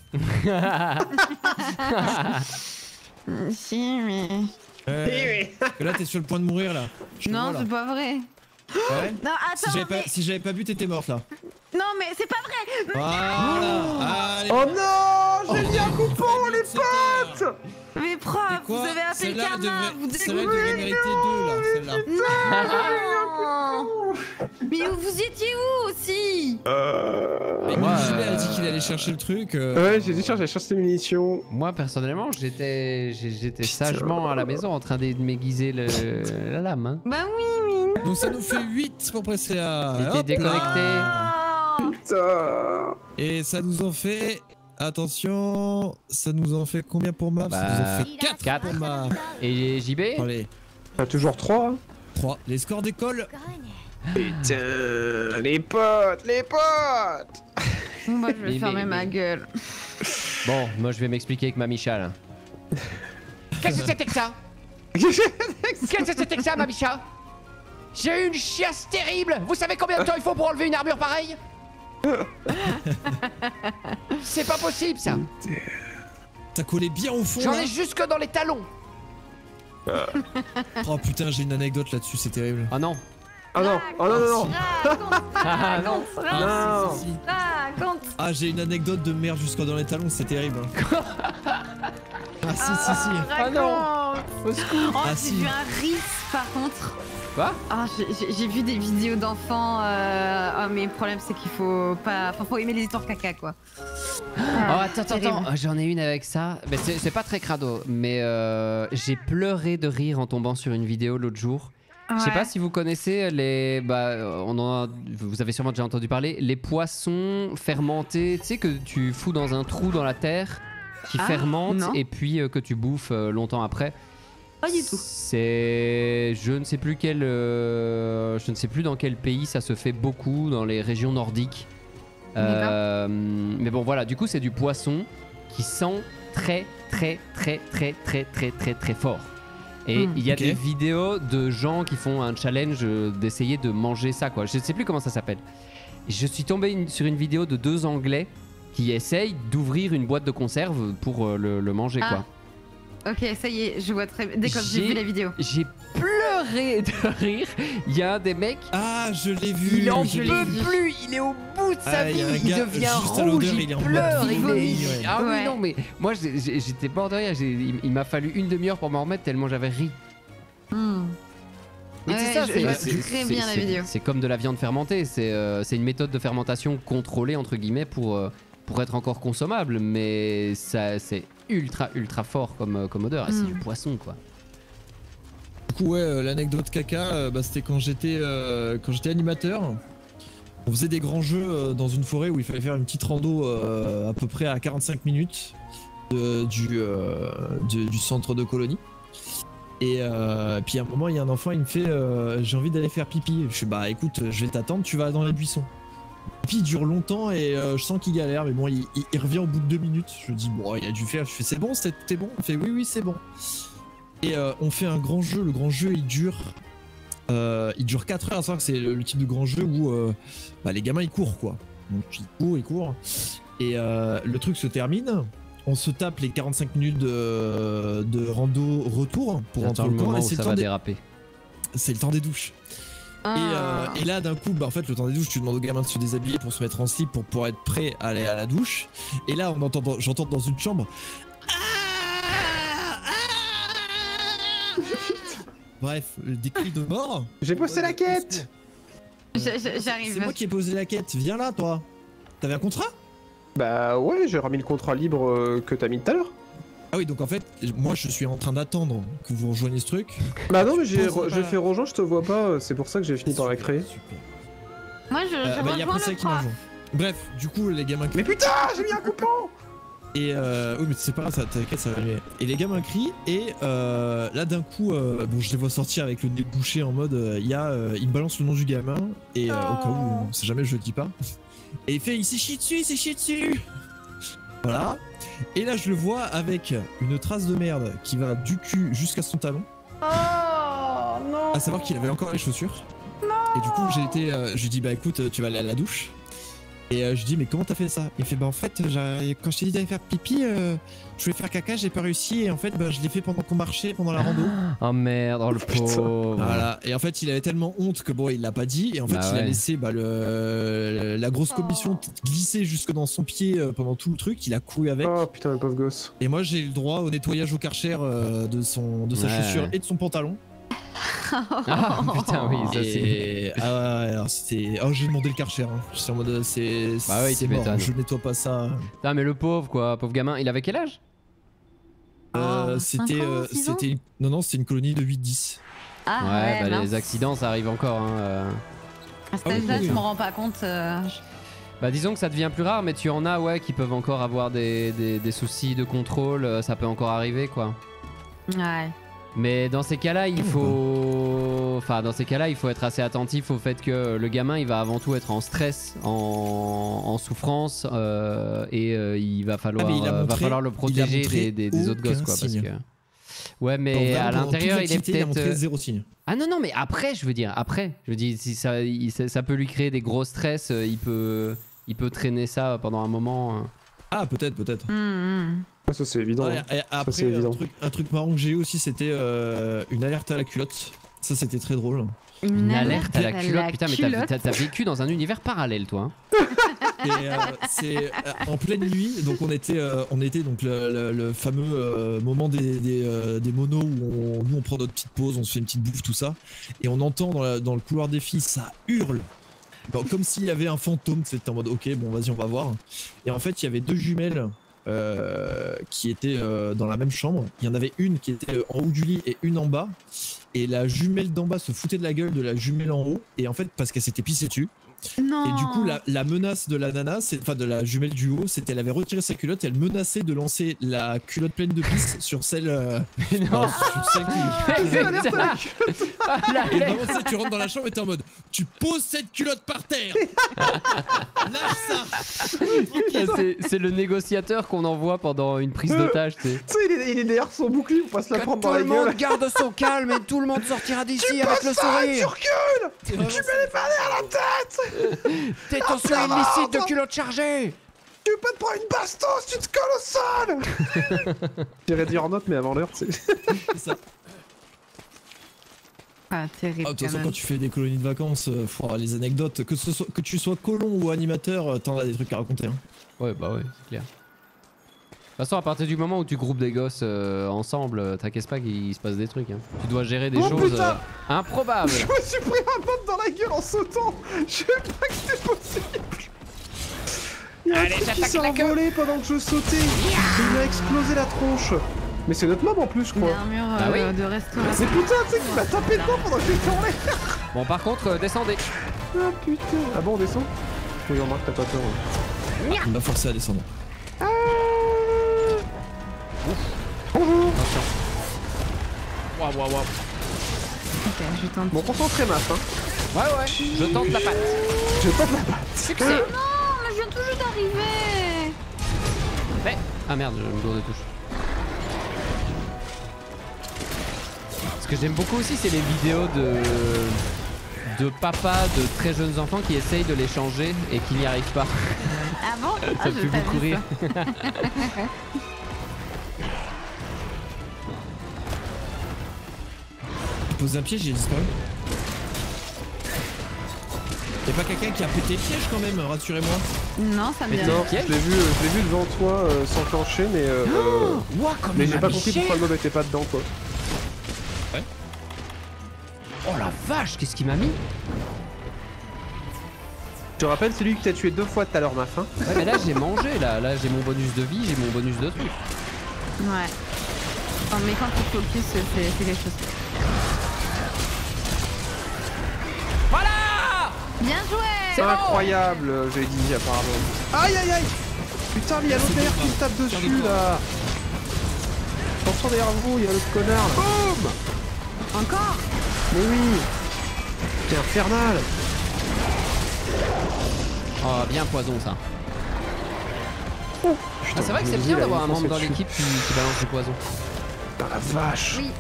Si, mais.
Parce que là, t'es sur le point de mourir là. Je te
Non,
vois, là.
c'est pas vrai.
Ouais.
Non, attends.
Si j'avais pas bu, t'étais morte là.
Non, mais c'est pas vrai.
Voilà. Allez.
Oh non, j'ai mis un coupon, les potes.
Mais prof,
C'est quoi?
vous avez appelé le
Celle-là
karma. Vous
Celle-là
dégoûtez.
devrait mériter 2 là, celle-là.
Non. Mais vous étiez où aussi?
Mais
Moi,
JB a dit qu'il allait chercher le truc.
Ouais, j'ai dit, tiens, j'ai cherché les munitions.
Moi personnellement, j'étais sagement à la maison en train de m'aiguiser la lame. Hein.
Bah oui.
Donc ça nous fait 8 pour passer à.
J'étais
Hop
déconnecté.
là.
Oh.
Putain.
Et ça nous en fait. Attention, ça nous en fait combien pour Maf? Ça nous en
Bah,
fait 4
4.
pour Maf.
Et JB?
Allez,
T'as toujours 3.
3. Les scores d'école.
Putain, les potes, les potes.
Moi, je vais
Mais-
fermer
mais-
ma gueule.
Bon, moi je vais m'expliquer avec ma Micha là. Qu'est-ce que c'était que ça? Qu'est-ce que c'était que ça, ma Micha? J'ai eu une chiasse terrible. Vous savez combien de temps il faut pour enlever une armure pareille? C'est pas possible ça.
T'as collé bien au fond
J'en
là.
ai jusque dans les talons.
Oh putain, j'ai une anecdote là-dessus, c'est terrible.
Ah non.
Ah non, oh non, non, non.
Ah non.
Non.
Si, si, si.
Raconte.
Ah, j'ai une anecdote de merde jusqu'à dans les talons, c'est terrible. Ah si, si, si.
Ah non. Au secours.
Oh,
Ah,
j'ai
si.
vu un riff par contre.
Quoi?
Ah, j'ai vu des vidéos d'enfants. Oh, mais le problème c'est qu'il faut pas. Faut aimer les histoires caca quoi.
Oh attends,
terrible.
attends, j'en ai une avec ça. Mais c'est pas très crado, mais j'ai pleuré de rire en tombant sur une vidéo l'autre jour. Je sais
Ouais.
pas si vous connaissez les, vous avez sûrement déjà entendu parler, les poissons fermentés, tu sais que tu fous dans un trou dans la terre qui
Ah,
fermente
non.
et puis que tu bouffes longtemps après.
Pas du tout.
C'est, je ne sais plus je ne sais plus dans quel pays ça se fait beaucoup dans les régions nordiques. Mais bon voilà, du coup c'est du poisson qui sent très très très très très très très très fort. Et il y a
ok.
des vidéos de gens qui font un challenge d'essayer de manger ça quoi. Je ne sais plus comment ça s'appelle. Je suis tombé sur une vidéo de 2 Anglais qui essayent d'ouvrir une boîte de conserve pour le manger
Ah.
quoi.
Ok, ça y est, je vois très bien. Dès que j'ai vu la vidéo.
J'ai pleuré de rire. Il y a un des mecs,
Ah, je l'ai vu.
il en
je l'ai
peut
vu.
plus, il est au bout de sa
Ah, il y
vie,
a un
il
gars,
devient
juste à
rouge,
l'odeur,
il
il est en
pleure,
mode
il
vomit,
est...
ouais.
Ah oui
Ouais.
non mais moi j'étais mort de rire, il m'a fallu une demi-heure pour m'en remettre tellement j'avais ri. Mais
Ouais,
c'est ça,
je vois très bien la vidéo.
C'est comme de la viande fermentée, c'est une méthode de fermentation contrôlée entre guillemets pour être encore consommable, mais ça c'est ultra fort comme odeur. Ah, c'est du poisson quoi.
coup, ouais, l'anecdote caca, c'était quand j'étais animateur. On faisait des grands jeux dans une forêt où il fallait faire une petite rando à peu près à 45 minutes du centre de colonie. Et puis à un moment, il y a un enfant, il me fait j'ai envie d'aller faire pipi. Je fais bah écoute, je vais t'attendre, tu vas dans les buissons. Et puis il dure longtemps et je sens qu'il galère, mais bon, il revient au bout de 2 minutes. Je dis bon, il a dû faire. Je fais c'est bon, t'es bon. Il fait oui, c'est bon. Et on fait un grand jeu. Le grand jeu, il dure 4 heures. À savoir que c'est le type de grand jeu où les gamins ils courent quoi. Donc ils courent. Et le truc se termine. On se tape les 45 minutes de rando retour pour rentrer
le
au camp.
moment
Et
où ça va déraper.
C'est le temps des douches. Et là d'un coup, en fait, le temps des douches, tu demandes aux gamins de se déshabiller pour se mettre en slip pour pouvoir être prêt à aller à la douche. Et là, j'entends dans une chambre. Bref, des cris de mort.
J'ai posté la quête.
J'arrive.
C'est moi qui ai posé la quête. Viens là, toi. T'avais un contrat?
Bah ouais, j'ai remis le contrat libre que t'as mis tout à l'heure.
Ah oui, donc en fait, moi je suis en train d'attendre que vous rejoigniez ce truc.
Bah non, mais j'ai fait rejoindre, je te vois pas, c'est pour ça que j'ai fini par la créer.
Super.
Moi, je
y a
rejoins
Pressa
le
qui m'a
prof.
rejoint. Bref, du coup, les gamins crient.
Mais putain, j'ai mis un coupon.
Et oui, mais c'est pas grave, t'inquiète, ça va aller. Et les gamins crient, et là d'un coup, bon, je les vois sortir avec le nez bouché en mode, ils me balancent le nom du gamin, et au cas où, on sait jamais, je le dis pas. Et il fait, il s'est chié dessus. Voilà. Et là, je le vois avec une trace de merde qui va du cul jusqu'à son talon.
Oh non.
À savoir qu'il avait encore les chaussures. Et du coup, je lui dis, bah écoute, tu vas aller à la douche. Et je lui dis, mais comment t'as fait ça? Il fait, bah en fait, quand je t'ai dit d'aller faire pipi, je voulais faire caca, j'ai pas réussi. Et en fait, je l'ai fait pendant qu'on marchait, pendant la rando.
Oh merde, oh le pauvre.
Voilà. Et en fait, il avait tellement honte que bon, il l'a pas dit. Et en fait, il a laissé la grosse commission glisser jusque dans son pied pendant tout le truc. Il a couru avec.
Oh putain, le pauvre gosse.
Et moi, j'ai eu le droit au nettoyage au Karcher de sa chaussure et de son pantalon.
Ah putain, oui, ça c'est.
Alors c'était. Oh, j'ai demandé le Karcher. Hein. J'étais en mode c'est.
Bah oui,
c'est
tu
mort.
m'étonnes.
Je nettoie pas ça.
Putain, mais le pauvre quoi, pauvre gamin. Il avait quel âge?
C'était. Non, c'était une colonie de 8-10.
Ah
ouais, bah
mince.
les accidents ça arrive encore. Hein,
À cet âge-là, je m'en rends pas compte.
Bah disons que ça devient plus rare, mais tu en as qui peuvent encore avoir des soucis de contrôle. Ça peut encore arriver quoi.
Ouais.
Mais dans ces cas-là, il faut être assez attentif au fait que le gamin, il va avant tout être en stress, en souffrance, et il va falloir le protéger des autres gosses, quoi, parce que. Ouais, mais à l'intérieur, il est peut-être.
Zéro signe.
Ah non, mais après, je veux dire, si ça peut lui créer des gros stress, il peut traîner ça pendant un moment.
Ah, peut-être.
Ça c'est évident.
Ouais, et après,
c'est évident.
un truc marrant que j'ai eu aussi, c'était une alerte à la culotte. Ça, c'était très drôle.
Une alerte à la culotte. Putain, mais t'as vécu dans un univers parallèle, toi.
Et c'est en pleine nuit, donc on était donc le fameux moment des monos où nous on prend notre petite pause, on se fait une petite bouffe, tout ça, et on entend dans le couloir des filles, ça hurle. Bon, comme s'il y avait un fantôme, c'était en mode ok, bon vas-y, on va voir. Et en fait, il y avait 2 jumelles qui étaient dans la même chambre. Il y en avait une qui était en haut du lit et une en bas. Et la jumelle d'en bas se foutait de la gueule de la jumelle en haut. Et en fait, parce qu'elle s'était pissée dessus.
Non.
Et du coup, la menace de la nana, enfin de la jumelle du haut, c'était elle avait retiré sa culotte et elle menaçait de lancer la culotte pleine de pisse sur celle.
Non.
Sur celle qui. Et vraiment, tu rentres dans la chambre et t'es en mode, tu poses cette culotte par terre. Lâche ça.
C'est le négociateur qu'on envoie pendant une prise d'otage, tu sais.
Tu sais, il est derrière son bouclier pour pas se la prendre dans la gueule.
Tout le monde garde son calme et tout le monde sortira d'ici avec le sourire.
Tu mets les balais à la tête.
Détention illicite de culottes chargées.
Tu peux te prendre une bastos, tu te colles au sol. J'irais dire en note, mais avant l'heure, tu sais.
Ça.
Ah, terrible.
De toute façon, quand tu fais des colonies de vacances, les anecdotes, que tu sois colon ou animateur, t'en as des trucs à raconter. Hein.
Ouais, bah ouais, c'est clair. De toute façon, à partir du moment où tu groupes des gosses ensemble, t'inquiète pas qu'il se passe des trucs. Hein. Tu dois gérer des choses improbables.
Je me suis pris un pote dans la gueule en sautant. Je savais pas que c'était possible. Il y a un truc qui s'est envolé pendant que je sautais. Il m'a explosé la tronche. Mais c'est notre mob en plus, je
Une
crois.
armure
Bah oui.
de restaurant.
C'est putain, tu sais qu'il m'a tapé dedans pendant que j'étais en l'air.
Bon, par contre, descendez.
Ah putain. Ah bon, on descend? Oui, remarque, t'as pas peur. Hein.
On m'a forcé à descendre.
Bonjour.
Attention. Waouh.
Ok, je tente.
Bon, concentré, Maf. Hein.
Ouais. Je tente la patte.
Je tente la batte.
Succès.
Non, mais je viens tout juste d'arriver.
Mais... Ah merde, je me gourde de touche. Ce que j'aime beaucoup aussi, c'est les vidéos de papas de très jeunes enfants qui essayent de les changer et qui n'y arrivent pas.
Ah bon?
Ça me fait beaucoup rire.
Pose un piège, j'ai disparu. Y'a pas quelqu'un qui a pété le piège quand même, rassurez-moi.
Non, ça me dit
Non,
rien.
je l'ai vu devant toi s'enclencher, mais mais j'ai pas compris pourquoi le mob était pas dedans, quoi.
Oh la vache, qu'est-ce qu'il m'a mis?
Je te rappelle celui que t'as tué 2 fois tout à l'heure, Maf. Hein.
Ouais, mais là j'ai mangé, là j'ai mon bonus de vie, j'ai mon bonus de truc.
Ouais. Oh, mais quand tu focus, c'est quelque chose.
Voilà!
Bien joué!
C'est bon.
Incroyable, j'ai dit apparemment. Aïe aïe aïe. Putain, mais il y a l'autre derrière qui me tape dessus là. Attention derrière vous, il y a l'autre connard là. Boum.
Encore?
Mais oui. C'est infernal.
Oh, bien poison ça.
Oh,
Ah, c'est vrai que c'est bien d'avoir un membre dans l'équipe qui balance du poison.
Putain la vache.
Oui.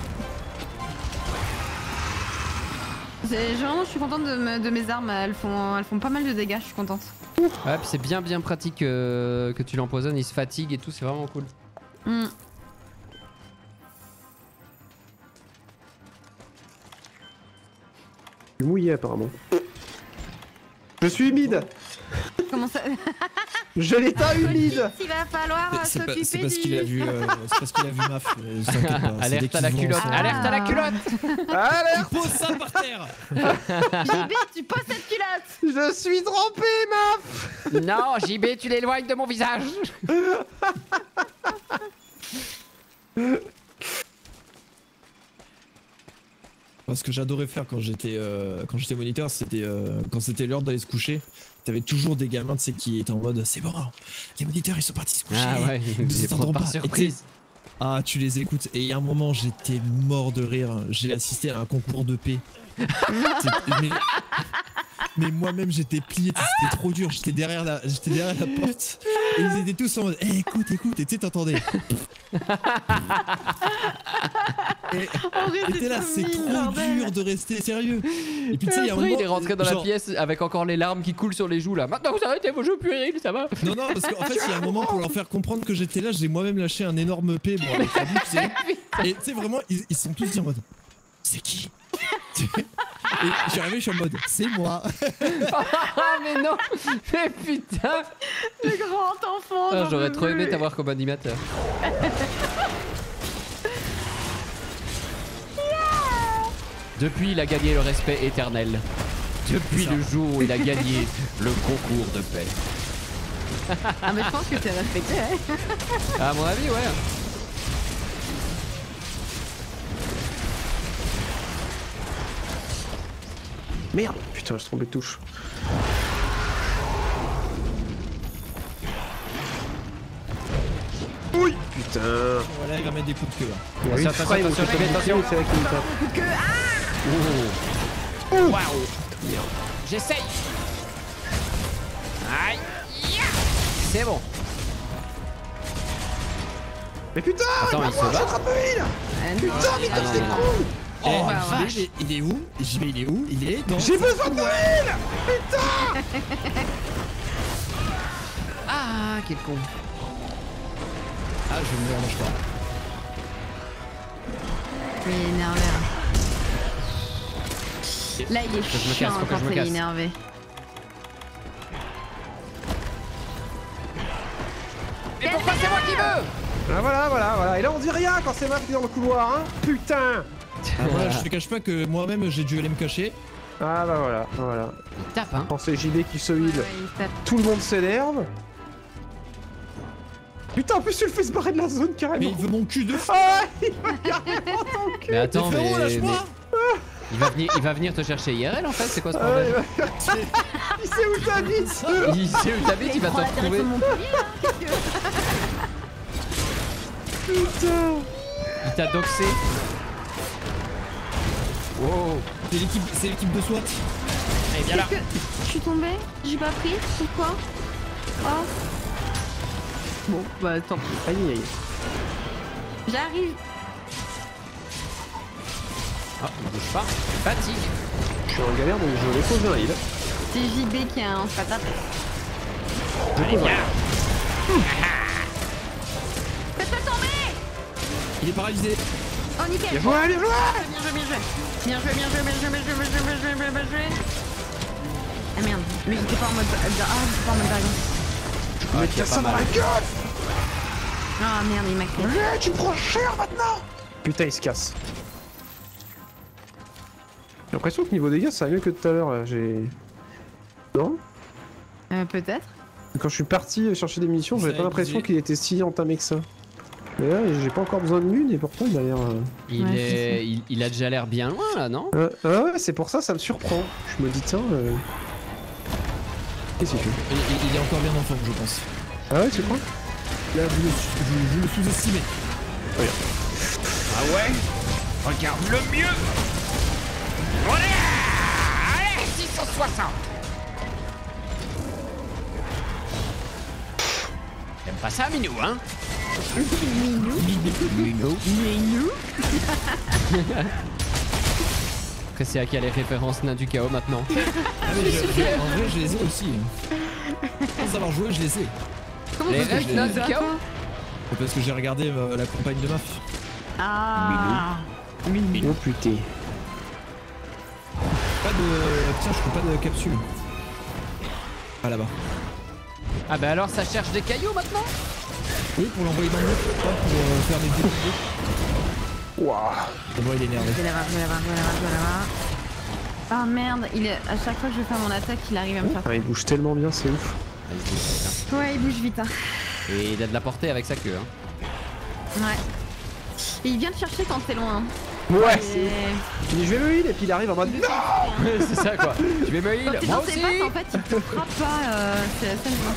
Vraiment, je suis contente de mes armes. Elles font pas mal de dégâts, je suis contente.
Ouais, puis c'est bien pratique que tu l'empoisonnes, il se fatigue et tout, c'est vraiment cool.
Mm.
Je suis mouillé apparemment. Je suis humide.
Comment ça?
Je l'état humide.
Il va falloir
C'est
s'occuper
parce
du...
qu'il a vu, c'est parce qu'il a vu Maf. T'inquiète pas, c'est
Alerte
dès
à la
qu'ils vont
culotte,
ensemble.
alerte à la culotte.
Allez,
Pose ça par terre.
JB, tu poses cette culotte!
je suis trempé, Maf.
Non, JB, tu l'éloignes de mon visage.
Ce que j'adorais faire quand j'étais moniteur, c'était quand c'était l'heure d'aller se coucher. T'avais toujours des gamins, tu sais, qui étaient en mode c'est bon, les moniteurs ils sont partis se coucher.
Ah ouais,
Ils
j'ai
s'entendent
par
pas.
surprise.
Ah, tu les écoutes. Et il y a un moment, j'étais mort de rire. J'ai assisté à un concours de paix. mais moi-même, j'étais plié. C'était trop dur. J'étais derrière la porte. Et ils étaient tous en mode écoute. Et tu sais, t'entendais. Et t'es là, c'est trop dur de rester sérieux. Et puis tu sais, il y a un
Après,
moment.
il est rentré dans la
genre-
pièce avec encore les larmes qui coulent sur les joues là. Maintenant vous arrêtez vos jeux puérils, ça va?
Non, parce qu'en fait, il y a un moment pour leur faire comprendre que j'étais là, j'ai moi-même lâché un énorme P. Bon, avec la bouche, tu sais. Et tu sais, vraiment, ils sont tous dit en mode c'est qui? Et je suis arrivé, je suis en mode c'est moi.
Ah mais non. Mais putain.
Le grand enfant!
Ah,
j'en
j'aurais
peux
trop aimé
plus.
t'avoir comme animateur. Depuis, il a gagné le respect éternel. Depuis le jour où il a gagné le concours de paix.
Ah, mais je pense que t'es respecté, hein.
À mon avis, ouais.
Merde. Putain, je suis tombé de touche. Oui. Putain.
Voilà, il va mettre des coups de queue là.
Oui,
Attention,
Frame,
attention,
c'est
attention, attention.
c'est vrai qu'il me tape.
Oh. Waouh. J'essaye. Aïe. Yeah. C'est bon.
Mais putain,
Attends, il se bat.
putain, mais
Ah, non,
c'est
non, non.
cool.
Oh,
vache.
JB, il est où? JB, il est où? Il est dans.
J'ai besoin de Noël.
Ah, quel con.
Ah, je vais me mourir, je crois.
Il est énervé. Là, il est
Faut que je me
chiant
casse, faut que
quand
je me
il est
casse.
énervé.
Mais pourquoi c'est moi qui veux?
Ah voilà. Et là on dit rien quand c'est Maf qui est dans le couloir, hein. Putain.
Ah, voilà, je te cache pas que moi-même j'ai dû aller me cacher.
Ah bah voilà.
Il tape, hein.
Quand c'est JB qui se heal,
Ouais, il tape.
tout le monde s'énerve. Putain, en plus tu le fais se barrer de la zone
Mais
carrément.
il veut mon cul de fou.
Ah, il va carrément ton cul.
Mais attends,
Frérot,
mais
lâche-moi.
il va venir te chercher IRL en fait, c'est quoi ce
Ah,
problème?
il sait où t'habites.
Il sait où t'habites, il va te
prend la
retrouver.
direction de Montpellier, là.
Putain.
Il t'a doxé. Wow.
C'est l'équipe de SWAT.
Allez, viens là.
Est-ce que je suis tombée? J'ai pas pris? Pourquoi? Oh. Bon, bah tant pis.
Aïe aïe.
J'arrive.
Oh, il bouge pas. Fatigue.
Je suis en galère donc je vais poser un heal.
C'est JB qui a un patate.
Allez, viens.
Faites-le tomber!
Il est paralysé.
Oh nickel!
Bien joué, bien joué.
Bien joué, bien joué! Bien joué, bien joué, bien joué, bien joué, bien joué, bien joué, bien joué, bien joué! Ah merde, mais j'étais pas en mode. Ah, j'étais pas en mode dragon.
Je vais mettre ça dans la gueule.
Ah merde, il m'a créé.
Ouais, tu me prends cher maintenant. Putain, il se casse. J'ai l'impression que niveau dégâts ça va mieux que tout à l'heure là. J'ai. Non?
Peut-être.
Quand je suis parti chercher des munitions,
Ça
j'avais
a
pas l'impression
abusé.
qu'il était si entamé que ça. Mais là, j'ai pas encore besoin de lune et pourtant il a l'air.
Il,
Ouais,
est... il a déjà l'air bien loin là, non?
Ah ouais, c'est pour ça, ça me surprend. Je me dis, tiens. Qu'est-ce qu'il fait?
Il est encore bien en forme, je pense.
Ah ouais, tu crois?
Là, vous le sous-estimez.
Ah ouais? Regarde le mieux. Allez, 660. T'aimes pas ça, Minou, hein? Minou. Après, c'est à quelle référence nain du chaos maintenant?
Ah, mais en vrai, je les ai aussi. Sans savoir jouer, je les ai.
Comment
Les
ça
règles nain du chaos?
Parce que j'ai regardé la campagne de MAF.
Ah!
Oh putain.
Pas de. Tiens, je trouve pas de capsule. Ah là-bas.
Ah bah alors ça cherche des cailloux maintenant?
Oui, pour l'envoyer dans le mur, pas pour faire des débris.
Waouh.
On voit, il est énervé.
Je vais l'avoir, je vais l'avoir, je vais l'avoir, je vais l'avoir. Ah merde, à chaque fois que je fais mon attaque, il arrive à me faire.
Ah, il bouge tellement bien, c'est ouf.
Ouais, il bouge vite. Hein.
Et il a de la portée avec sa queue. Hein.
Ouais. Et il vient te chercher quand t'es loin.
Ouais,
Et-
c'est ouf. Il dit je vais le heal et puis il arrive en mode.
Il veut pas te faire, hein.
C'est ça quoi. Je vais me heal.
Quand t'es
Moi
dans ses
aussi.
pattes, en fait, il te frappe pas. C'est assez amusant.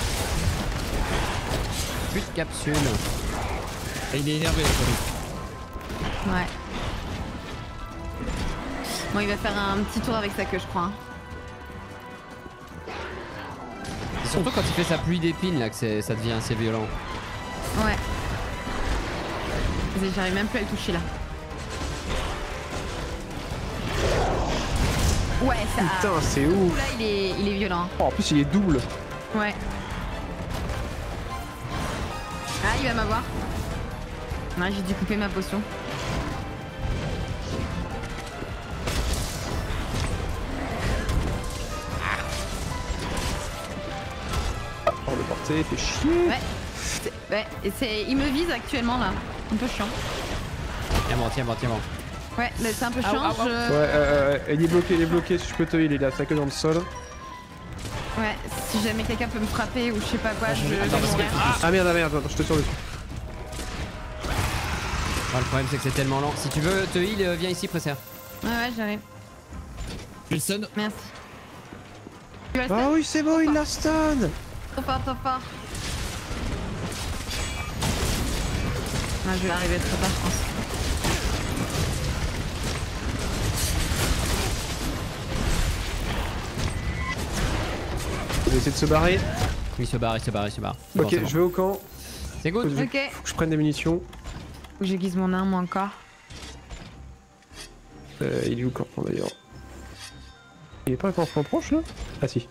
Plus de capsule.
Ah, il est énervé, là,
Ouais. Bon, il va faire un petit tour avec sa queue, je crois. Hein.
C'est surtout quand il fait sa pluie d'épines là que ça devient assez violent.
Ouais. J'arrive même plus à le toucher là. Ouais, ça.
Putain, c'est ouf.
Là, il est violent.
Oh, en plus, il est double.
Ouais. Ah, il va m'avoir. Ouais, j'ai dû couper ma potion.
Oh, le porté, fait chier.
Ouais. Ouais, et il me vise actuellement là. Un peu chiant.
Tiens bon, tiens bon, tiens bon.
Ouais, mais c'est un peu chiant.
ah, ah.
je-
Ouais, il est bloqué, si je peux te heal, il a sa queue dans le sol.
Ouais, si jamais quelqu'un peut me frapper ou je sais pas quoi, je vais
Attends, parce que-
mourir.
Ah merde, attends, je te tire dessus.
Ah, le problème c'est que c'est tellement lent. Si tu veux te heal, viens ici, Presser.
Ouais, ouais, j'arrive.
Je le stun.
Merci. Tu vas le
Ah
stun?
oui, c'est bon, il l'a stun.
Trop fort, trop fort. Ah, je vais arriver trop tard, je pense.
Il va essayer de se barrer.
Il se barre, il se barre, il se barre. C'est bon,
Ok,
c'est bon.
je vais au camp.
C'est good.
Faut
Ok.
que je prenne des munitions.
Faut que j'aiguise mon arme encore.
Il est où le campement d'ailleurs? Il est pas un campement proche là? Ah si.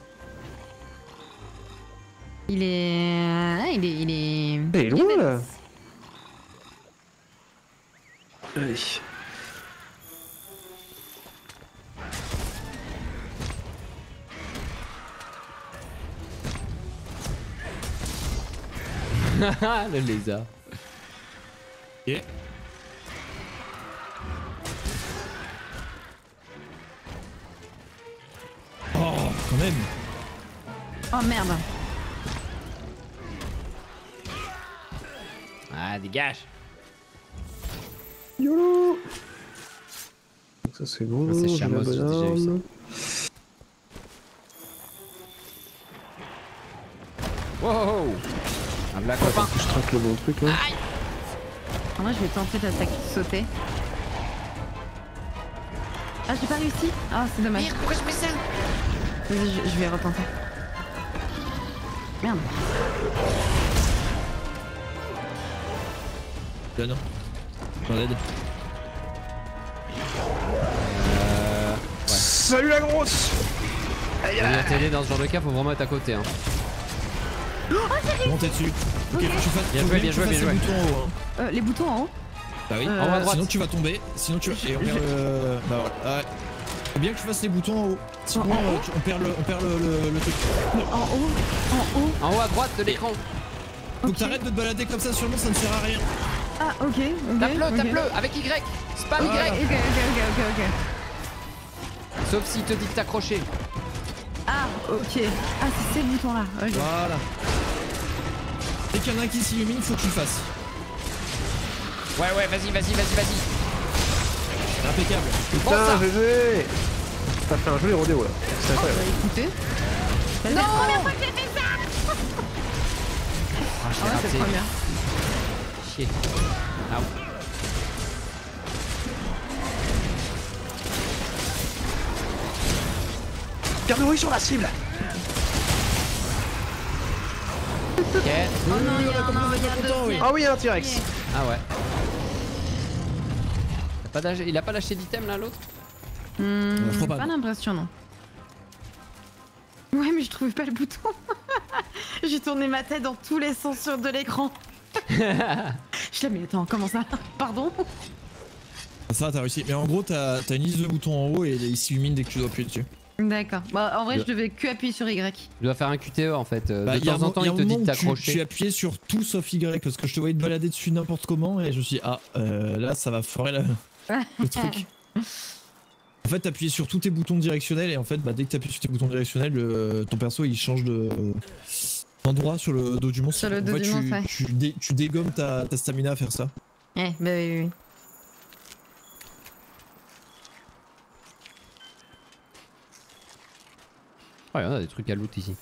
Il est. Ah, il est.
Il est loin là. Allez.
Le lézard.
Yeah. Oh, quand même.
Oh merde.
Ah, dégage.
YOLO. Ça c'est bon.
C'est Chamos, j'ai déjà eu ça. Wow. Un black copain.
Je traque le bon truc là.
Aïe. Moi je vais tenter d'attaquer sauter. Ah j'ai pas réussi. Ah c'est dommage.
Merde, pourquoi je fais ça?
Vas-y je vais retenter. Merde.
Là, non. J'en aide.
Salut la grosse.
Pour venir t'aider dans ce genre de cas, faut vraiment être à côté. Hein.
Montez dessus. Ok, faut que tu fasses,
Bien
faut
joué,
bien
bien joué,
que tu fasses
bien
les
joué.
boutons en haut. Hein.
Les boutons en haut.
Bah oui.
En haut à droite.
Sinon tu vas tomber. Sinon tu vas. Et on perd le. Bah voilà. Ouais. Faut bien que tu fasses les boutons en haut. Sinon
En haut
on perd le truc.
Mais en haut.
En haut à droite de l'écran.
Faut que t'arrêtes de te balader comme ça sur le monde, ça ne sert à rien.
Ah ok.
Tape-le avec Y. Spam
Ok,
Y.
ok.
Sauf s'il te dit de t'accrocher.
Ah ok. Ah c'est ces boutons là. Ok.
Voilà. Dès qu'il y en a un qui s'illumine, faut que tu le fasses.
Ouais, vas-y.
Impeccable.
Bon, ça.
Putain, GG. T'as fait un joli rodéo là. C'est
Bah
incroyable.
écoutez. C'est la première fois que j'ai fait ça.
Ah, je
Ah
l'ai
ouais c'est
raté.
la première.
Chier. Ah ouais.
Garde-le sur la cible.
Ok.
Oh non il y a un
content, oui.
Ah oui, un T-Rex.
Ah ouais. Il a pas lâché d'item là l'autre?
Je crois pas.
Pas l'impression non. Ouais mais je trouvais pas le bouton. J'ai tourné ma tête dans tous les sens de l'écran. Je l'ai mais attends comment ça? Pardon?
Ça, t'as réussi. Mais en gros, t'as une liste de boutons en haut et ils s'illuminent dès que tu dois appuyer dessus.
D'accord. Bah en vrai je devais que appuyer sur Y.
Tu dois faire un QTE en fait.
Bah,
De temps en temps, il te dit de
Tu
t'accrocher.
appuyais sur tout sauf Y parce que je te voyais te balader dessus n'importe comment et je me suis dit, là, ça va foirer le truc. En fait, t'appuyais sur tous tes boutons directionnels et en fait, bah, dès que t'appuies sur tes boutons directionnels, ton perso il change d'endroit sur le dos du monstre.
Sur le dos
en fait,
du monstre, ouais.
tu dégommes ta stamina à faire ça.
Bah oui.
Oh, il y en a des trucs à loot ici.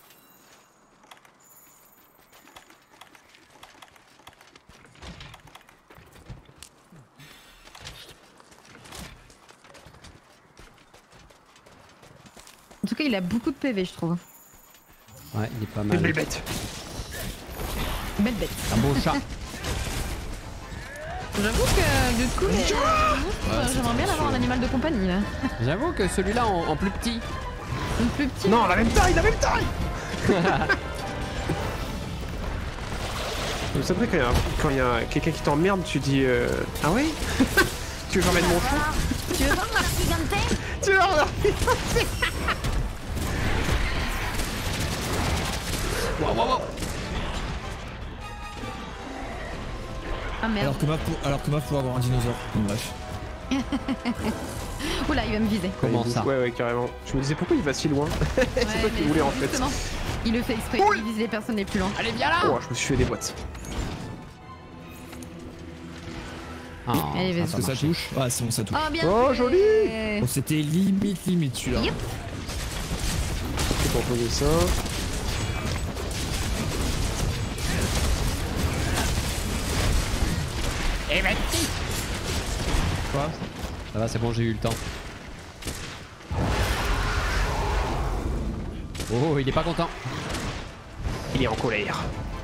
En tout cas il a beaucoup de PV je trouve.
Ouais, il est pas
Une
mal.
belle bête.
Belle bête.
Un beau chat.
J'avoue que du coup j'aimerais bien avoir un animal de compagnie là.
J'avoue que celui-là en plus petit.
Une plus petite.
Non, la même taille. C'est vrai quand il y a quelqu'un qui t'emmerde, tu dis ah ouais. Tu veux que j'emmène mon chat?
Tu veux voir ma gigantée?
Tu veux voir?
Wow.
Ah merde.
Alors que Maf faut avoir un dinosaure. Bon, bref.
Oula il va me viser.
Comment ça?
Ouais, carrément. Je me disais pourquoi il va si loin. C'est toi qui voulais en fait.
Justement, il le fait exprès, il vise les personnes les plus loin.
Allez, viens là!
Oh, je me suis fait des boîtes.
Oh,
Allez, vas-y.
Est-ce que ça touche? Ah, c'est bon, ça touche.
Oh bien
Oh,
fait.
joli.
Bon, c'était limite celui-là.
Yep.
Je vais pas poser ça.
Eh ben,
Quoi?
ça va, c'est bon, j'ai eu le temps. Oh, il est pas content.
Il est en colère.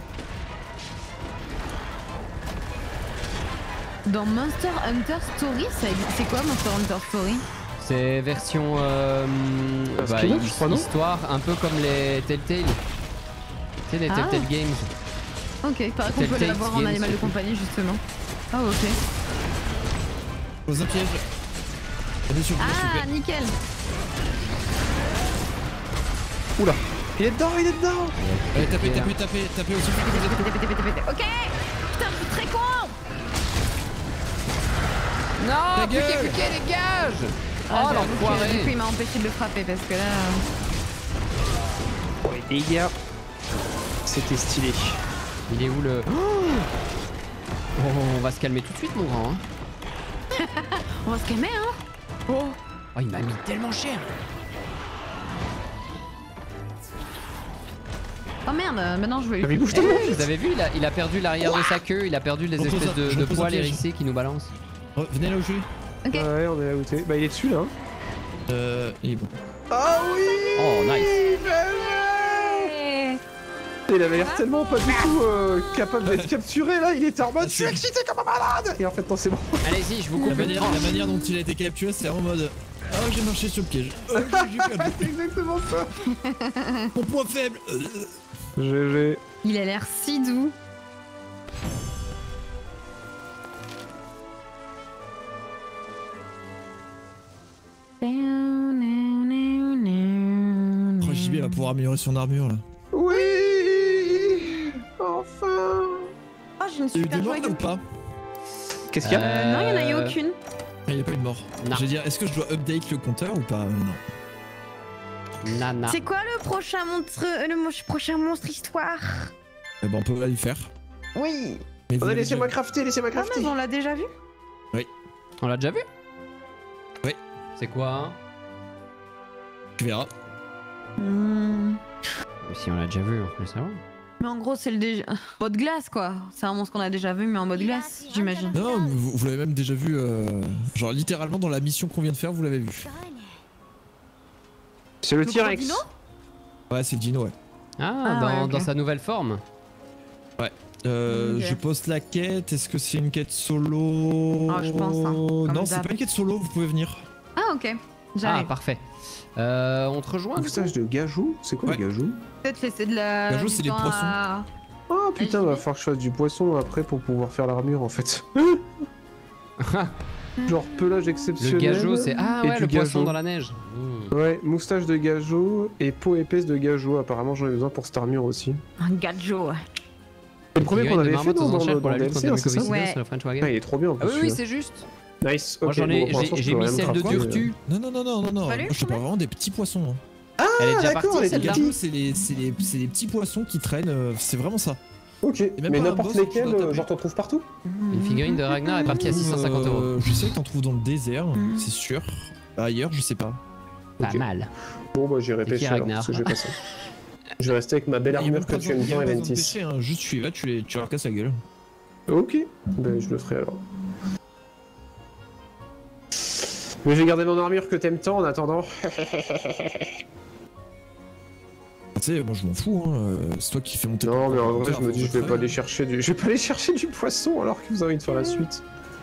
Dans Monster Hunter Story, c'est quoi Monster Hunter Story?
C'est version
spin-off, je crois, non
histoire, un peu comme les Telltale. Tu sais, les Telltale Games.
Ok, par contre on peut
Telltale
l'avoir en
Games,
animal de
surtout.
compagnie justement. Ah ok.
Pose un piège. Allez sur le piège, s'il vous
Ah
plaît.
nickel.
Oula. Il est dedans.
Allez, tapez aussi.
Pété. Ok. Putain, je suis très con.
Non,
Ta gueule.
Puquet, dégage!
Ah,
Oh,
j'avoue que,
l'enfoiré!
du coup il m'a empêché de le frapper parce que là...
Oh, les dégâts. C'était stylé.
Il est où le... on va se calmer tout de suite, mon grand. Hein.
On va se calmer, hein.
Oh, il m'a mis tellement cher.
Oh merde, maintenant je veux.
Vous avez vu, il a perdu l'arrière de sa queue, il a perdu les espèces de poils hérissés qui nous balancent.
Oh, venez là où je suis.
Ok.
Ouais, on est là où t'es. Bah, il est dessus là.
Il est bon.
Ah oui.
Oh, nice.
Il avait l'air tellement pas du tout capable d'être capturé là, il était en mode je suis excité comme un malade. Et en fait non c'est bon.
Allez-y, je vous coupe
La
une tranche.
manière dont il a été capturé, c'est en mode oh j'ai marché sur le piège. Oh, j'ai perdu.
C'est exactement ça.
Mon point faible.
GG.
Il a l'air si doux.
Oh JB va pouvoir améliorer son armure là.
Oui. Enfin.
Oh, j'ai une
Il y a eu
super
des morts
joie.
ou pas?
Qu'est-ce qu'il y a
Non, il n'y en a eu aucune.
Il n'y a pas eu de mort.
Non.
Je veux dire, est-ce que je dois update le compteur ou pas? Non.
Nana.
C'est quoi le prochain prochain monstre histoire?
Eh ben on peut aller le faire.
Oui.
Mais vous
Attendez,
l'avez
laissez-moi
déjà
crafter, laissez-moi
Ah,
crafter.
mais on l'a déjà vu?
On l'a déjà vu?
Oui.
C'est quoi hein?
Tu verras.
Si on l'a déjà vu, on peut le savoir.
Mais en gros, c'est le mode glace quoi. C'est un monstre qu'on a déjà vu, mais en mode glace, j'imagine.
Non, vous l'avez même déjà vu, genre littéralement dans la mission qu'on vient de faire, vous l'avez vu.
C'est le
Le
T-Rex.
gros dino.
Ouais, c'est le dino, ouais.
Ah,
ouais, ok.
dans sa nouvelle forme.
Ok.
Je poste la quête, est-ce que c'est une quête solo?
Ah, je pense, hein, comme
non, c'est
d'hab.
pas une quête solo, vous pouvez venir.
Ah, ok.
Ah,
J'arrive.
parfait. On te rejoint du coup
Moustache de gajou. C'est quoi
Ouais.
le gajou?
Peut-être laisser de la.
Gajou,
du
c'est les
temps
poissons.
à-
Oh putain,
j'y
va
vais.
falloir que je fasse du poisson après pour pouvoir faire l'armure en fait. Genre pelage
Le
exceptionnel.
gajou, c'est. Ah
et
ouais,
du
le poisson
gajou.
dans la neige.
Ouais, moustache de gajou et peau épaisse de gajou. Apparemment, j'en ai besoin pour cette armure aussi.
Un gajo.
C'est le premier qu'on avait fait dans le
pour la lutte contre
DLC,
la
hein, c'est ça?
mucoviscidose
Ouais.
sur le French
Ah,
Wagon.
il est trop bien en
Ah
plus.
oui, oui,
celui-là.
c'est juste.
Nice.
Moi
Ok,
j'en
bon,
ai,
pour l'instant, je
j'ai
peux
mis
rien me
celle de
crafter,
Durtu.
Non,
Salut,
moi je te parle vraiment des petits poissons. Hein.
Elle est déjà
d'accord,
partie
les
celle-là.
petits.
C'est les petits poissons qui traînent, c'est vraiment ça.
Ok,
même
mais
pas un
n'importe
boss que tu
lesquels,
dois taper.
genre t'en trouves partout?
Une figurine de Ragnar est partie à 650 €.
Je sais que t'en trouves dans le désert, c'est sûr. Ailleurs, je sais pas.
Pas
Ok.
mal.
Bon, bah j'irai
qui,
pêcher alors,
Ragnar
parce que j'ai pas ça. Je vais rester avec ma belle armure que tu aimes bien, Eventis.
Pêcher, hein. Juste tu y vas, tu leur casses la gueule.
Ok, ben je le ferai alors. Mais j'ai gardé mon armure que t'aimes tant en attendant.
Tu sais, moi je m'en fous, hein. C'est toi qui fais monter.
Non, mais en vrai,
faire,
je me dis,
faut
je vais
le
pas
faire.
aller chercher du, je vais pas aller chercher du poisson alors que vous avez envie de faire la suite.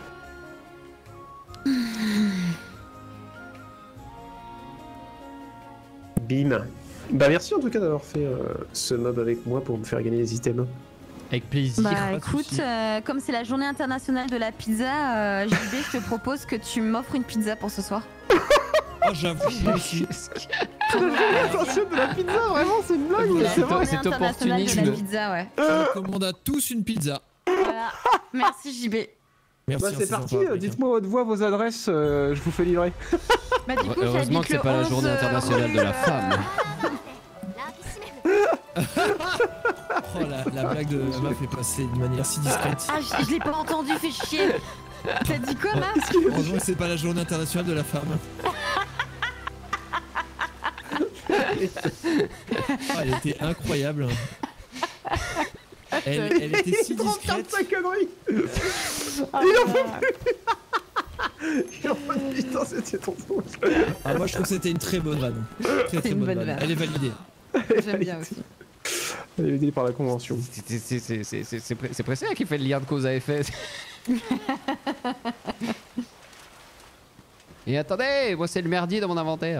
Bim. Bah merci en tout cas d'avoir fait ce mob avec moi pour me faire gagner les items.
Avec plaisir.
Bah
pas de
écoute,
soucis.
comme c'est la journée internationale de la pizza, JB, je te propose que tu m'offres une pizza pour ce soir.
Ah, j'avoue, moi aussi.
Attention de la pizza, vraiment c'est une blague,
C'est la
c'est
journée
cet
internationale de la
opportunisme.
pizza, ouais.
On commande à tous une pizza.
Voilà. Merci JB.
Merci.
Bah
hein,
c'est parti,
sympa, mec,
dites-moi votre voix, vos adresses, je vous fais livrer.
Bah du coup,
Heureusement
j'habite
que c'est
le
pas la
11,
journée internationale de la femme.
Oh, la blague de la meuf est passée de manière si discrète.
Ah, je l'ai pas entendu, fais chier. T'as dit quoi là?
Heureusement que c'est pas la journée internationale de la femme. Oh, elle était incroyable. Elle était si discrète.
sa connerie.
Ah,
Il en peut plus. Putain, c'était trop drôle.
Ah, moi je trouve que c'était une très bonne vanne. Très
C'est une bonne vanne.
Elle est validée.
J'aime bien aussi.
Elle est aidée par la convention.
C'est pressé qui fait le lien de cause à effet. Et attendez, moi c'est le merdier dans mon inventaire.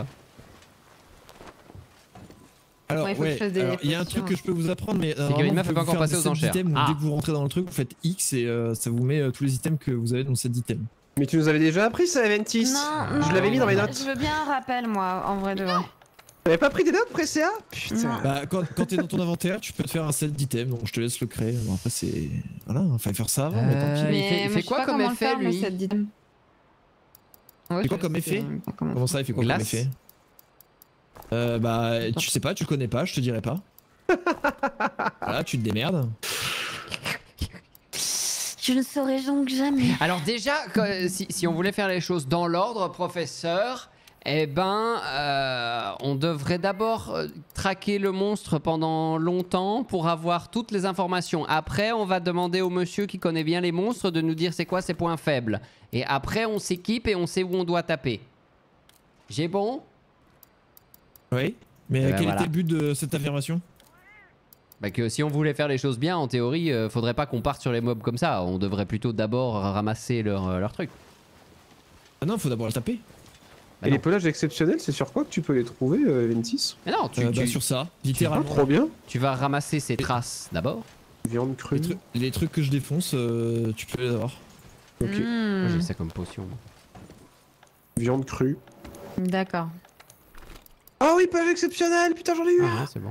Alors,
Ouais, il faut que je
ouais,
fasse des
alors, il y a un
potions.
truc que je peux vous apprendre, mais
Figurine meuf
vous
est pas
pouvez
encore
faire
passée
des
aux
sets
enchères.
d'items où
Ah.
dès que vous rentrez dans le truc, vous faites X et ça vous met tous les items que vous avez dans le set d'items.
Mais tu nous avais déjà appris ça, Aventis.
Non,
Je l'avais mis dans mes notes.
Je veux bien un rappel, moi, en vrai de vrai.
T'avais pas pris des notes, Presséa?
Non.
Putain.
Bah, quand t'es dans ton inventaire, tu peux te faire un set d'items, donc je te laisse le créer. Bon, après, c'est. Voilà, il fallait faire ça avant, mais tant pis.
Il
Mais
fait
moi, je sais
quoi
pas
comme
comment le
effet,
faire,
lui
cette dite. Ouais,
C'est quoi
je
comme
sais
effet
pas comment.
Comment ça, il fait quoi
Glace.
comme effet Bah, tu sais pas, tu connais pas, je te dirai pas. Voilà, tu te démerdes.
Je ne saurais donc jamais.
Alors déjà, si on voulait faire les choses dans l'ordre, professeur, eh ben, on devrait d'abord traquer le monstre pendant longtemps pour avoir toutes les informations. Après, on va demander au monsieur qui connaît bien les monstres de nous dire c'est quoi ses points faibles. Et après, on s'équipe et on sait où on doit taper. J'ai bon?
Oui. Mais
ben
quel
voilà.
était le but de cette affirmation?
Bah que si on voulait faire les choses bien, en théorie, faudrait pas qu'on parte sur les mobs comme ça. On devrait plutôt d'abord ramasser leur truc.
Ah non, faut d'abord le taper.
Bah
Et
non.
les pelages exceptionnels, c'est sur quoi que tu peux les trouver, Ventis?
Mais non,
Bah, sur ça,
Ah,
littéralement.
trop bien.
tu vas ramasser ces traces d'abord.
Viande crue.
Les trucs que je défonce, tu peux les avoir.
Ok.
Moi, j'ai ça comme potion.
Viande crue.
D'accord.
Ah oui, pelage exceptionnel, putain, j'en ai eu.
Ah, c'est bon.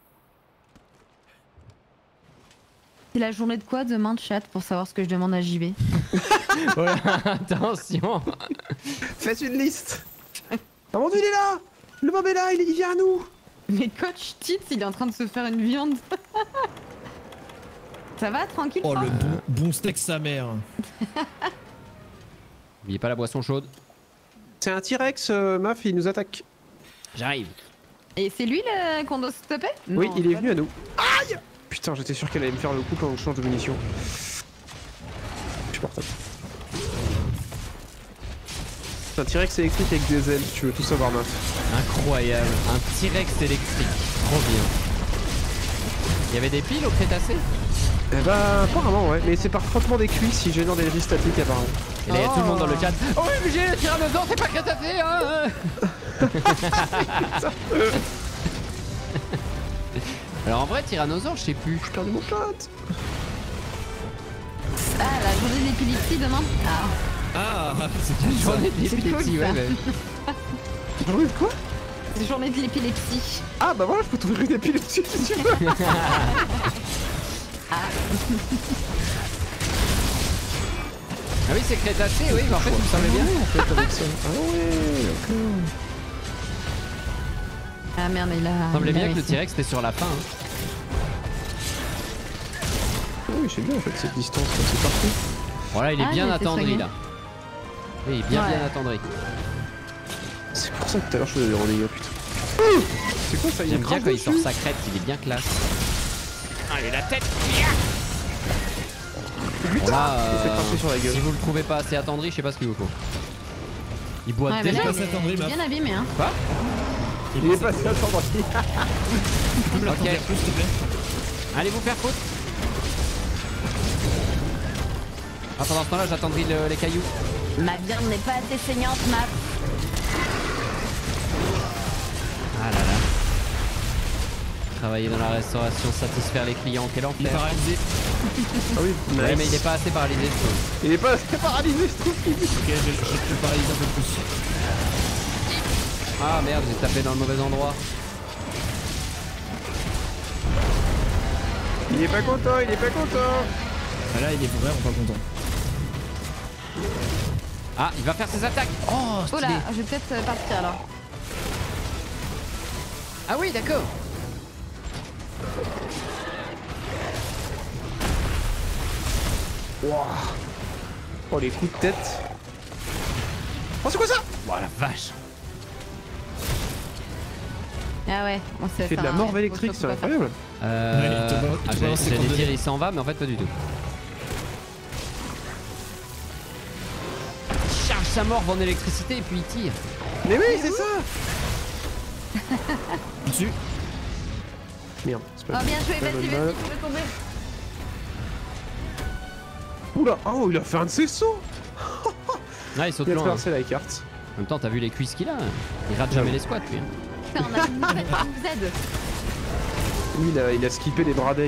C'est la journée de quoi demain, chat, pour savoir ce que je demande à JB?
Voilà, attention.
Faites une liste. Ah mon dieu, il est là. Le mob est là, il vient à nous.
Mais coach Tits, il est en train de se faire une viande. Ça va, tranquille?
Oh,
toi
le bon steak sa mère.
N'oubliez pas la boisson chaude.
C'est un T-Rex, Maf, il nous attaque.
J'arrive.
Et c'est lui qu'on doit stopper?
Oui,
Non,
il est
pas
venu à nous. Aïe. Putain, j'étais sûr qu'elle allait me faire le coup quand je change de munitions. Je suis portable. C'est un T-Rex électrique avec des ailes, si tu veux tout savoir, Maf.
Incroyable. Un T-Rex électrique. Trop bien. Il y avait des piles au Crétacé?
Eh bah, apparemment, ouais. Mais c'est par frottement des cuisses si génère des régies statiques, apparemment.
Et là, il y a tout le monde dans le chat. Oh oui, j'ai le tyrannosaure, c'est pas Crétacé, hein. Alors en vrai, tyrannosaure, je sais plus.
J'ai perdu mon pote.
Ah, la journée de l'épilepsie demain? Ah,
Ah, c'est cool ça.
Journée de
C'est
l'épilepsie,
cool,
ouais,
ça.
ouais.
J'en ai de quoi?
c'est journée de l'épilepsie.
Ah bah voilà, je peux t'ouvrir une épilepsie si tu veux.
Ah oui, c'est Crétacé, oui, mais en fait, il me semblait bien.
Ah ouais, d'accord.
Ah merde, il a.
Il me semblait
il a
bien que le
réussi.
T-Rex était sur la fin. Hein.
Ah oui, c'est bien en fait cette distance, c'est parfait.
Voilà, il est
Ah,
bien
il a été
attendri
soigné.
là. Oui, bien
Ouais.
bien attendri.
C'est pour ça que tout à l'heure je faisais des rendez-vous, putain. C'est quoi ça? Il y a
J'aime bien
grave
quand il sort
dessus.
sa crête, il est bien classe.
Allez, la tête.
Bon là,
Il s'est craché sur la gueule.
si vous le trouvez pas assez attendri, je sais pas ce qu'il vous faut. Il boit
Ouais, mais
déjà.
là,
pas s'attendre,
il est
Maf.
bien abîmé, hein.
Quoi?
Il est passé à attendre.
Tu peux me l'attendre
Ok.
plus, s'il te plaît?
Allez vous faire foutre. Ah, pendant ce temps-là, j'attendrai les cailloux.
Ma viande n'est pas assez saignante, Map.
Ah là là. Travailler dans la restauration, satisfaire les clients, quel
Il est
enfer.
paralysé.
Ah oui,
Ouais,
nice.
mais il est pas assez paralysé, je trouve.
Il est pas assez paralysé, je trouve.
Ok, je te paralyse un peu plus.
Ah merde, j'ai tapé dans le mauvais endroit.
Il est pas content, il est pas content.
Ah, là, il est vraiment pas content.
Ah, il va faire ses attaques. Oh,
Oh
stylé.
là, je vais peut-être partir alors.
Ah oui, d'accord.
Wouah. Oh les coups de tête. Oh c'est quoi ça?
Oh la vache.
Ah ouais, on s'est
Il fait de la morve électrique, c'est incroyable.
Ouais, il te balance- il te balance ses
J'allais
coordonnées.
dire il s'en va, mais en fait pas du tout. Il charge sa morve en électricité et puis il tire.
Mais oui, c'est ça.
Dessus.
Merde, c'est
Oh
pas
bien joué,
pas
vas-y,
bonne
vas-y,
balle.
tu peux tomber.
Oula, oh il a fait un de ses sauts.
Ah, il saute
Il a
loin.
traversé la carte.
En même temps, t'as vu les cuisses qu'il a. Il rate jamais les squats, lui.
Putain, on a une nouvelle Z.
Oui, il a skippé les bradets.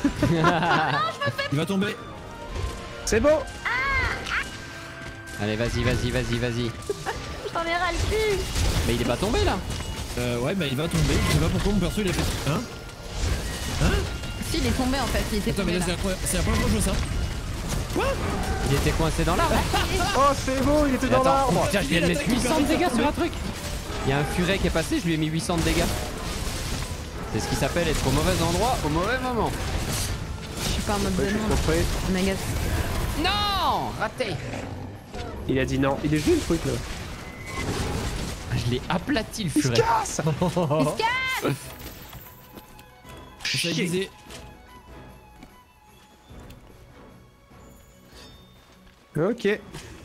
Il va tomber.
C'est bon.
Allez, vas-y, vas-y, vas-y, vas-y.
J'en ai ras le cul.
Mais il est pas tombé là.
Ouais, bah il va tomber. Je sais pas pourquoi mon perso il a fait. Hein?
Si, il est tombé en fait, il était
Attends, mais
tombé
là,
là.
c'est la première fois que je vois ça.
Il était coincé dans l'arbre.
Oh c'est bon, il était dans
Attends,
l'arbre.
putain, je viens de mettre 800 de dégâts sur un truc. Il y a un furet qui est passé, je lui ai mis 800 de dégâts. C'est ce qui s'appelle être au mauvais endroit au mauvais moment.
Je suis pas en mode
Ouais,
de
je suis
nom.
trop près.
Méga.
Non, raté.
Il a dit non. Il est joué le truc là.
Je l'ai aplati le
Il se
furet.
casse.
Je disais.
Ok.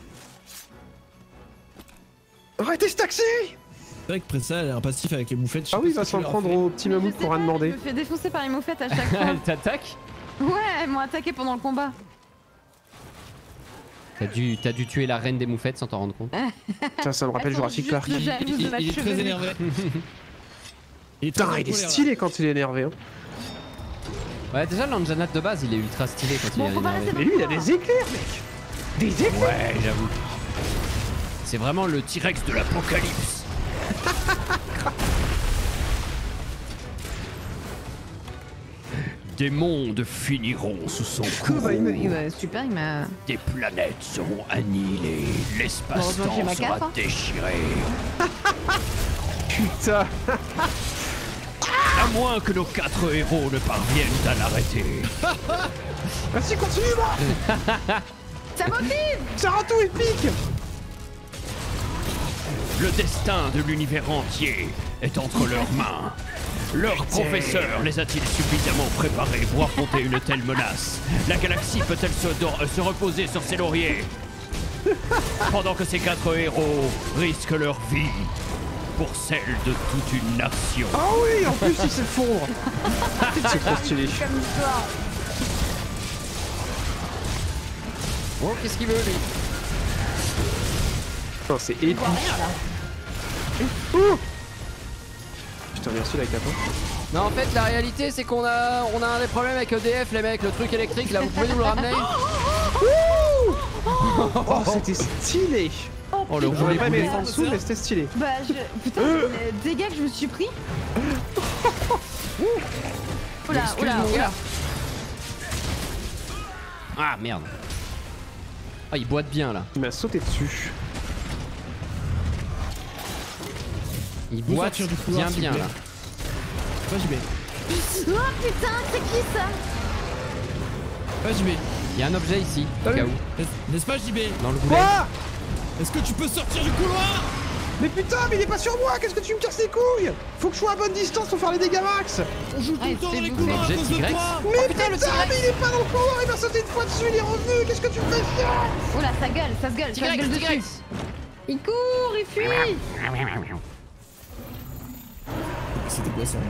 Arrêtez ce taxi!
C'est vrai que Pressa elle a un passif avec les moufettes.
Ah oui, il va s'en prendre au petit
Mais je
mammouth
sais
qu'on a
pas,
demandé.
Je me fais défoncer par les moufettes à chaque fois.
Elle t'attaque?
Ouais, elles m'ont attaqué pendant le combat.
T'as dû tuer la reine des moufettes sans t'en rendre compte.
Ça me rappelle
Elles sont
Jurassic
juste
Park.
jalouses de ma
Il est très
chevelure.
énervé.
Putain, il est stylé quand il est énervé. Hein.
Ouais, déjà l'Anjanat de base il est ultra stylé quand
Bon,
il est
faut pas
énervé.
rester
Mais lui, il a des éclairs, mec! Des éclairs!
Ouais, j'avoue. C'est vraiment le T-Rex de l'apocalypse. Des mondes finiront sous son coup.
Super, il m'a.
Des planètes seront annihilées.
Heureusement que
L'espace-temps
j'ai ma
sera
cape, hein.
déchiré.
Putain!
À moins que nos 4 héros ne parviennent à l'arrêter.
Vas-y, continue, moi!
Ça motive!
C'est un tout épique!
Le destin de l'univers entier est entre leurs mains. Leur professeur les a-t-il suffisamment préparés pour affronter une telle menace? La galaxie peut-elle se reposer sur ses lauriers? Pendant que ces 4 héros risquent leur vie pour celle de toute une nation.
Ah oui, en plus, il s'effondre! C'est trop stylé.
Comme ça.
Oh, qu'est-ce qu'il veut lui?
Putain, c'est épique. Ouh. Putain, merci la cape.
Non, en fait, la réalité, c'est qu'on a un des problèmes avec EDF, les mecs, le truc électrique, là, vous pouvez nous le ramener?
Oh, c'était stylé!
Oh, le
J'aurais pas aimé
roulé.
être en dessous, mais c'était stylé.
Bah, putain, les dégâts que je me suis pris. Oula,
Excuse
oula,
mon
oula.
gars. Ah, merde. Ah, il boite bien, là.
Il m'a sauté dessus.
Il
Vous
boite
sortir du couloir,
bien,
s'il
bien,
vous
là.
plaît. Pas JB.
Oh putain, c'est qui ça?
Pas JB.
Il y a un objet ici, au cas où,
N'est-ce pas JB?
dans le goulet.
Quoi?
Est-ce que tu peux sortir du couloir?
Mais putain, mais il est pas sur moi! Qu'est-ce que tu me casses les couilles? Faut que je sois à bonne distance pour faire les dégâts max!
On joue tout le temps dans les
c'est
couloirs à
Jet
cause de
T-Rex.
toi!
Mais putain, mais il est pas dans le couloir! Il m'a sauté une fois dessus, il est revenu! Qu'est-ce que tu me fais faire?
Oula, ça gueule, ça se gueule, ça se gueule dessus.
T-Rex.
Il court, il fuit.
C'était quoi ça?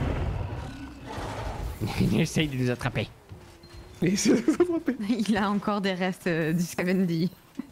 Il essaye de nous attraper.
Et c'est attrapé.
Il a encore des restes du Scavendi.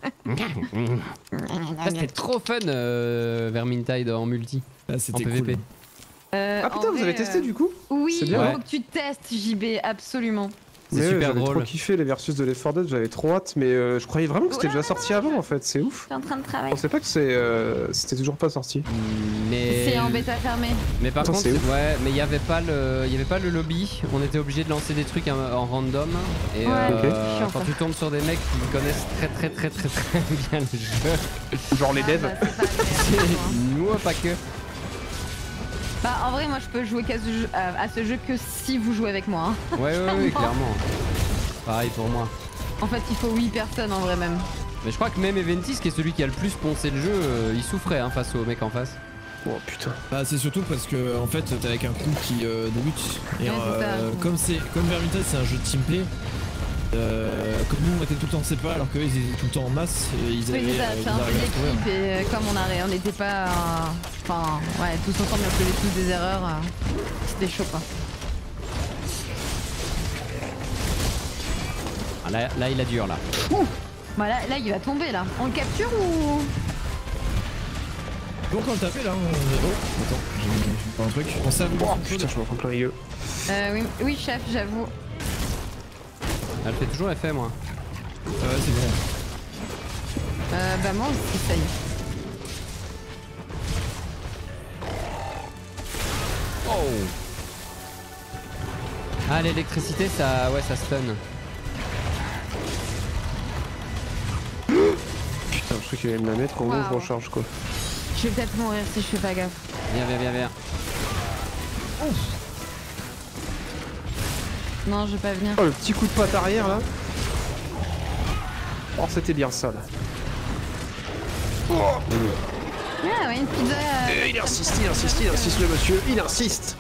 Ah, c'était trop fun, Vermintide en multi,
Ah,
en
c'était
PVP.
cool.
Ah putain, vous avez testé du coup?
Oui,
C'est
il
bien.
faut que tu testes JB, absolument.
C'est super
j'avais
drôle.
trop kiffé les versus de Left 4 Dead, j'avais trop hâte, mais je croyais vraiment que c'était déjà sorti avant en fait, c'est ouf.
Je suis en train de
Je
travailler.
pensais pas que c'était toujours pas sorti.
Mais...
C'est en bêta fermée.
Mais par
Attends,
contre,
c'est ouf.
ouais, mais il y avait pas le lobby. On était obligé de lancer des trucs en random. Et
Ouais,
ok.
chiant,
quand
ça.
tu tombes sur des mecs qui connaissent très bien le jeu,
Genre les
Ah,
devs.
bah, c'est pas agréable, quoi.
nous pas que.
Bah en vrai moi je peux jouer à ce jeu que si vous jouez avec moi. Hein.
Ouais, clairement. Pareil pour moi.
En fait il faut 8 personnes en vrai même.
Mais je crois que même Eventis, qui est celui qui a le plus poncé le jeu, il souffrait hein, face au mec en face.
Oh putain.
Bah c'est surtout parce que en fait t'es avec un crew qui débute et
Ouais, c'est ça.
comme Vermintide c'est un jeu de teamplay. Comme nous on était tout le temps séparés alors qu'eux ils étaient tout le temps en masse et ils
Oui
avaient
c'est ça, c'est un peu
arrivaient à se trouver.
l'équipe et comme on n'était pas enfin ouais tous ensemble on faisait tous des erreurs. C'était chaud quoi.
Ah, là il a dur là.
Bah là il va tomber là. On le capture ou.
Donc on le tapait là, oh attends, j'ai pas un truc. On s'est
Oh putain, je m'en prends plein les gueules.
Oui chef j'avoue.
Elle fait toujours effet moi.
ouais c'est bon.
Bah moi aussi ça y est.
Oh. Ah l'électricité ça stun.
Putain, je crois qu'il allait me la mettre, en gros, je recharge quoi.
Je vais peut-être mourir si je fais pas gaffe.
Viens.
Non je vais pas venir.
Oh le petit coup de patte arrière là. Oh, c'était bien ça là.
Ah ouais, une pizza.
Il insiste le monsieur, il insiste.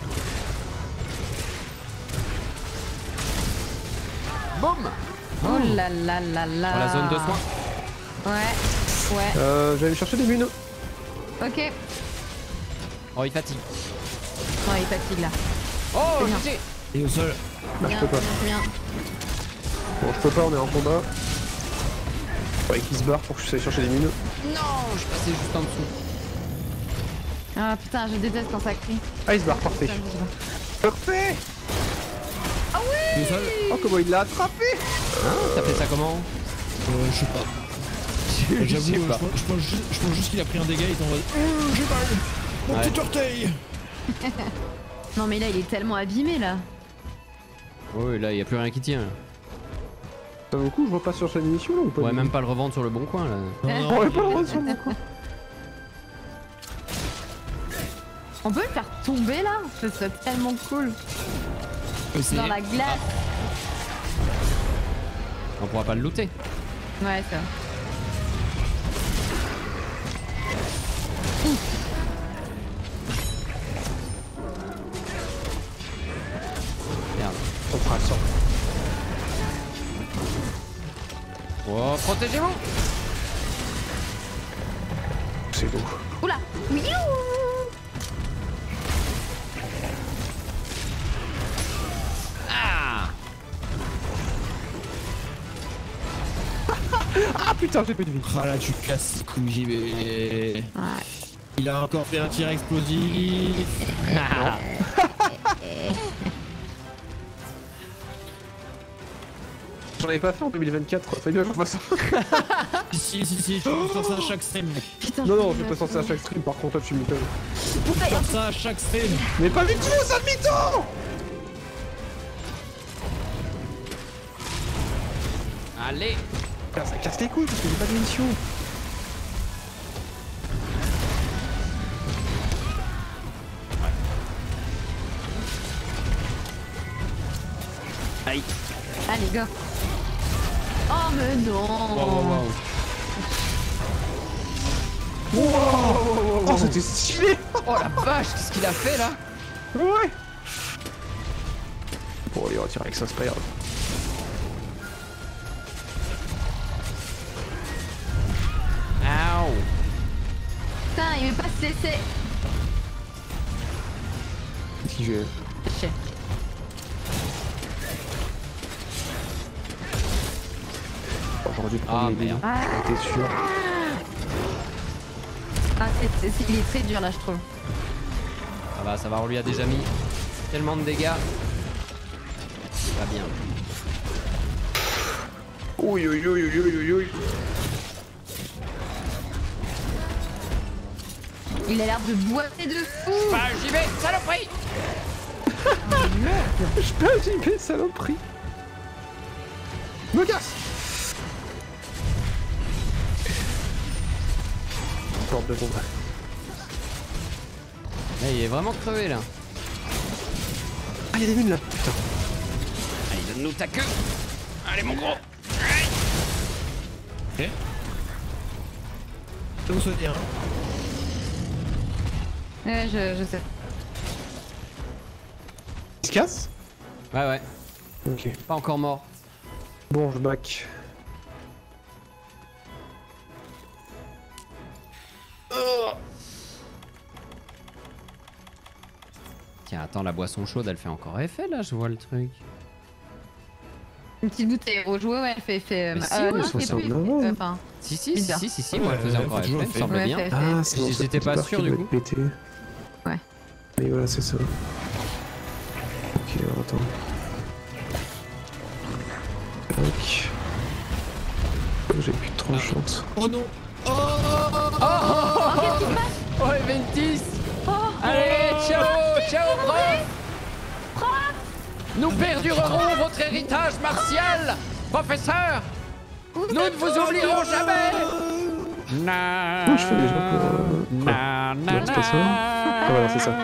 Boum.
Oh là là là là.
Pour la zone de soins.
Ouais.
Je vais aller chercher des munes.
Ok.
Oh, il fatigue.
Non, il fatigue là.
Oh,
C'est bien.
je sais.
Et au sol.
Bah, je peux pas.
Bien.
Bon, je peux pas, on est en combat. Faudrait qu'il se barre pour que je puisse aller chercher des mines.
Non, je passais juste en dessous.
Ah putain, je déteste quand ça crie.
Ah, il se barre, parfait.
Putain, je sais
Parfait.
pas. Ah oui.
Et au sol.
Oh, comment il l'a attrapé.
T'as fait ça comment?
Je sais pas. J'avoue, je pense juste qu'il a pris un dégât et il est en mode j'ai mal. Mon
Ouais.
petit orteil.
Non mais là, il est tellement abîmé là.
Oui, là, y a plus rien qui tient. Là.
Ça vaut le coup, je repasse sur cette mission là ou pas?
On pourrait même pas le revendre sur le bon coin là.
Non,
On va pas le rendre sur mon coin.
On peut le faire tomber là? Ce serait tellement cool. Dans la glace.
On pourra pas le looter.
Ouais, ça.
Merde.
On fera ça.
Oh, protégez-vous.
C'est beau.
Oula. Oui.
Ah.
Ah putain, j'ai plus de vie.
Ah là, tu casses les couilles, j'y vais.
Ouais.
Il a encore fait un tir explosif.
J'en avais pas fait en 2024, fallait bien que je fasse ça.
Si, je peux faire ça à chaque stream.
Putain.
Non, je vais pas sortir à chaque stream, par contre, là, tu m'étonnes.
Je peux faire ça à chaque stream.
Mais pas du tout, ça demi-temps.
Allez.
Putain, ça casse les couilles parce que j'ai pas de munitions.
Aïe.
Allez, go. Oh, mais non.
Wow.
Oh, c'était stylé.
Oh la vache, qu'est-ce qu'il a fait là?
Ouais. Bon, allez, on va tirer avec ça, c'est pas grave.
Ow.
Putain, il veut pas se laisser.
Qu'est-ce qu'il fait?
Je sais.
Oh, j'aurais dû prendre
Ah
les
merde.
Ah,
T'es sûr?
il est très dur là, je trouve.
Ça va, on lui a déjà mis tellement de dégâts. C'est pas bien.
Oui, oui, oui, oui, oui, oui.
Il a l'air de boiter de fou.
Bah, j'y vais, saloperie.
Je peux j'y vais, saloperie. Me casse. Porte de combat.
Là, il est vraiment crevé là.
Ah, il y a des mines là, putain.
Allez, donne-nous ta queue. Allez, mon gros.
Ok. Ça vous soigne, hein.
Ouais, je sais.
Il se casse?
Ouais.
Ok.
Pas encore mort.
Bon, je back.
Tiens, attends, la boisson chaude, elle fait encore effet là, je vois le truc.
Une petite bouteille rouge, ouais, elle fait effet.
Mais si,
non,
ouais,
elle fait
ça
plus
ressemble
effet.
à-
Enfin,
Si,
Bizarre.
moi, elle faisait
Ouais,
encore
faut
effet,
toujours
il me semble
ouais,
bien.
fait effet.
Ah, c'est bon,
J'étais
cette petite
pas
barre
sûr,
qui
du
doit
coup.
être pétée.
Ouais.
Et voilà, c'est ça. Ok, alors attends. Tac. J'ai plus de tranchante.
Oh non.
Oh, Eventis. Allez, ciao, prof. Nous perdurerons votre héritage martial, professeur. Nous ne vous oublierons jamais.
Comment je fais déjà pour... Ouais, c'est pas ça. Ah voilà, c'est ça.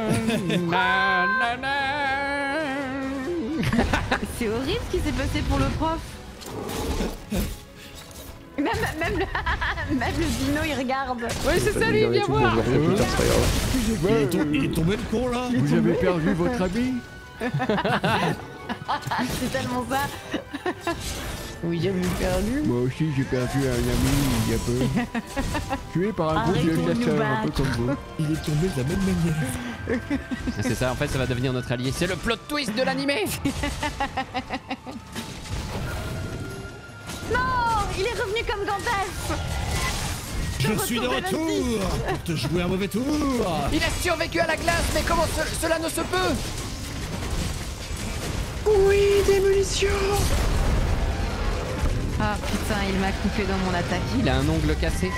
C'est horrible ce qui s'est passé pour le prof. Même le dino il regarde.
Oui, c'est ça, lui, viens voir.
Il est tombé le con là.
Vous avez perdu votre ami?
C'est tellement ça. Oui, j'ai perdu.
Moi aussi, j'ai perdu un ami il y a peu. Tué par un groupe de chasseurs, un peu comme vous.
Il est tombé de la même manière.
C'est ça, en fait, ça va devenir notre allié. C'est le plot twist de l'animé.
Non, il est revenu comme Gandalf.
Je suis de retour pour te jouer un mauvais tour.
Il a survécu à la glace, mais comment cela ne se peut?
Oui, démolition.
Ah putain, il m'a coupé dans mon attaque.
Il a un ongle cassé.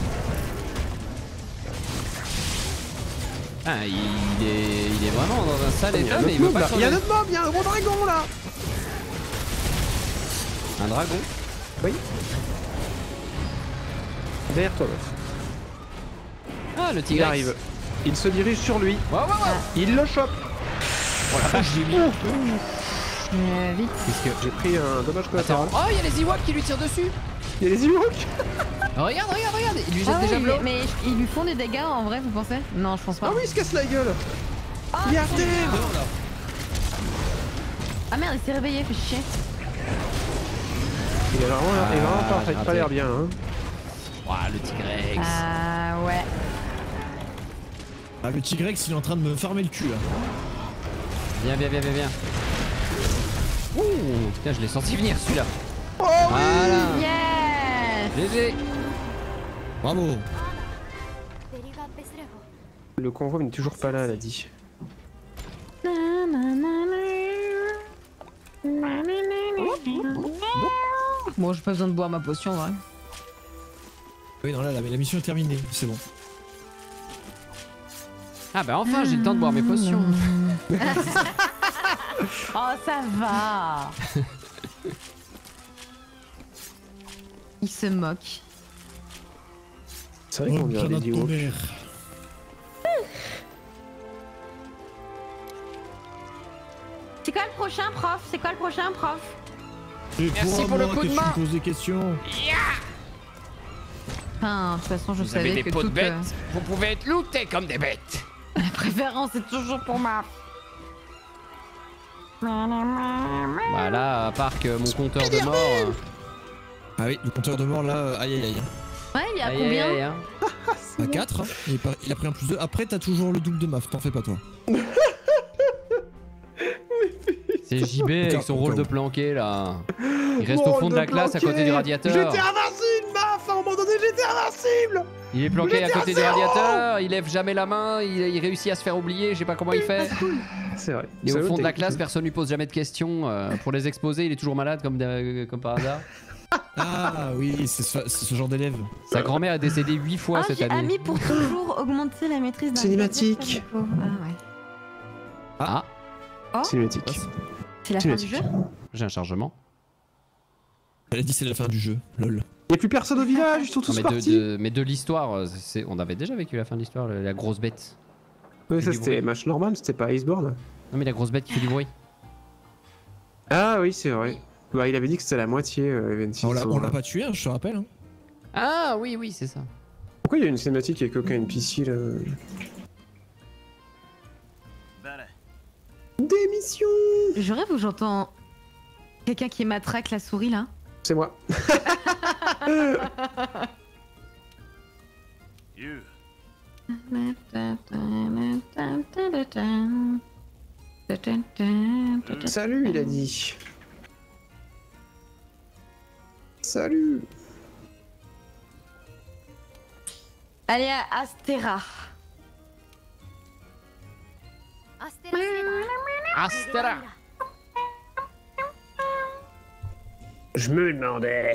Ah, il est vraiment dans un sale état, mais il veut pas
Il y a
changer.
notre mob, il y a un gros dragon là.
Un dragon?
Oui. Derrière toi, meuf.
Ah, le
Il
tigre
arrive. Il se dirige sur lui.
Waouh, waouh, waouh.
Il le chope.
Vite.
Qu'est-ce que...
J'ai pris un dommage collatéral.
Attends. Oh, il y a les Ewoks qui lui tirent dessus.
Il y a les Ewoks.
Oh, regarde, il lui jette
Ah
déjà
oui,
blanc.
mais ils lui font des dégâts en vrai, vous pensez? Non, je pense pas.
Ah oui, il se casse la gueule.
Ah,
Il est à terre.
Ah merde, il s'est réveillé, fait chier.
Il est vraiment parfait,
j'ai
pas l'air
raté.
bien. Hein.
Ouah, le tigrex.
Ah ouais.
Ah, le Tigrex, il est en train de me farmer le cul là.
Viens. Ouh, putain, je l'ai senti venir celui-là.
Oh
Voilà.
Yes.
GG.
Bravo.
Le convoi n'est toujours pas là, elle a dit.
Bon, j'ai pas besoin de boire ma potion, ouais.
Oui, non, là, la mission est terminée, c'est bon.
Ah bah enfin, j'ai le temps de boire mes potions.
Oh, ça va. Il se moque.
C'est vrai qu'on dirait des Ewoks.
C'est quoi le prochain, prof? C'est quoi le prochain, prof?
Merci pour le coup de main.
Tu me poses des questions.
Enfin, de toute façon, je
Vous avez
savais
des
que
peaux de
toute
bêtes, vous pouvez être lootés comme des bêtes.
la préférence est toujours pour ma.
Voilà, à part que mon compteur de mort.
Ah oui, le compteur de mort là, aïe aïe aïe.
Ouais, il y a
Aïe,
combien?
aïe, aïe, hein.
À 4, il a pris un plus 2. Après, t'as toujours le double de maf, t'en fais pas toi.
C'est JB avec son rôle de planqué là. Il reste au fond de la classe à côté du radiateur.
J'étais invincible, maf. À un moment donné, j'étais invincible.
Il est planqué à
J'étais
côté
à
du
zéro.
radiateur, il lève jamais la main, il réussit à se faire oublier, je sais pas comment il fait.
C'est vrai.
Il est au
C'est
fond de la
technique.
classe, personne lui pose jamais de questions. Pour les exposer, il est toujours malade comme par hasard.
Ah oui, c'est ce genre d'élève.
Sa grand-mère est décédée 8 fois
Ah,
cette
j'ai
année.
ami pour toujours augmenter la maîtrise d'un
Cinématique.
gadget. Ah ouais.
Ah,
Cinématique.
C'est la fin du jeu?
j'ai un chargement.
Elle a dit c'est la fin du jeu, lol.
Y'a plus personne au village, ils sont tous
Non,
partis.
mais de l'histoire, on avait déjà vécu la fin de l'histoire, la grosse bête.
Oui, ça
du
c'était
bruit.
match normal, c'était pas Iceborne.
Non mais la grosse bête qui fait du bruit.
Ah oui, c'est vrai. Bah, il avait dit que c'était la moitié, Eventis.
On l'a pas tué, hein, je te rappelle. Hein.
Ah oui, c'est ça.
Pourquoi il y a une cinématique avec aucun NPC là? Démission.
Je rêve où j'entends quelqu'un qui matraque la souris là.
C'est moi. Salut, il a dit. Salut.
Allez à Astera.
Astera.
Je me demandais.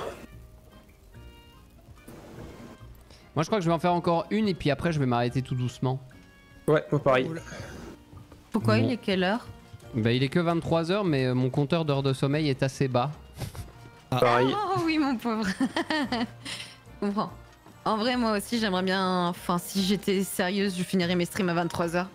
Moi je crois que je vais en faire encore une et puis après je vais m'arrêter tout doucement.
Ouais, moi pareil.
Pourquoi
Bon.
il est quelle heure?
Bah il est que 23h mais mon compteur d'heures de sommeil est assez bas.
Pareil.
Oh oui, mon pauvre. Je comprends. En vrai, moi aussi, j'aimerais bien. Enfin, si j'étais sérieuse, je finirais mes streams à 23h.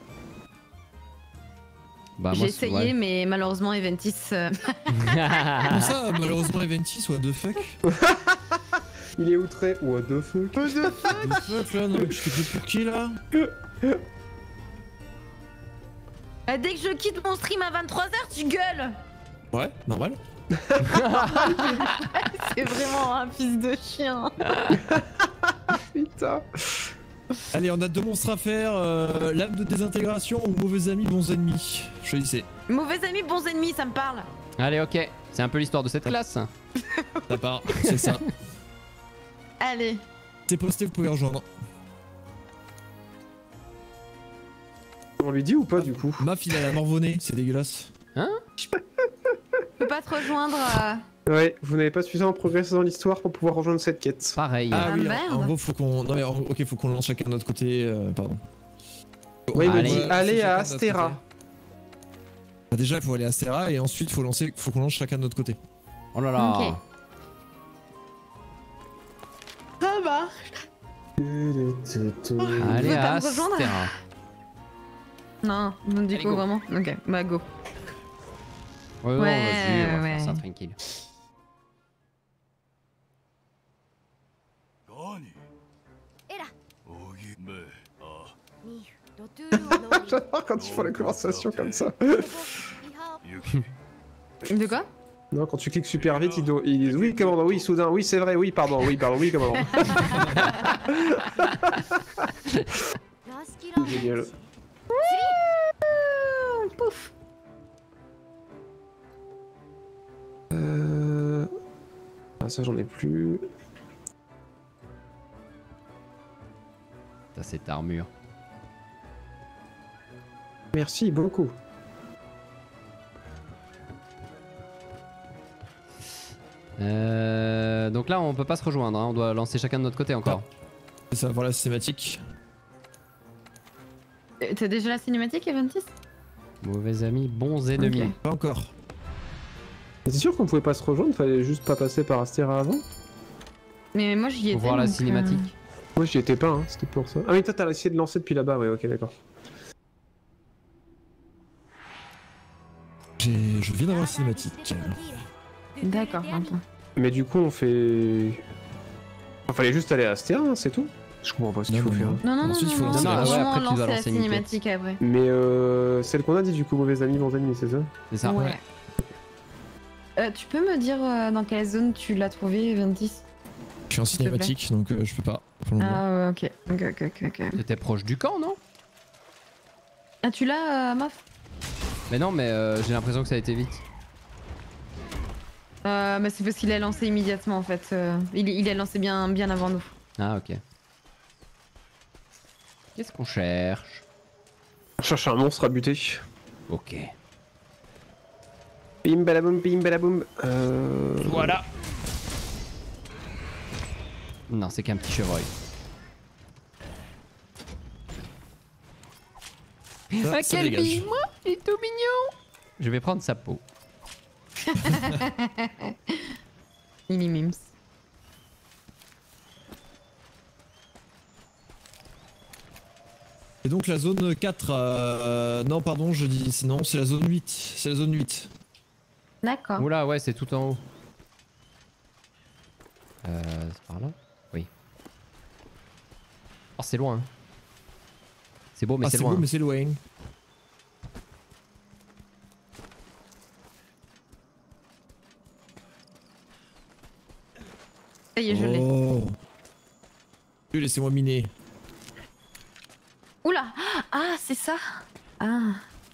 Bah,
J'ai
moi,
essayé,
ouais.
mais malheureusement, Eventis.
Comment ça, malheureusement, Eventis, what the fuck?
Il est outré. What the fuck?
What the fuck là, non, je fais pour qui là?
Dès que je quitte mon stream à 23h, tu gueules.
Ouais, normal.
C'est vraiment un fils de chien.
Putain.
Allez, on a 2 monstres à faire. Lame de désintégration ou mauvais amis, bons ennemis. Choisissez.
Mauvais amis, bons ennemis, ça me parle.
Allez, ok. C'est un peu l'histoire de cette classe.
Ça part, c'est ça.
Allez.
C'est posté, vous pouvez rejoindre.
On lui dit ou pas du coup?
Maf, il a la morvonnée, c'est dégueulasse.
Hein?
Je peux pas te rejoindre.
Ouais, vous n'avez pas suffisamment progressé dans l'histoire pour pouvoir rejoindre cette quête.
Pareil.
Ah oui,
merde.
en gros, faut qu'on. Non, mais ok, faut qu'on lance chacun de notre côté. Pardon.
Ouais, il me
Allez.
dit allez à
Chacun de notre
Astera.
côté. Bah, déjà, il faut aller à Astera et ensuite, faut qu'on lance chacun de notre côté.
Oh là là.
Ok. Ça marche.
Allez
pouvez pas
à
me rejoindre
Astera.
Non, donc du
Allez,
coup,
go.
vraiment. Ok, bah go.
Ouais,
Ouais,
vas-y, on va
ouais.
faire ça tranquille.
J'adore quand ils font la conversation comme ça.
De quoi?
Non, quand tu cliques super vite, ils disent oui, commandant, oui, soudain, oui, c'est vrai, oui, pardon, oui, commandant. Génial.
Pouf.
Ah, ça, j'en ai plus.
Ça, cette armure.
Merci beaucoup.
Donc là, on peut pas se rejoindre, hein. On doit lancer chacun de notre côté encore.
C'est ça, voilà, c'est thématique.
T'as déjà la cinématique, Eventis?
Mauvais amis, bons ennemis.
Ok.
Pas encore.
C'est sûr qu'on pouvait pas se rejoindre, fallait juste pas passer par Astera avant?
Mais moi j'y étais.
Pour voir la
donc,
cinématique.
Moi j'y étais pas, hein, c'était pour ça. Ah oui, toi t'as essayé de lancer depuis là-bas, ouais, ok, d'accord.
Je viens d'avoir la cinématique.
D'accord, j'entends.
Mais du coup, on fait. Il fallait juste aller à Astera, hein, c'est tout? Je comprends pas ce qu'il
Non,
faut
non,
faire.
non.
Non, non, non,
Ensuite, il faut
non,
lancer
non,
la-
non,
ouais, après, tu dois
lancer la
lancer une quête.
cinématique après.
Mais celle qu'on a dit du coup, mauvais amis, bons ennemis, c'est ça?
C'est ça.
Ouais. Tu peux me dire dans quelle zone tu l'as trouvé, Eventis?
Je suis en
S'il te plaît.
cinématique, donc je peux pas. pour le moment.
Ah ouais, ok.
T'étais proche du camp, non?
Ah, tu l'as, Maf?
Mais non, mais j'ai l'impression que ça a été vite.
Mais c'est parce qu'il a lancé immédiatement en fait. Il a lancé bien avant nous.
Ah, ok. Qu'est-ce qu'on cherche?
On cherche un monstre à buter.
Ok.
Bim balaboum, bim balaboum.
Voilà. Non, c'est qu'un petit chevreuil.
Ça, ça dégage.
moi, il est tout mignon. Je vais prendre sa peau.
Il est mims.
Et donc la zone 4, non pardon, je dis non, c'est la zone 8. C'est la zone 8.
D'accord.
Oula, ouais, c'est tout en haut. C'est par là? Oui. Oh, c'est loin. C'est beau, mais
Ah,
c'est
c'est
loin.
beau, mais c'est loin.
Ça y est, je l'ai.
Oh. Laissez-moi miner.
Oula! Ah, c'est ça! Ah.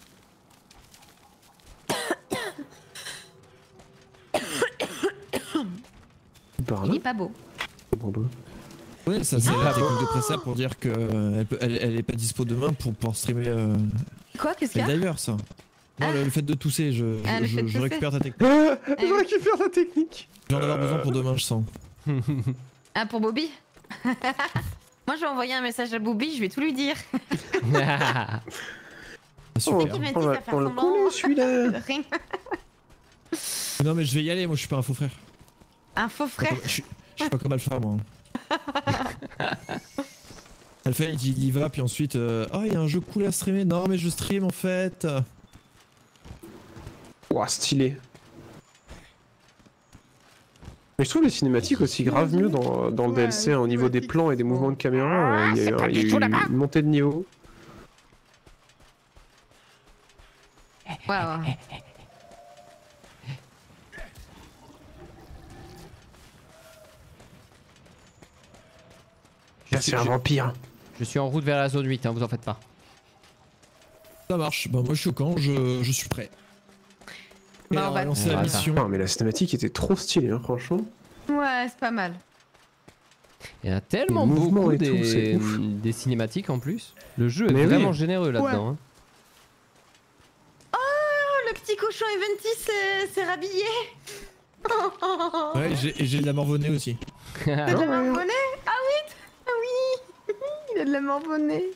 Par
Il
là.
est pas beau.
Bon, bah.
Ouais, ça c'est la technique de Pressa pour dire que elle est pas dispo demain pour pouvoir streamer.
Quoi? Qu'est-ce qu'il y
C'est
a?
d'ailleurs ça. Non, le fait de tousser, je
fait de tousser.
récupère ta technique.
Je récupère la technique.
J'en vais avoir besoin pour demain, je sens.
Ah, pour Bobby? Moi, je vais envoyer un message à Bobby, je vais tout lui dire.
Ah,
Oh,
super.
Il m'a dit,
on
ça
le
fait semblant.
connaît celui-là.
Rien.
Non mais je vais y aller, moi je suis pas un faux frère.
Un faux frère.
Je suis pas comme Alpha moi. Alpha il y va puis ensuite oh il y a un jeu cool à streamer. Non mais je stream en fait.
Ouah, stylé. Mais je trouve les cinématiques aussi grave mieux dans le DLC, hein, au niveau des plans et des mouvements de caméra, il y a eu une montée de niveau.
Waouh.
C'est un vampire.
Je suis en route vers la zone 8, hein, vous en faites pas.
Ça marche, bah moi je suis au camp, je suis prêt. Et
Bah,
on va lancer
on
la
va
mission.
Ah, mais la cinématique était trop stylée, hein, franchement.
Ouais, c'est pas mal.
Il y en a tellement
Les mouvements
beaucoup
et tout, c'est ouf.
des cinématiques en plus. Le jeu est
Mais
vraiment
oui.
généreux là-dedans. Hein.
Oh, le petit cochon Eventy s'est rhabillé.
Ouais, et j'ai de la morvonnée aussi.
T'as de la morvonnée? Ah oui, ah oui. Il a de la morvonnée.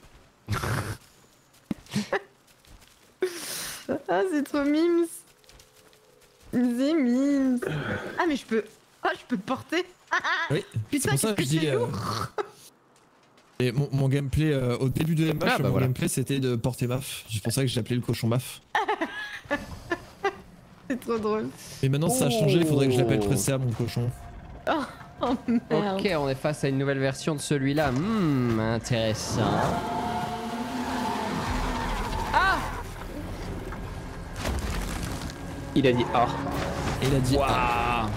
Ah, c'est trop mimes. C'est mimes. Ah, mais je peux... Oh, je peux le porter.
Oui,
Putain,
c'est pour ça que je
qu'est-ce que
dis...
c'est lourd.
Et mon gameplay, au début de MH,
Ah, bah
mon
voilà.
gameplay c'était de porter Maf. C'est pour ça que j'ai appelé le cochon Maf.
C'est trop drôle.
Et maintenant ça a changé, il faudrait que je l'appelle Prestea mon cochon.
Oh merde.
Ok, on est face à une nouvelle version de celui-là. Intéressant.
Il a dit ah.
Et il a dit
Waouh.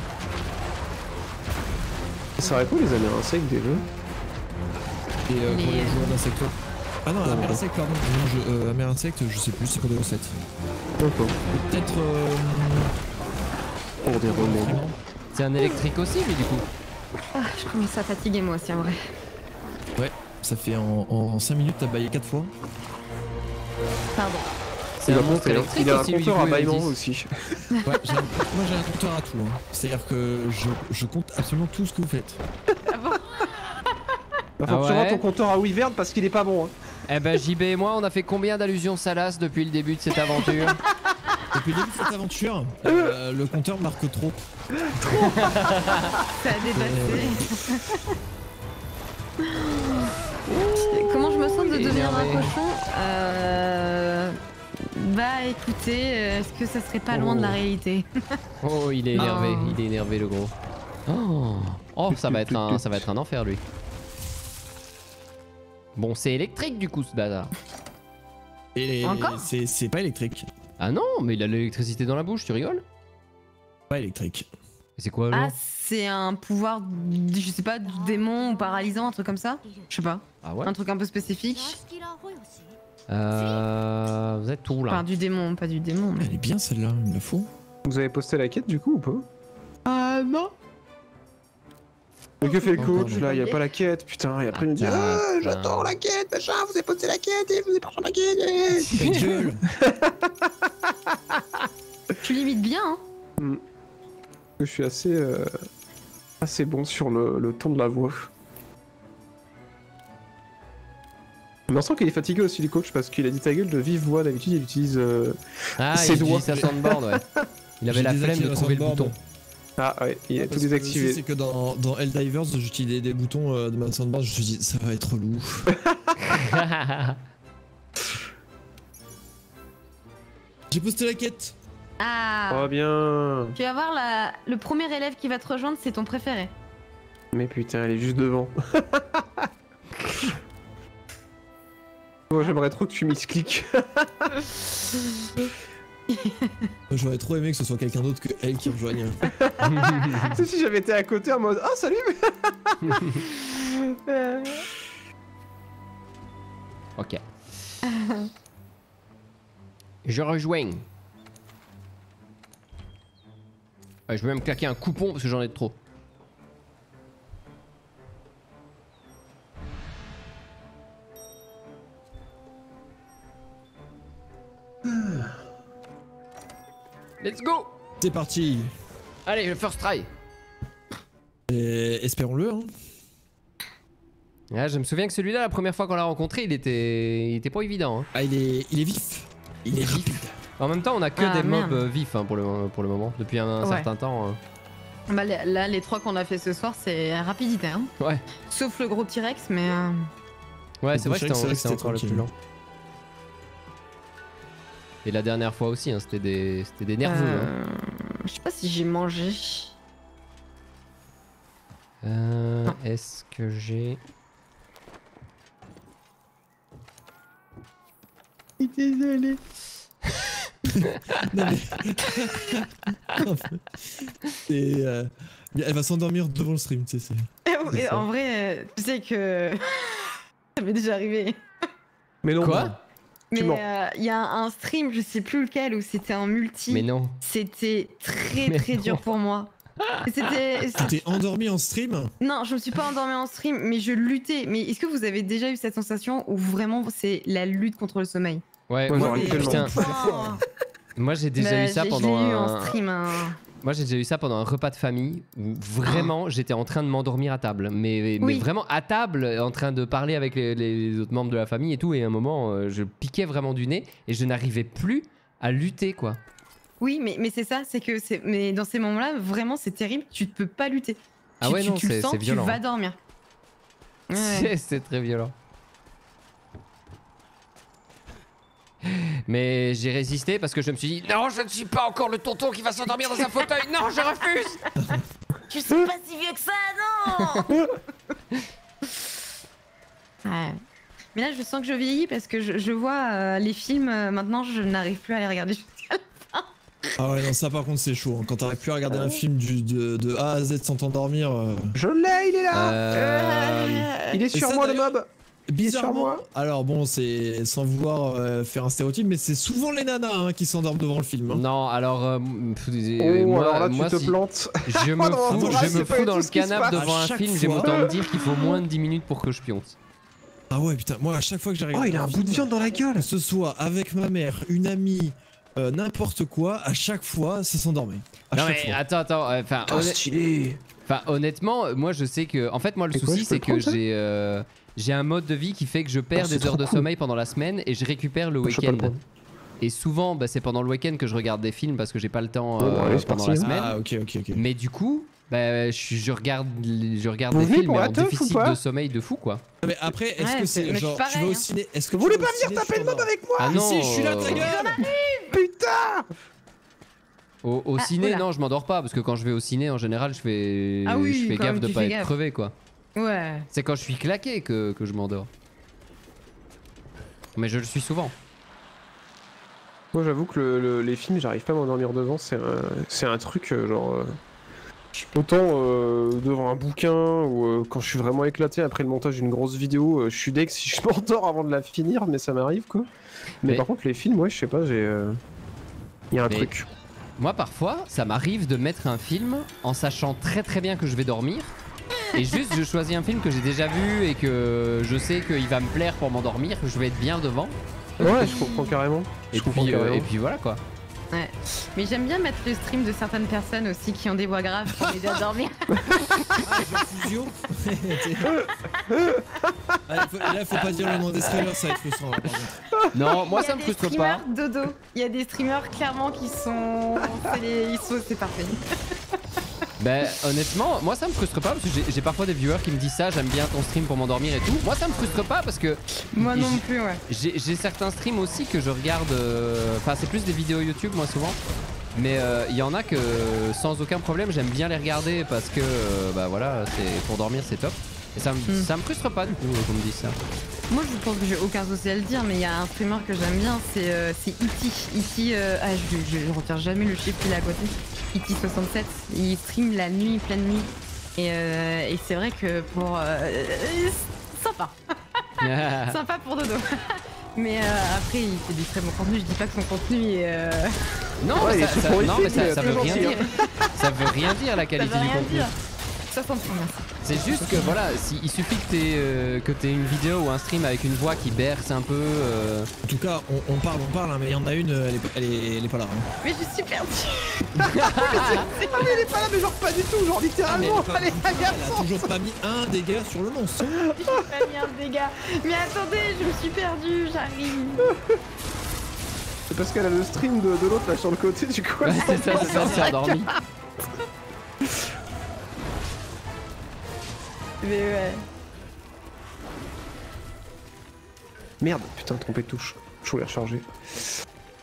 Ça aurait pas les années insectes déjà.
Et pour
Mais-
les joueurs d'insectes. Ah non, Amer Insect, pardon. Non, Amer Insect, je sais plus, c'est quoi de recette.
D'accord.
Peut-être.
Pour des remèdes.
C'est un électrique aussi, lui, du coup.
Ah, je commence à fatiguer moi aussi en vrai.
Ouais, ça fait en 5 minutes, t'as baillé 4 fois.
Pardon.
C'est un monstre électrique
Il a un
aussi, lui, du
compteur
coup,
à bâillement
Elvis.
aussi.
Ouais, moi j'ai un compteur à tout. Hein. C'est-à-dire que je compte absolument tout ce que vous faites.
Bah, faut
Ah
que tu rends
ouais
ton compteur à Wyvern parce qu'il est pas bon. Hein.
Eh ben, JB et moi, on a fait combien d'allusions salaces depuis le début de cette aventure?
Depuis le début de cette aventure, le compteur marque trop.
Ça a dépassé. Comment je me sens de devenir un
Énervé.
cochon Bah écoutez, est-ce que ça serait pas loin de la réalité?
Oh, il est énervé,
Oh.
il est énervé, le gros. Oh, ça va être un enfer, lui. Bon, c'est électrique, du coup, ce bazar.
Et
Encore
c'est pas électrique.
Ah non, mais il a de l'électricité dans la bouche, tu rigoles?
Pas électrique.
C'est quoi,
Ah,
alors?
c'est un pouvoir, je sais pas, du démon ou paralysant, un truc comme ça? Je sais pas,
Ah ouais?
un truc un peu spécifique.
Vous êtes où, là?
Enfin, du démon, pas du démon. Mais...
Elle est bien celle-là, il me la faut.
Vous avez posté la quête du coup ou pas?
Ah non.
Mais que fait le
Encore,
coach
mais-
là? Y a pas la quête, putain. Et après il me dit
Ah,
j'attends la quête, machin, vous avez posté la quête et vous avez pas reçu la quête.
Ta gueule.
Tu limites bien, hein.
Je suis assez bon sur le ton de la voix. Mais on sent qu'il est fatigué aussi le coach parce qu'il a dit ta gueule de vive voix. D'habitude il utilise
Ah,
ses
il
doigts.
utilise sa soundboard, ouais. Il avait
J'ai
la flemme
désactivé
de
la
trouver le
soundboard.
bouton.
Ah ouais, il a tout
Parce que le
désactivé.
souci, c'est que dans Helldivers, j'utilisais des boutons de ma soundboard, je me suis dit ça va être relou. J'ai posté la quête.
Ah.
Oh bien.
Tu vas voir, le premier élève qui va te rejoindre, c'est ton préféré.
Mais putain, elle est juste devant. Moi j'aimerais trop que tu miscliques.
J'aurais trop aimé que ce soit quelqu'un d'autre que elle qui rejoigne.
C'est si j'avais été à côté en mode ah salut.
Ok. Je rejoins. Je vais même claquer un coupon parce que j'en ai trop. Let's go!
C'est parti.
Allez, le first try!
Et espérons-le. Hein.
Ah, je me souviens que celui-là, la première fois qu'on l'a rencontré, il était pas évident. Hein.
Ah, il est vif. Il est rapide.
En même temps, on a que
Ah,
des mobs
merde.
vifs hein, pour le moment, depuis un
Ouais.
certain temps. Hein.
Bah là, les 3 qu'on a fait ce soir, c'est rapidité, hein.
Ouais.
Sauf le gros T-Rex, mais...
Ouais,
Le
c'est vrai que
T-Rex,
c'était encore le plus
tranquille.
lent. Et la dernière fois aussi, hein, c'était des nerveux. Hein.
Je sais pas si j'ai mangé.
Est-ce que j'ai...
Désolé. Non, mais... elle va s'endormir devant le stream, tu sais.
En vrai, tu sais que ça m'est déjà arrivé.
Mais non.
Quoi?
Mais il y a un stream, je sais plus lequel, où c'était en multi.
Mais non.
C'était très dur pour moi.
Tu t'es endormi en stream?
Non, je me suis pas endormie en stream, mais je luttais. Mais est-ce que vous avez déjà eu cette sensation où vraiment c'est la lutte contre le sommeil?
Ouais,
moi,
putain. Moi j'ai déjà eu ça pendant
en stream.
Moi j'ai déjà eu ça pendant un repas de famille où vraiment j'étais en train de m'endormir à table, mais vraiment à table, en train de parler avec les autres membres de la famille et tout, et à un moment je piquais vraiment du nez et je n'arrivais plus à lutter quoi.
Oui, mais c'est ça, mais dans ces moments-là, vraiment c'est terrible, tu ne peux pas lutter.
Ah ouais, non, c'est violent.
Tu vas dormir. Ouais.
C'est très violent. Mais j'ai résisté parce que je me suis dit
Non, je ne suis pas encore le tonton qui va s'endormir dans un fauteuil. Non, je refuse.
Je suis pas si vieux que ça, non. Ouais. Mais là, je sens que je vieillis parce que je vois les films, maintenant, je n'arrive plus à les regarder jusqu'à la fin.
Ah ouais, non, ça par contre, c'est chaud. Hein. Quand t'arrives plus à regarder un film de A à Z sans t'endormir...
Je l'ai, il est là. Il est sur moi, le mob.
Bizarrement, alors bon, c'est sans vouloir faire un stéréotype, mais c'est souvent les nanas hein, qui s'endorment devant le film. Hein.
non, alors
moi, alors là, tu te plantes.
Je me fous dans le canapé devant un film, j'aime autant me dire qu'il faut moins de 10 minutes pour que je pionce.
Ah ouais, putain, moi à chaque fois que j'arrive...
Oh, il a un bout de viande dans la gueule.
Que ce soit avec ma mère, une amie, n'importe quoi, à chaque fois, ça s'endormait.
Non mais attends, enfin...
stylé.
Enfin, honnêtement, moi je sais que... En fait, moi le souci c'est que j'ai un mode de vie qui fait que je perds des heures de sommeil pendant la semaine et je récupère le week-end. Et souvent, bah, c'est pendant le week-end que je regarde des films parce que j'ai pas le temps pendant la semaine.
Ah ok.
Mais du coup, bah, je regarde des films mais en déficit de sommeil de fou quoi.
Mais après, est-ce que c'est genre tu vas au ciné? Est-ce que
vous voulez pas venir taper le mob avec moi?
Ah non,
si, je suis là, ta gueule.
Putain.
Au ciné, non, je m'endors pas parce que quand je vais au ciné, en général, je fais gaffe de pas être crevé quoi.
Ouais.
C'est quand je suis claqué que je m'endors. Mais je le suis souvent.
Moi j'avoue que les films, j'arrive pas à m'endormir devant, c'est un truc genre... autant devant un bouquin ou quand je suis vraiment éclaté après le montage d'une grosse vidéo, je suis deg si je m'endors avant de la finir, mais ça m'arrive quoi. Mais par contre les films, ouais je sais pas, il y a un truc.
Moi parfois, ça m'arrive de mettre un film en sachant très bien que je vais dormir. Et juste je choisis un film que j'ai déjà vu et que je sais qu'il va me plaire pour m'endormir, que je vais être bien devant.
Ouais, je comprends carrément.
Et puis voilà quoi.
Ouais. Mais j'aime bien mettre le stream de certaines personnes aussi qui ont des voix graves pour les dormir.
Fusion. Là, faut pas dire le nom des streamers, ça va être frustrant.
Non, moi ça me frustre pas.
Dodo. Il y a des streamers clairement qui sont. C'est parfait.
Bah honnêtement, moi ça me frustre pas parce que j'ai parfois des viewers qui me disent ça, j'aime bien ton stream pour m'endormir et tout. Moi ça me frustre pas parce que...
Moi non plus, ouais.
J'ai certains streams aussi que je regarde... Enfin c'est plus des vidéos YouTube moi souvent. Mais il y en a que sans aucun problème j'aime bien les regarder parce que bah voilà, pour dormir c'est top. Et ça me frustre pas du coup qu'on me dise ça.
Moi je pense que j'ai aucun souci à le dire, mais il y a un streamer que j'aime bien, c'est E.T. E.T. Je retire jamais le chiffre qu'il a à côté. E.T. 67, il stream la nuit, pleine nuit. Et c'est vrai que pour... sympa. Sympa pour Dodo. Mais après il fait du très bon contenu, je dis pas que son contenu est...
Non, mais ça veut rien dire. Ça veut rien dire la qualité du contenu.
60 points, merci.
C'est juste que voilà, il suffit que t'aies une vidéo ou un stream avec une voix qui berce un peu.
En tout cas, on parle, hein, mais il y en a une, elle est pas là. Hein.
Mais je suis perdue.
Mais elle est pas là, mais genre pas du tout, genre littéralement.
Elle a toujours pas mis un dégât sur le monstre.
J'ai pas mis un dégât. Mais attendez, je me suis perdue, j'arrive.
C'est parce qu'elle a le stream de l'autre là sur le côté, du coup.
Ouais, c'est ça, c'est endormi.
Mais ouais.
Merde, putain, trompé de touche. Je voulais recharger.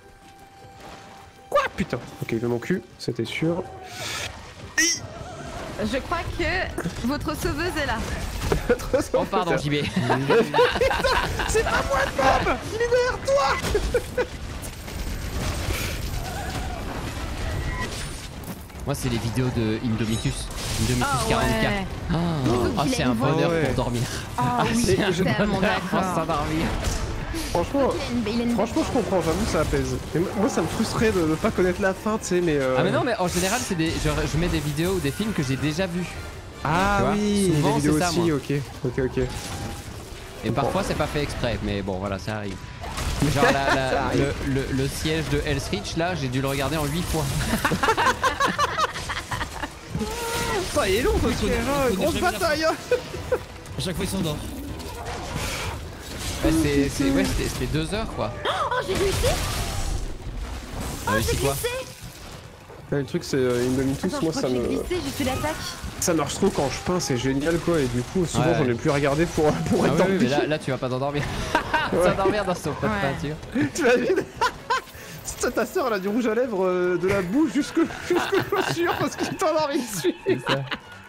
Quoi? Putain. Ok, il veut mon cul, c'était sûr.
je crois que votre sauveuse est là.
Oh pardon JB.
C'est pas moi le Bob. Libère-toi.
Moi c'est les vidéos de Indomitus. Indomitus
Ah
40K.
ouais.
Ah,
Il a
c'est
une
un
voix.
bonheur
Ouais.
pour dormir.
Ah oui,
C'est un
tellement
bonheur pour
d'accord.
s'endormir.
Franchement,
Il a une
franchement, je comprends, j'avoue, ça apaise. Et moi, ça me frustrait de ne pas connaître la fin, tu sais, mais.
Ah mais non mais en général c'est des genre je mets des vidéos ou des films que j'ai déjà vus.
Ah
Tu vois,
oui,
souvent,
les vidéos
c'est ça,
aussi,
moi.
ok.
Et parfois c'est pas fait exprès mais bon voilà ça arrive. Genre le siège de Hell's Reach là j'ai dû le regarder en 8 fois.
Putain, il est long, ce truc. Grosse bataille.
À chaque fois il s'endort.
Bah, c'était 2 heures quoi.
Oh, j'ai glissé.
Réussi quoi?
Le truc, c'est Indomitus,
Attends, je
moi,
crois
ça
que j'ai
me.
glissé, j'ai fait l'attaque.
Ça marche trop quand je peins, c'est génial quoi, et du coup, souvent,
Ouais.
j'en ai plus regardé pour
Ah
être
oui,
dans
oui,
le
mais
pic.
là tu vas pas t'endormir.
Ouais.
T'endormir dans son pot de
Ouais.
peinture.
T'imagines ta soeur, elle a du rouge à lèvres, de la bouche jusqu'aux chaussures parce qu'il t'en a envie dessus.
C'est ça.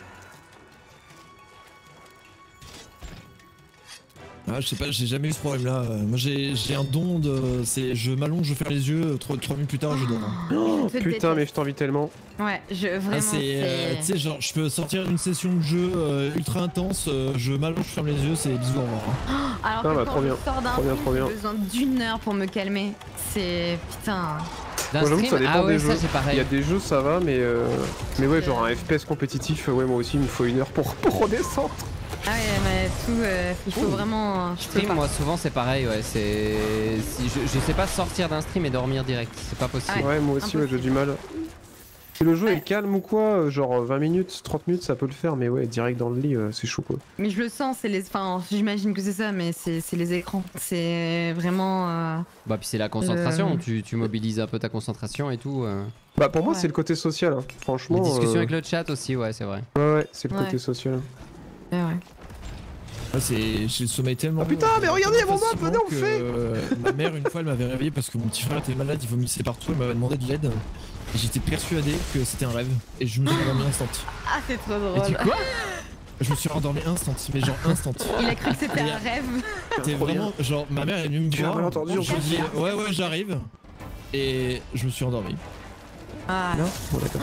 Ah, je sais pas, j'ai jamais eu ce problème là. Moi j'ai un don de. Je m'allonge, je ferme les yeux, 3 minutes plus tard je dors.
Oh,
Je te
putain, mais
déteste.
je t'envie tellement.
Ouais, vraiment.
Ah, c'est. Tu sais, genre, je peux sortir une session de jeu ultra intense, je m'allonge, je ferme les yeux, c'est bisous, au revoir.
Alors
Ah,
que
bah,
quand
trop bien.
je sors d'un
Trop bien,
film,
trop bien.
j'ai besoin d'une heure pour me calmer. C'est. Putain.
D'un
Moi, j'avoue que
stream,
ça dépend
ah ouais
des
ça
jeux.
c'est
Il
pareil.
y a des jeux, ça va, mais ouais, genre un FPS compétitif, ouais, moi aussi, il me faut 1 heure pour redescendre.
Ah ouais, mais tout. Il faut vraiment. Je peux
Stream
pas.
moi souvent c'est pareil ouais c'est. Si je sais pas sortir d'un stream et dormir direct, c'est pas possible.
Ouais, moi aussi, ouais, j'ai du mal. Si le jeu
Ouais.
est calme ou quoi, genre 20 minutes, 30 minutes, ça peut le faire, mais ouais, direct dans le lit, c'est chaud quoi.
Mais je le sens, c'est les. Enfin, j'imagine que c'est ça, mais c'est les écrans. C'est vraiment.
Bah puis c'est la concentration, tu mobilises un peu ta concentration et tout.
Bah, pour moi,
Ouais.
c'est le côté social, hein. Franchement.
Les discussions avec le chat aussi ouais c'est vrai.
Ouais, c'est le
Ouais.
côté social.
Ouais, ouais.
Ouais, j'ai le sommeil tellement.
Ah, putain, mais regardez, il y a mon mode, venez, on le
que,
fait.
Ma mère, une fois, elle m'avait réveillé parce que mon petit frère était malade, il vomissait partout, elle m'avait demandé de l'aide. Et j'étais persuadé que c'était un rêve. Et je me suis endormi instant.
Ah, c'est trop drôle.
Et tu quoi?
Je me suis endormi instant, mais genre instant.
Il a cru que c'était un rêve.
C'était
Trop
vraiment, genre, ma mère est venue me
Tu l'as
voir.
mal entendu,
Je
on
lui ai
peut
dit, ouais, j'arrive. Et je me suis endormi.
Ah.
Non Bon, d'accord.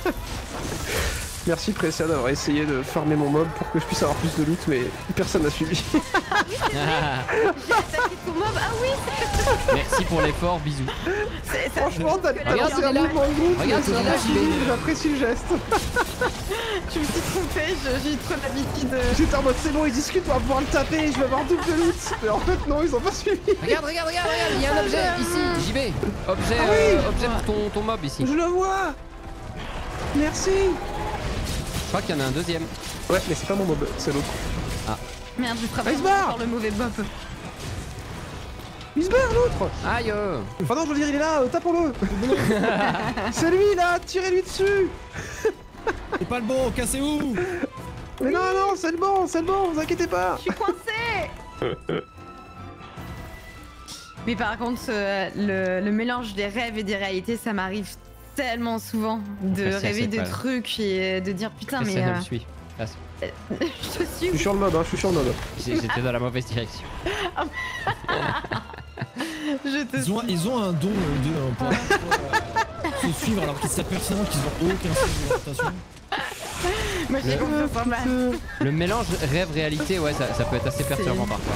Merci Précia d'avoir essayé de farmer mon mob pour que je puisse avoir plus de loot, mais personne n'a suivi.
J'ai attaqué ton mob. Ah oui,
Merci pour l'effort, bisous.
c'est ça.
Franchement, t'as
Regarde,
lancé
il est
un
là.
mouvement de loot,
Regarde,
mais
il est là,
j'apprécie le geste.
Je me suis trompée, j'ai eu trop l'habitude.
J'étais en mode c'est bon, ils discutent, on va pouvoir le taper, je vais avoir double de loot. Mais en fait, non, ils ont pas suivi.
Regarde, il y a un objet ici, JB. Objet,
Ah oui.
objet pour ton mob ici.
Je le vois. Merci.
Je crois qu'il y en a un deuxième.
Ouais, mais c'est pas mon mob, c'est l'autre.
Merde, je travaille
Icebar
sur le mauvais bob.
Il se barre l'autre.
Aïe
Enfin non, je veux dire, il est là, tapons-le. C'est lui là, tirez-lui dessus.
C'est pas le bon, cassez-vous!
Mais non, c'est le bon, vous inquiétez pas.
Je suis coincée. Mais par contre, le mélange des rêves et des réalités, ça m'arrive tellement souvent de
Ça, c'est
rêver
assez
de
pas-
trucs et de dire putain, mais
je suis. Ah,
je te
Je
suis.
suis sur le mob, hein, je suis sur le mob.
J'étais dans la mauvaise direction.
Je te suis.
Ils ont un don pour se suivre alors qu'ils savent pertinemment qu'ils ont aucun sens d'orientation.
Moi, j'ai confiance en moi.
Le mélange rêve-réalité, ouais, ça peut être assez perturbant parfois.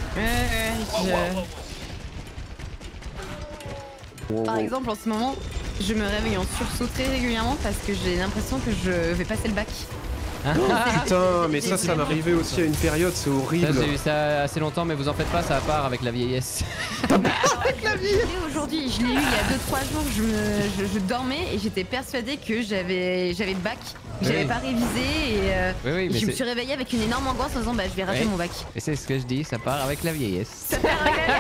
Par exemple, en ce moment, je me réveille en sursaut très régulièrement parce que j'ai l'impression que je vais passer le bac.
Putain, mais ça m'arrivait aussi à une période, c'est
Ça,
horrible.
j'ai eu ça assez longtemps, mais vous en faites pas, ça part avec la vieillesse.
Et aujourd'hui, je l'ai eu il y a 2-3 jours, je dormais et j'étais persuadée que j'avais le bac, que j'avais
Oui.
pas révisé et
Oui, oui, mais
je me
c'est
suis réveillée avec une énorme angoisse en disant bah je vais rater
Oui.
mon bac.
et c'est ce que je dis, ça part avec la vieillesse.
Ça fait un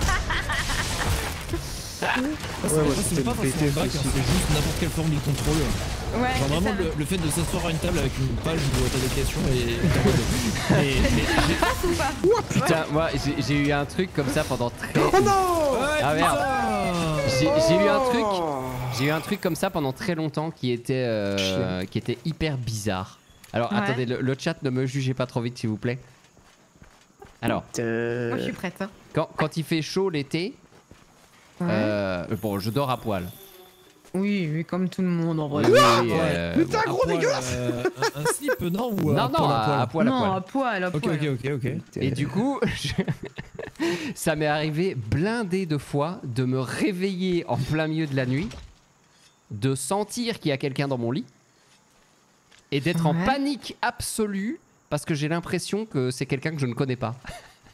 Ouais,
C'est
c'était
pas
le
forcément le
BTS
bac, hein,
aussi.
c'est juste n'importe quelle forme de contrôle.
Ouais,
Genre
c'est
vraiment
ça.
le fait de s'asseoir à une table avec une page où t'as des questions et
Passe ou pas?
Putain, moi j'ai eu un truc comme ça pendant très.
Oh non.
Ah merde. J'ai eu un truc. J'ai eu un truc comme ça pendant très longtemps qui était hyper bizarre. Alors attendez, le chat, ne me jugez pas trop vite s'il vous plaît. Alors,
moi je suis prête. Hein.
Quand il fait chaud l'été, bon, je dors à poil.
Oui, comme tout le monde en vrai.
Putain, gros dégueulasse.
Un slip, non ou
non, à poil.
Non, à poil.
Ok.
Et du coup, ça m'est arrivé blindé de fois de me réveiller en plein milieu de la nuit, de sentir qu'il y a quelqu'un dans mon lit et d'être en panique absolue parce que j'ai l'impression que c'est quelqu'un que je ne connais pas.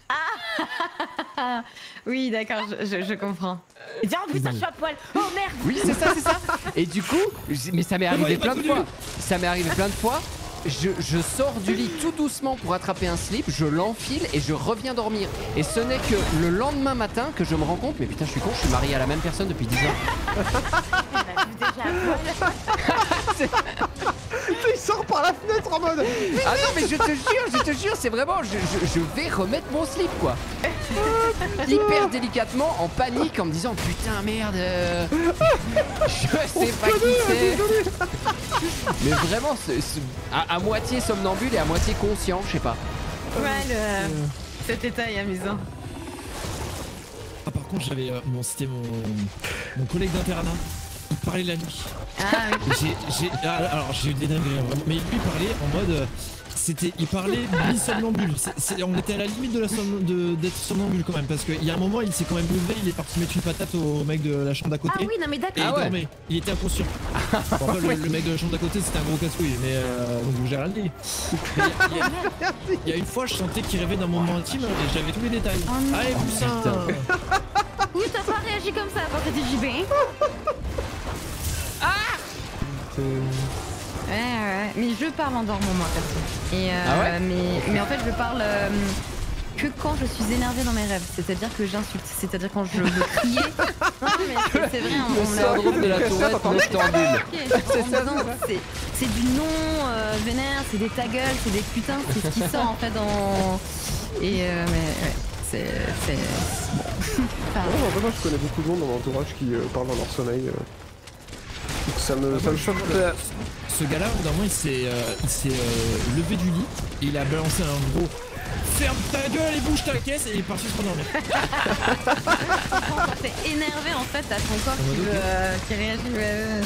Oui, d'accord, je comprends. Et tiens, putain, je suis à poil. Oh merde.
Oui, c'est ça. Et du coup, mais ça m'est arrivé plein de fois. Ça m'est arrivé plein de fois. Je sors du lit tout doucement pour attraper un slip, je l'enfile et je reviens dormir. Et ce n'est que le lendemain matin que je me rends compte, mais putain, je suis con, je suis marié à la même personne depuis 10 ans.
Il sort par la fenêtre en mode.
Ah non, mais je te jure, c'est vraiment, je vais remettre mon slip quoi. Hyper délicatement, en panique, en me disant putain merde, je sais pas qui c'est. Mais vraiment, à moitié somnambule et à moitié conscient, je sais pas.
Ouais, cet état est amusant.
Ah, par contre, j'avais. C'était mon collègue d'internat. Il parlait la nuit.
Ah oui.
Alors, j'ai eu des dingueries, vraiment. Mais lui parlait en mode. Il parlait mi-somnambule. On était à la limite d'être somnambule quand même. Parce qu'il y a un moment, il s'est quand même levé, il est parti mettre une patate au mec de la chambre d'à côté.
Ah oui, non mais d'accord.
Et il dormait. Il était inconscient. Bon, après, le mec de la chambre d'à côté, c'était un gros casse-couille. Mais donc j'ai rien dit. Il y a une fois, je sentais qu'il rêvait d'un moment intime et j'avais tous les détails.
Oh non.
Allez, poussin.
Oui, t'as pas réagi comme ça quand t'étais JB. Ouais, mais je parle en dormant moi perso. Et mais en fait je parle que quand je suis énervée dans mes rêves, c'est-à-dire que j'insulte, c'est-à-dire quand je veux crier. Non mais c'est vrai,
Le syndrome de la tourette noctambule.
C'est du non vénère, c'est des ta gueule, c'est des putains, c'est ce qui sort en fait dans. Et mais ouais, c'est bon.
Moi je connais beaucoup de monde dans mon entourage qui parlent dans leur sommeil. Ça me choque.
Ce gars-là, d'un moment, il s'est levé du lit et il a balancé un gros ferme ta gueule et bouge ta caisse et il est parti se rendormir.
Quand t'es énervé en fait, t'as ton corps qui réagit.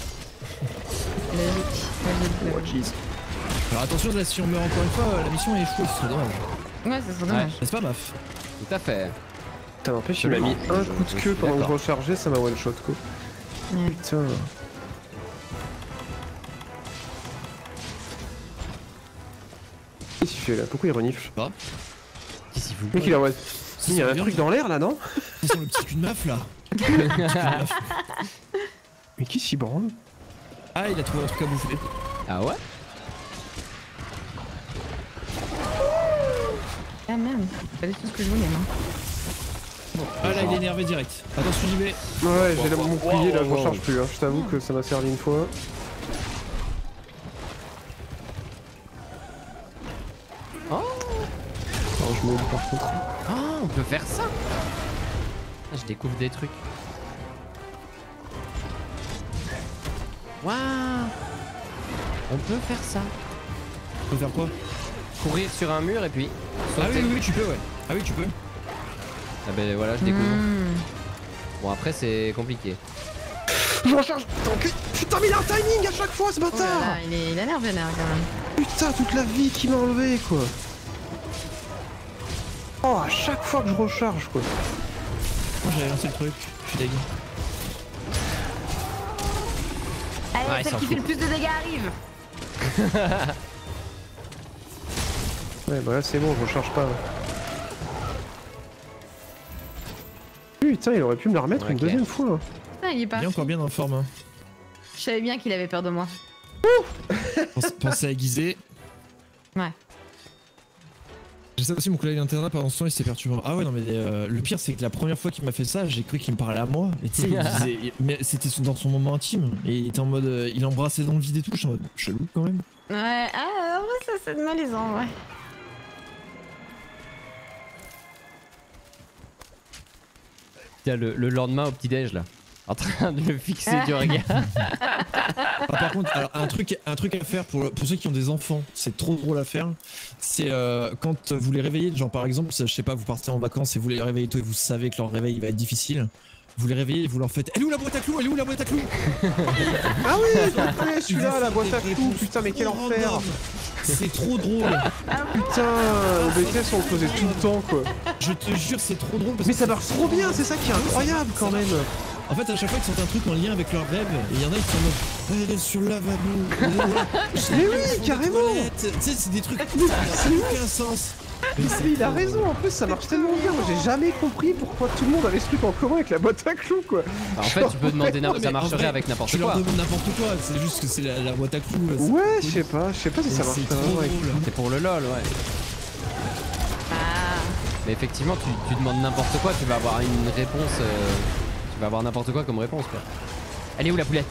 Alors attention, là, si on meurt encore une fois, la mission est échouée, ce serait dommage.
Ouais, ça serait dommage.
N'est-ce pas, Maf?
Tout à fait.
Putain, n'empêche, il m'a mis un coup de queue pendant que je rechargeais, ça m'a one shot quoi. Putain. Qu'est-ce qu'il fait là? Pourquoi il renifle?
Qu'est-ce qu'il fout?
Mec, il a ouais. Il y a un truc dans l'air là, non?
C'est le petit cul de Maf là.
Mais qui s'y branle?
Ah, il a trouvé un truc à bouffer.
Ah ouais?
Ah merde, c'est pas du tout ce que je voulais, non.
Bon, ah là, il est énervé direct. Attention, j'y vais.
Ouais, j'ai mon bouclier là, je recharge plus. Hein. Je t'avoue que ça m'a servi une fois.
Oh,
je me par contre.
Oh, on peut faire ça. Ah, je découvre des trucs. Waouh. On peut faire ça.
On peut faire quoi?
Courir sur un mur et puis sauter.
Ah oui, tu peux, ouais. Ah oui, tu peux.
Ah ben voilà, je découvre. Bon, après, c'est compliqué.
Je recharge. Putain, mais il a un timing à chaque fois, ce bâtard.
Oh là là, il a l'air vénère quand même.
Putain, toute la vie qu'il m'a enlevé, quoi. Oh, à chaque fois que je recharge, quoi.
Moi, j'avais lancé le truc. Je suis dégueu.
Allez, celle qui fait le plus de dégâts arrive.
Ouais, bah là, c'est bon, je recharge pas. Putain, il aurait pu me la remettre une deuxième fois.
Ah, il est pas.
Il est encore bien en forme. Hein.
Je savais bien qu'il avait peur de moi.
Pensez à aiguiser.
Ouais.
J'ai ça aussi, mon collègue d'internat pendant ce temps il s'est perturbé. Ah ouais, non, mais le pire, c'est que la première fois qu'il m'a fait ça, j'ai cru qu'il me parlait à moi. Et tu sais, il disait. Mais c'était dans son moment intime. Et il était en mode. Il embrassait dans le vide et tout. Je suis en mode. Chelou quand même.
Ouais, ah, en vrai, ça c'est malaisant, ouais.
Tiens, le lendemain au petit-déj là. En train de le fixer du regard.
Par contre, alors, un truc à faire pour ceux qui ont des enfants, c'est trop drôle à faire. C'est quand vous les réveillez, genre par exemple, je sais pas, vous partez en vacances et vous les réveillez tôt et vous savez que leur réveil va être difficile. Vous les réveillez et vous leur faites « Elle est où la boîte à clous ? Elle est où la boîte à clous ?»
Ah oui, celui-là, la boîte à clous, putain, mais quel enfer.
C'est trop drôle.
Putain, au BTS on le faisait tout le temps quoi.
Je te jure, c'est trop drôle. Parce
Mais
que
ça marche trop bien, c'est ça qui est incroyable quand même.
En fait, à chaque fois ils sortent un truc en lien avec leur rêve, et il y en a qui sont en mode elle est sur le lavabo.
Mais oui, carrément.
Tu sais, c'est des trucs qui n'ont aucun sens.
Mais il a raison, en plus ça marche tellement bien. Moi j'ai jamais compris pourquoi tout le monde avait ce truc en commun avec la boîte à clous quoi.
Bah, en fait, tu peux demander ça marcherait
vrai,
avec n'importe
tu
quoi.
leur demandes n'importe quoi, c'est juste que c'est la boîte à clous.
Ouais, je sais pas si ça marche vraiment avec.
C'est pour le lol, ouais.
Ah.
Mais effectivement, tu demandes n'importe quoi, tu vas avoir une réponse. Tu vas avoir n'importe quoi comme réponse, quoi. Elle est où la poulette?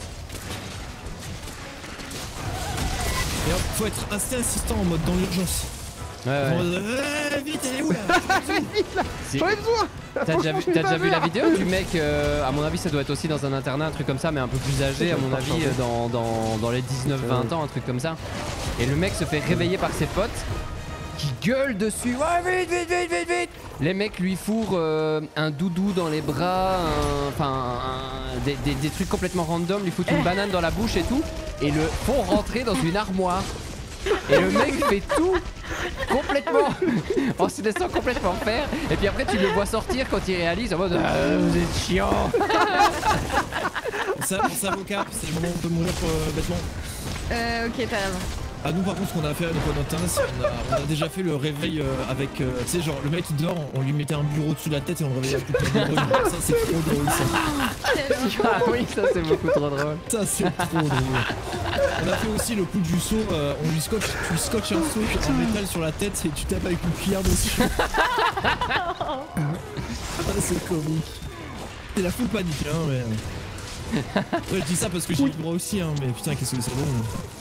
Et hop, faut être assez insistant en mode dans l'urgence.
Ouais.
Vite, elle est où là?
J'en ai besoin.
T'as déjà vu la vidéo du mec, à mon avis ça doit être aussi dans un internat, un truc comme ça, mais un peu plus âgé à mon avis, dans les 19-20 ans, un truc comme ça. Et le mec se fait réveiller par ses potes qui gueulent dessus. Ouais, vite. Les mecs lui fourrent un doudou dans les bras, des trucs complètement random, lui foutent une banane dans la bouche et tout, et le font rentrer dans une armoire. Et le mec fait tout complètement en se laissant complètement faire. Et puis après tu le vois sortir quand il réalise en mode vous êtes chiant.
Ça avocat, c'est le moment où on peut mourir bêtement.
Ok, t'as raison.
Ah nous par contre ce qu'on a fait avec notre internat, c'est on a déjà fait le réveil avec tu sais genre le mec il dort, on lui mettait un bureau dessus de la tête et on le réveillait avec le bureau. Ça c'est trop drôle ça.
Ah oui, ça c'est beaucoup trop drôle.
Ça c'est trop drôle. On a fait aussi le coup du seau, tu scotches un seau en métal sur la tête et tu tapes avec une cuillère dessus. Ah, c'est comique. C'est la full panique hein mais... Ouais je dis ça parce que j'ai eu le droit aussi hein mais putain qu'est-ce que c'est drôle.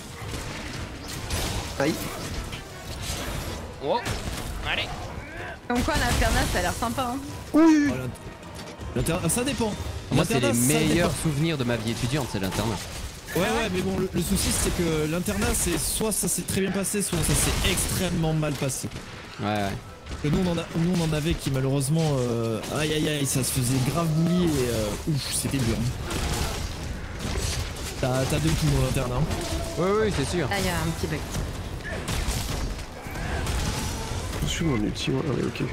Aïe.
Oh, allez.
Comme quoi, l'internat, ça a l'air sympa. Hein.
Oui.
Oh, l'internat, ça dépend.
Moi c'est les
L'internat, ça
meilleurs
dépend.
souvenirs de ma vie étudiante, c'est l'internat.
Ouais mais bon le souci c'est que l'internat c'est soit ça s'est très bien passé soit ça s'est extrêmement mal passé.
Ouais.
Et nous on en avait qui malheureusement aïe ça se faisait grave bouillir et ouf c'était dur. T'as de tout dans l'internat.
Oui c'est sûr.
Ah, il y a un petit bug.
Je suis mon ulti, ouais, ok.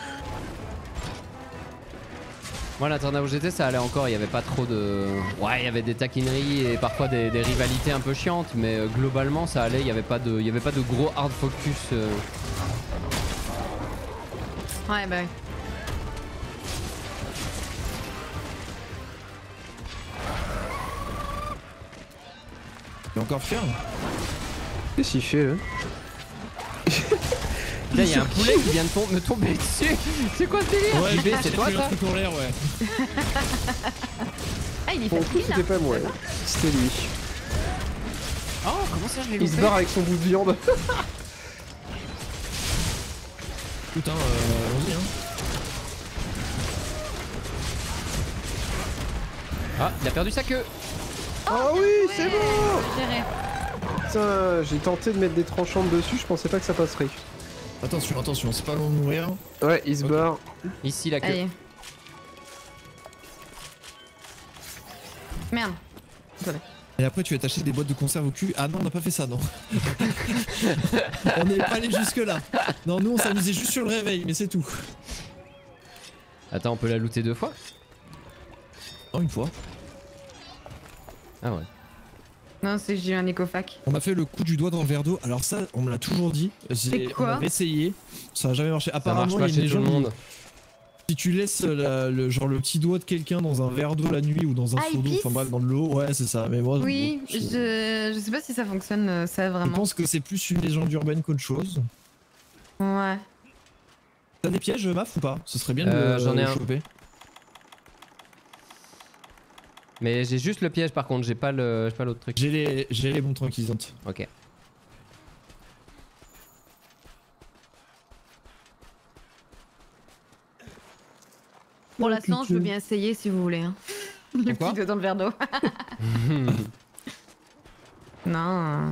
Moi l'internat où j'étais ça allait encore, il y avait pas trop de... Ouais il y avait des taquineries et parfois des rivalités un peu chiantes, mais globalement ça allait, il y avait pas de gros hard focus.
Ouais, bah oui.
T'es encore fier?
Qu'est-ce qu'il fait là?
Là il y a un poulet qui vient de me tomber dessus. C'est quoi ce délire?
Ouais,
JB, c'est toi
un
ça?
truc en l'air ouais.
Ah, il est
Pour le coup,
facile là.
c'était pas moi, c'était lui.
Oh comment ça je l'ai
Il se
loupé?
barre avec son bout de viande.
Putain allons-y hein.
Ah il a perdu sa queue.
Ah oui, c'est bon.
Géré.
Putain, j'ai tenté de mettre des tranchantes dessus, je pensais pas que ça passerait.
Attention, c'est pas long de mourir.
Ouais, il se barre.
Ici la queue.
Allez. Merde.
Et après tu vas t'acheter des boîtes de conserve au cul. Ah non on n'a pas fait ça non. On n'est pas allé jusque là. Non nous on s'amusait juste sur le réveil mais c'est tout.
Attends on peut la looter 2 fois?
Non une fois.
Ah ouais.
Non, c'est j'ai eu un écofac.
On a fait le coup du doigt dans le verre d'eau. Alors ça, on me l'a toujours dit. On avait essayé. Ça a jamais marché.
Ça
Apparemment,
marche pas
il y a une
chez tout le
légende.
monde.
Si tu laisses le petit doigt de quelqu'un dans un verre d'eau la nuit ou dans un seau d'eau, enfin bref, dans de l'eau, ouais, c'est ça. Mais moi,
Oui,
bon,
je sais pas si ça fonctionne, ça
je
vraiment.
pense que c'est plus une légende urbaine qu'autre chose.
Ouais.
T'as des pièges, Maf, ou pas? Ce serait bien de
j'en ai un.
choper.
Mais j'ai juste le piège par contre, j'ai pas l'autre truc.
J'ai les bombes tranquillisantes.
Ok.
Pour l'instant, je veux bien essayer si vous voulez. Hein. Le
Pourquoi
petit doigt dans le verre d'eau. Non.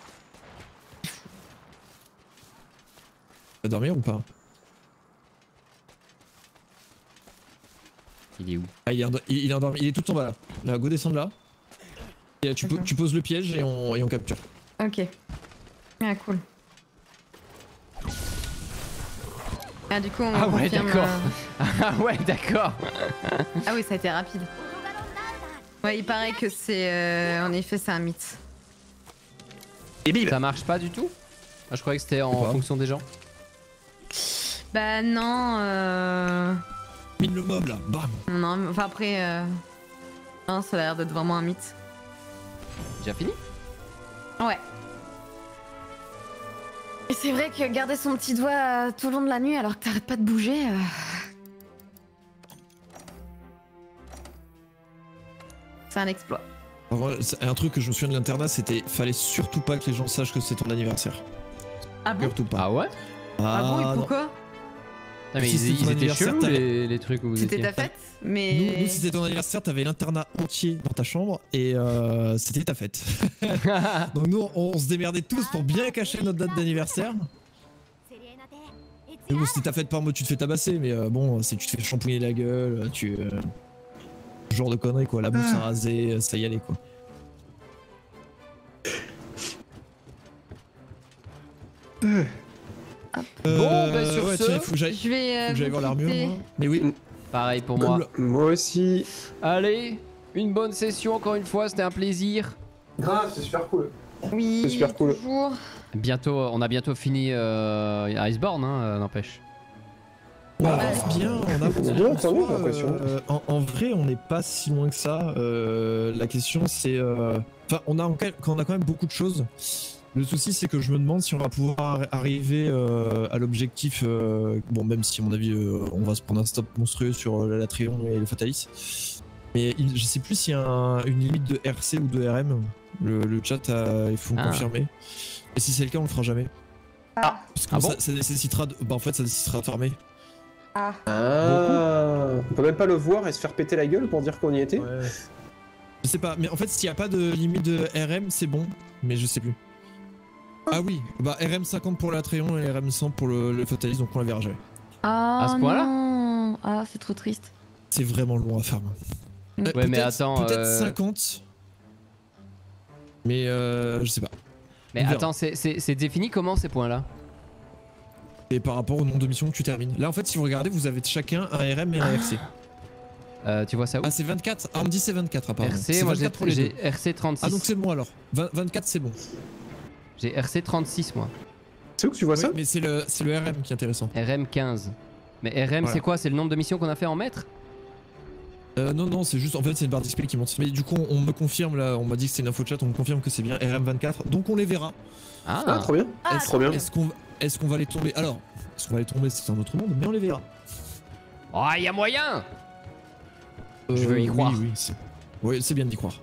Tu vas dormir ou pas?
Il est où?
Ah, il est endormi. Il est tout en bas là. Là, go descendre là. Et tu poses le piège et on capture.
Ok. Ah, cool. Ah, du coup, on
Ah ouais,
confirme,
d'accord. Ah ouais, d'accord.
Ah oui, ça a été rapide. Ouais, il paraît que c'est... en effet, c'est un mythe.
Et bim.
Ça marche pas du tout? Ah, je croyais que c'était en
Pourquoi
fonction des gens.
Bah non,
Mine le mob là, bam.
Non, mais enfin après... Non, ça a l'air d'être vraiment un mythe.
Déjà fini?
Ouais. Et c'est vrai que garder son petit doigt tout le long de la nuit alors que t'arrêtes pas de bouger... C'est un exploit.
Alors, un truc que je me souviens de l'internat, c'était fallait surtout pas que les gens sachent que c'est ton anniversaire.
Ah bon?
Surtout pas.
Ah ouais?
Ah bon, et
non.
pourquoi?
Ah, mais
Si c'était
ils
ton
étaient
anniversaire,
chelous
t'avais-
les trucs où vous
C'était
étiez.
ta fête, mais...
Nous, si c'était ton anniversaire, t'avais l'internat entier dans ta chambre et c'était ta fête. Donc nous, on se démerdait tous pour bien cacher notre date d'anniversaire. Et bon, c'était ta fête par mot, tu te fais tabasser, mais bon, si tu te fais shampouiner la gueule, ce genre de conneries quoi, la bouche à raser, ça y allait quoi.
Bon, bah, sur
ouais,
ce,
tiens, faut que j'aille
Je vais... vous
voir l'armure.
quitter.
moi. Mais oui.
Pareil pour moi.
Moi aussi.
Allez, une bonne session encore une fois, c'était un plaisir.
Grave, c'est super cool.
Oui,
C'est super cool.
toujours.
Bientôt, on a bientôt fini Iceborne, hein, n'empêche.
On avance bien, on avance
C'est
bien.
bien, tant mieux, j'ai l'impression.
En vrai, on n'est pas si loin que ça. La question, c'est. Enfin, on a quand même beaucoup de choses. Le souci, c'est que je me demande si on va pouvoir arriver à l'objectif. Bon, même si, à mon avis, on va se prendre un stop monstrueux sur la Trion et le Fatalis. Mais je sais plus s'il y a une limite de RC ou de RM. Le chat, il faut me confirmer. Et si c'est le cas, on le fera jamais. Parce que
Ah bon
ça nécessitera. Bah, en fait, ça nécessitera de farmer.
Ah. On peut même pas le voir et se faire péter la gueule pour dire qu'on y était.
Ouais. Je sais pas, mais en fait, s'il n'y a pas de limite de RM, c'est bon, mais je sais plus. Ah oui, bah RM 50 pour l'Atréon et RM 100 pour le Fatalis, donc on la verra jamais.
Ah,
À ce point-là?
non. Ah, c'est trop triste.
C'est vraiment long à farm.
Ouais, mais attends,
Peut-être 50, mais je sais pas.
Mais
On verra.
attends, c'est défini comment ces points-là?
Et par rapport au nombre de missions que tu termines. Là, en fait, si vous regardez, vous avez chacun un RM et un RC.
Tu vois ça où?
Ah, c'est 24. Ah, on me dit c'est 24 apparemment.
RC,
C'est
moi
24 pour les
j'ai
deux.
RC 36.
Ah, donc c'est bon alors. 24, c'est bon.
J'ai RC 36 moi.
C'est où que tu vois
Oui,
ça?
mais c'est le RM qui est intéressant.
RM 15. Mais RM
Voilà.
c'est quoi? C'est le nombre de missions qu'on a fait en mètres?
Non, c'est juste, en fait, c'est une barre display qui monte. Mais du coup, on me confirme là, on m'a dit que c'est une info chat, on me confirme que c'est bien RM24, donc on les verra.
Ah, trop bien. Trop bien.
Est-ce qu'on va les tomber? Alors, est-ce qu'on va les tomber? C'est un autre monde, mais on les verra.
Oh, y a moyen! Je veux y croire.
Oui, c'est bien d'y croire.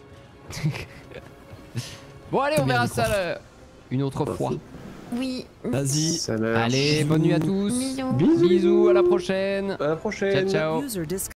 Bon allez,
Très
on
bien
verra
d'y
ça
croire.
une autre fois.
Oui.
Vas-y.
Ça marche.
Allez, bonne nuit à tous.
Bisous.
Bisous.
Bisous, à la prochaine.
À la prochaine.
Ciao, ciao.
User disconnected.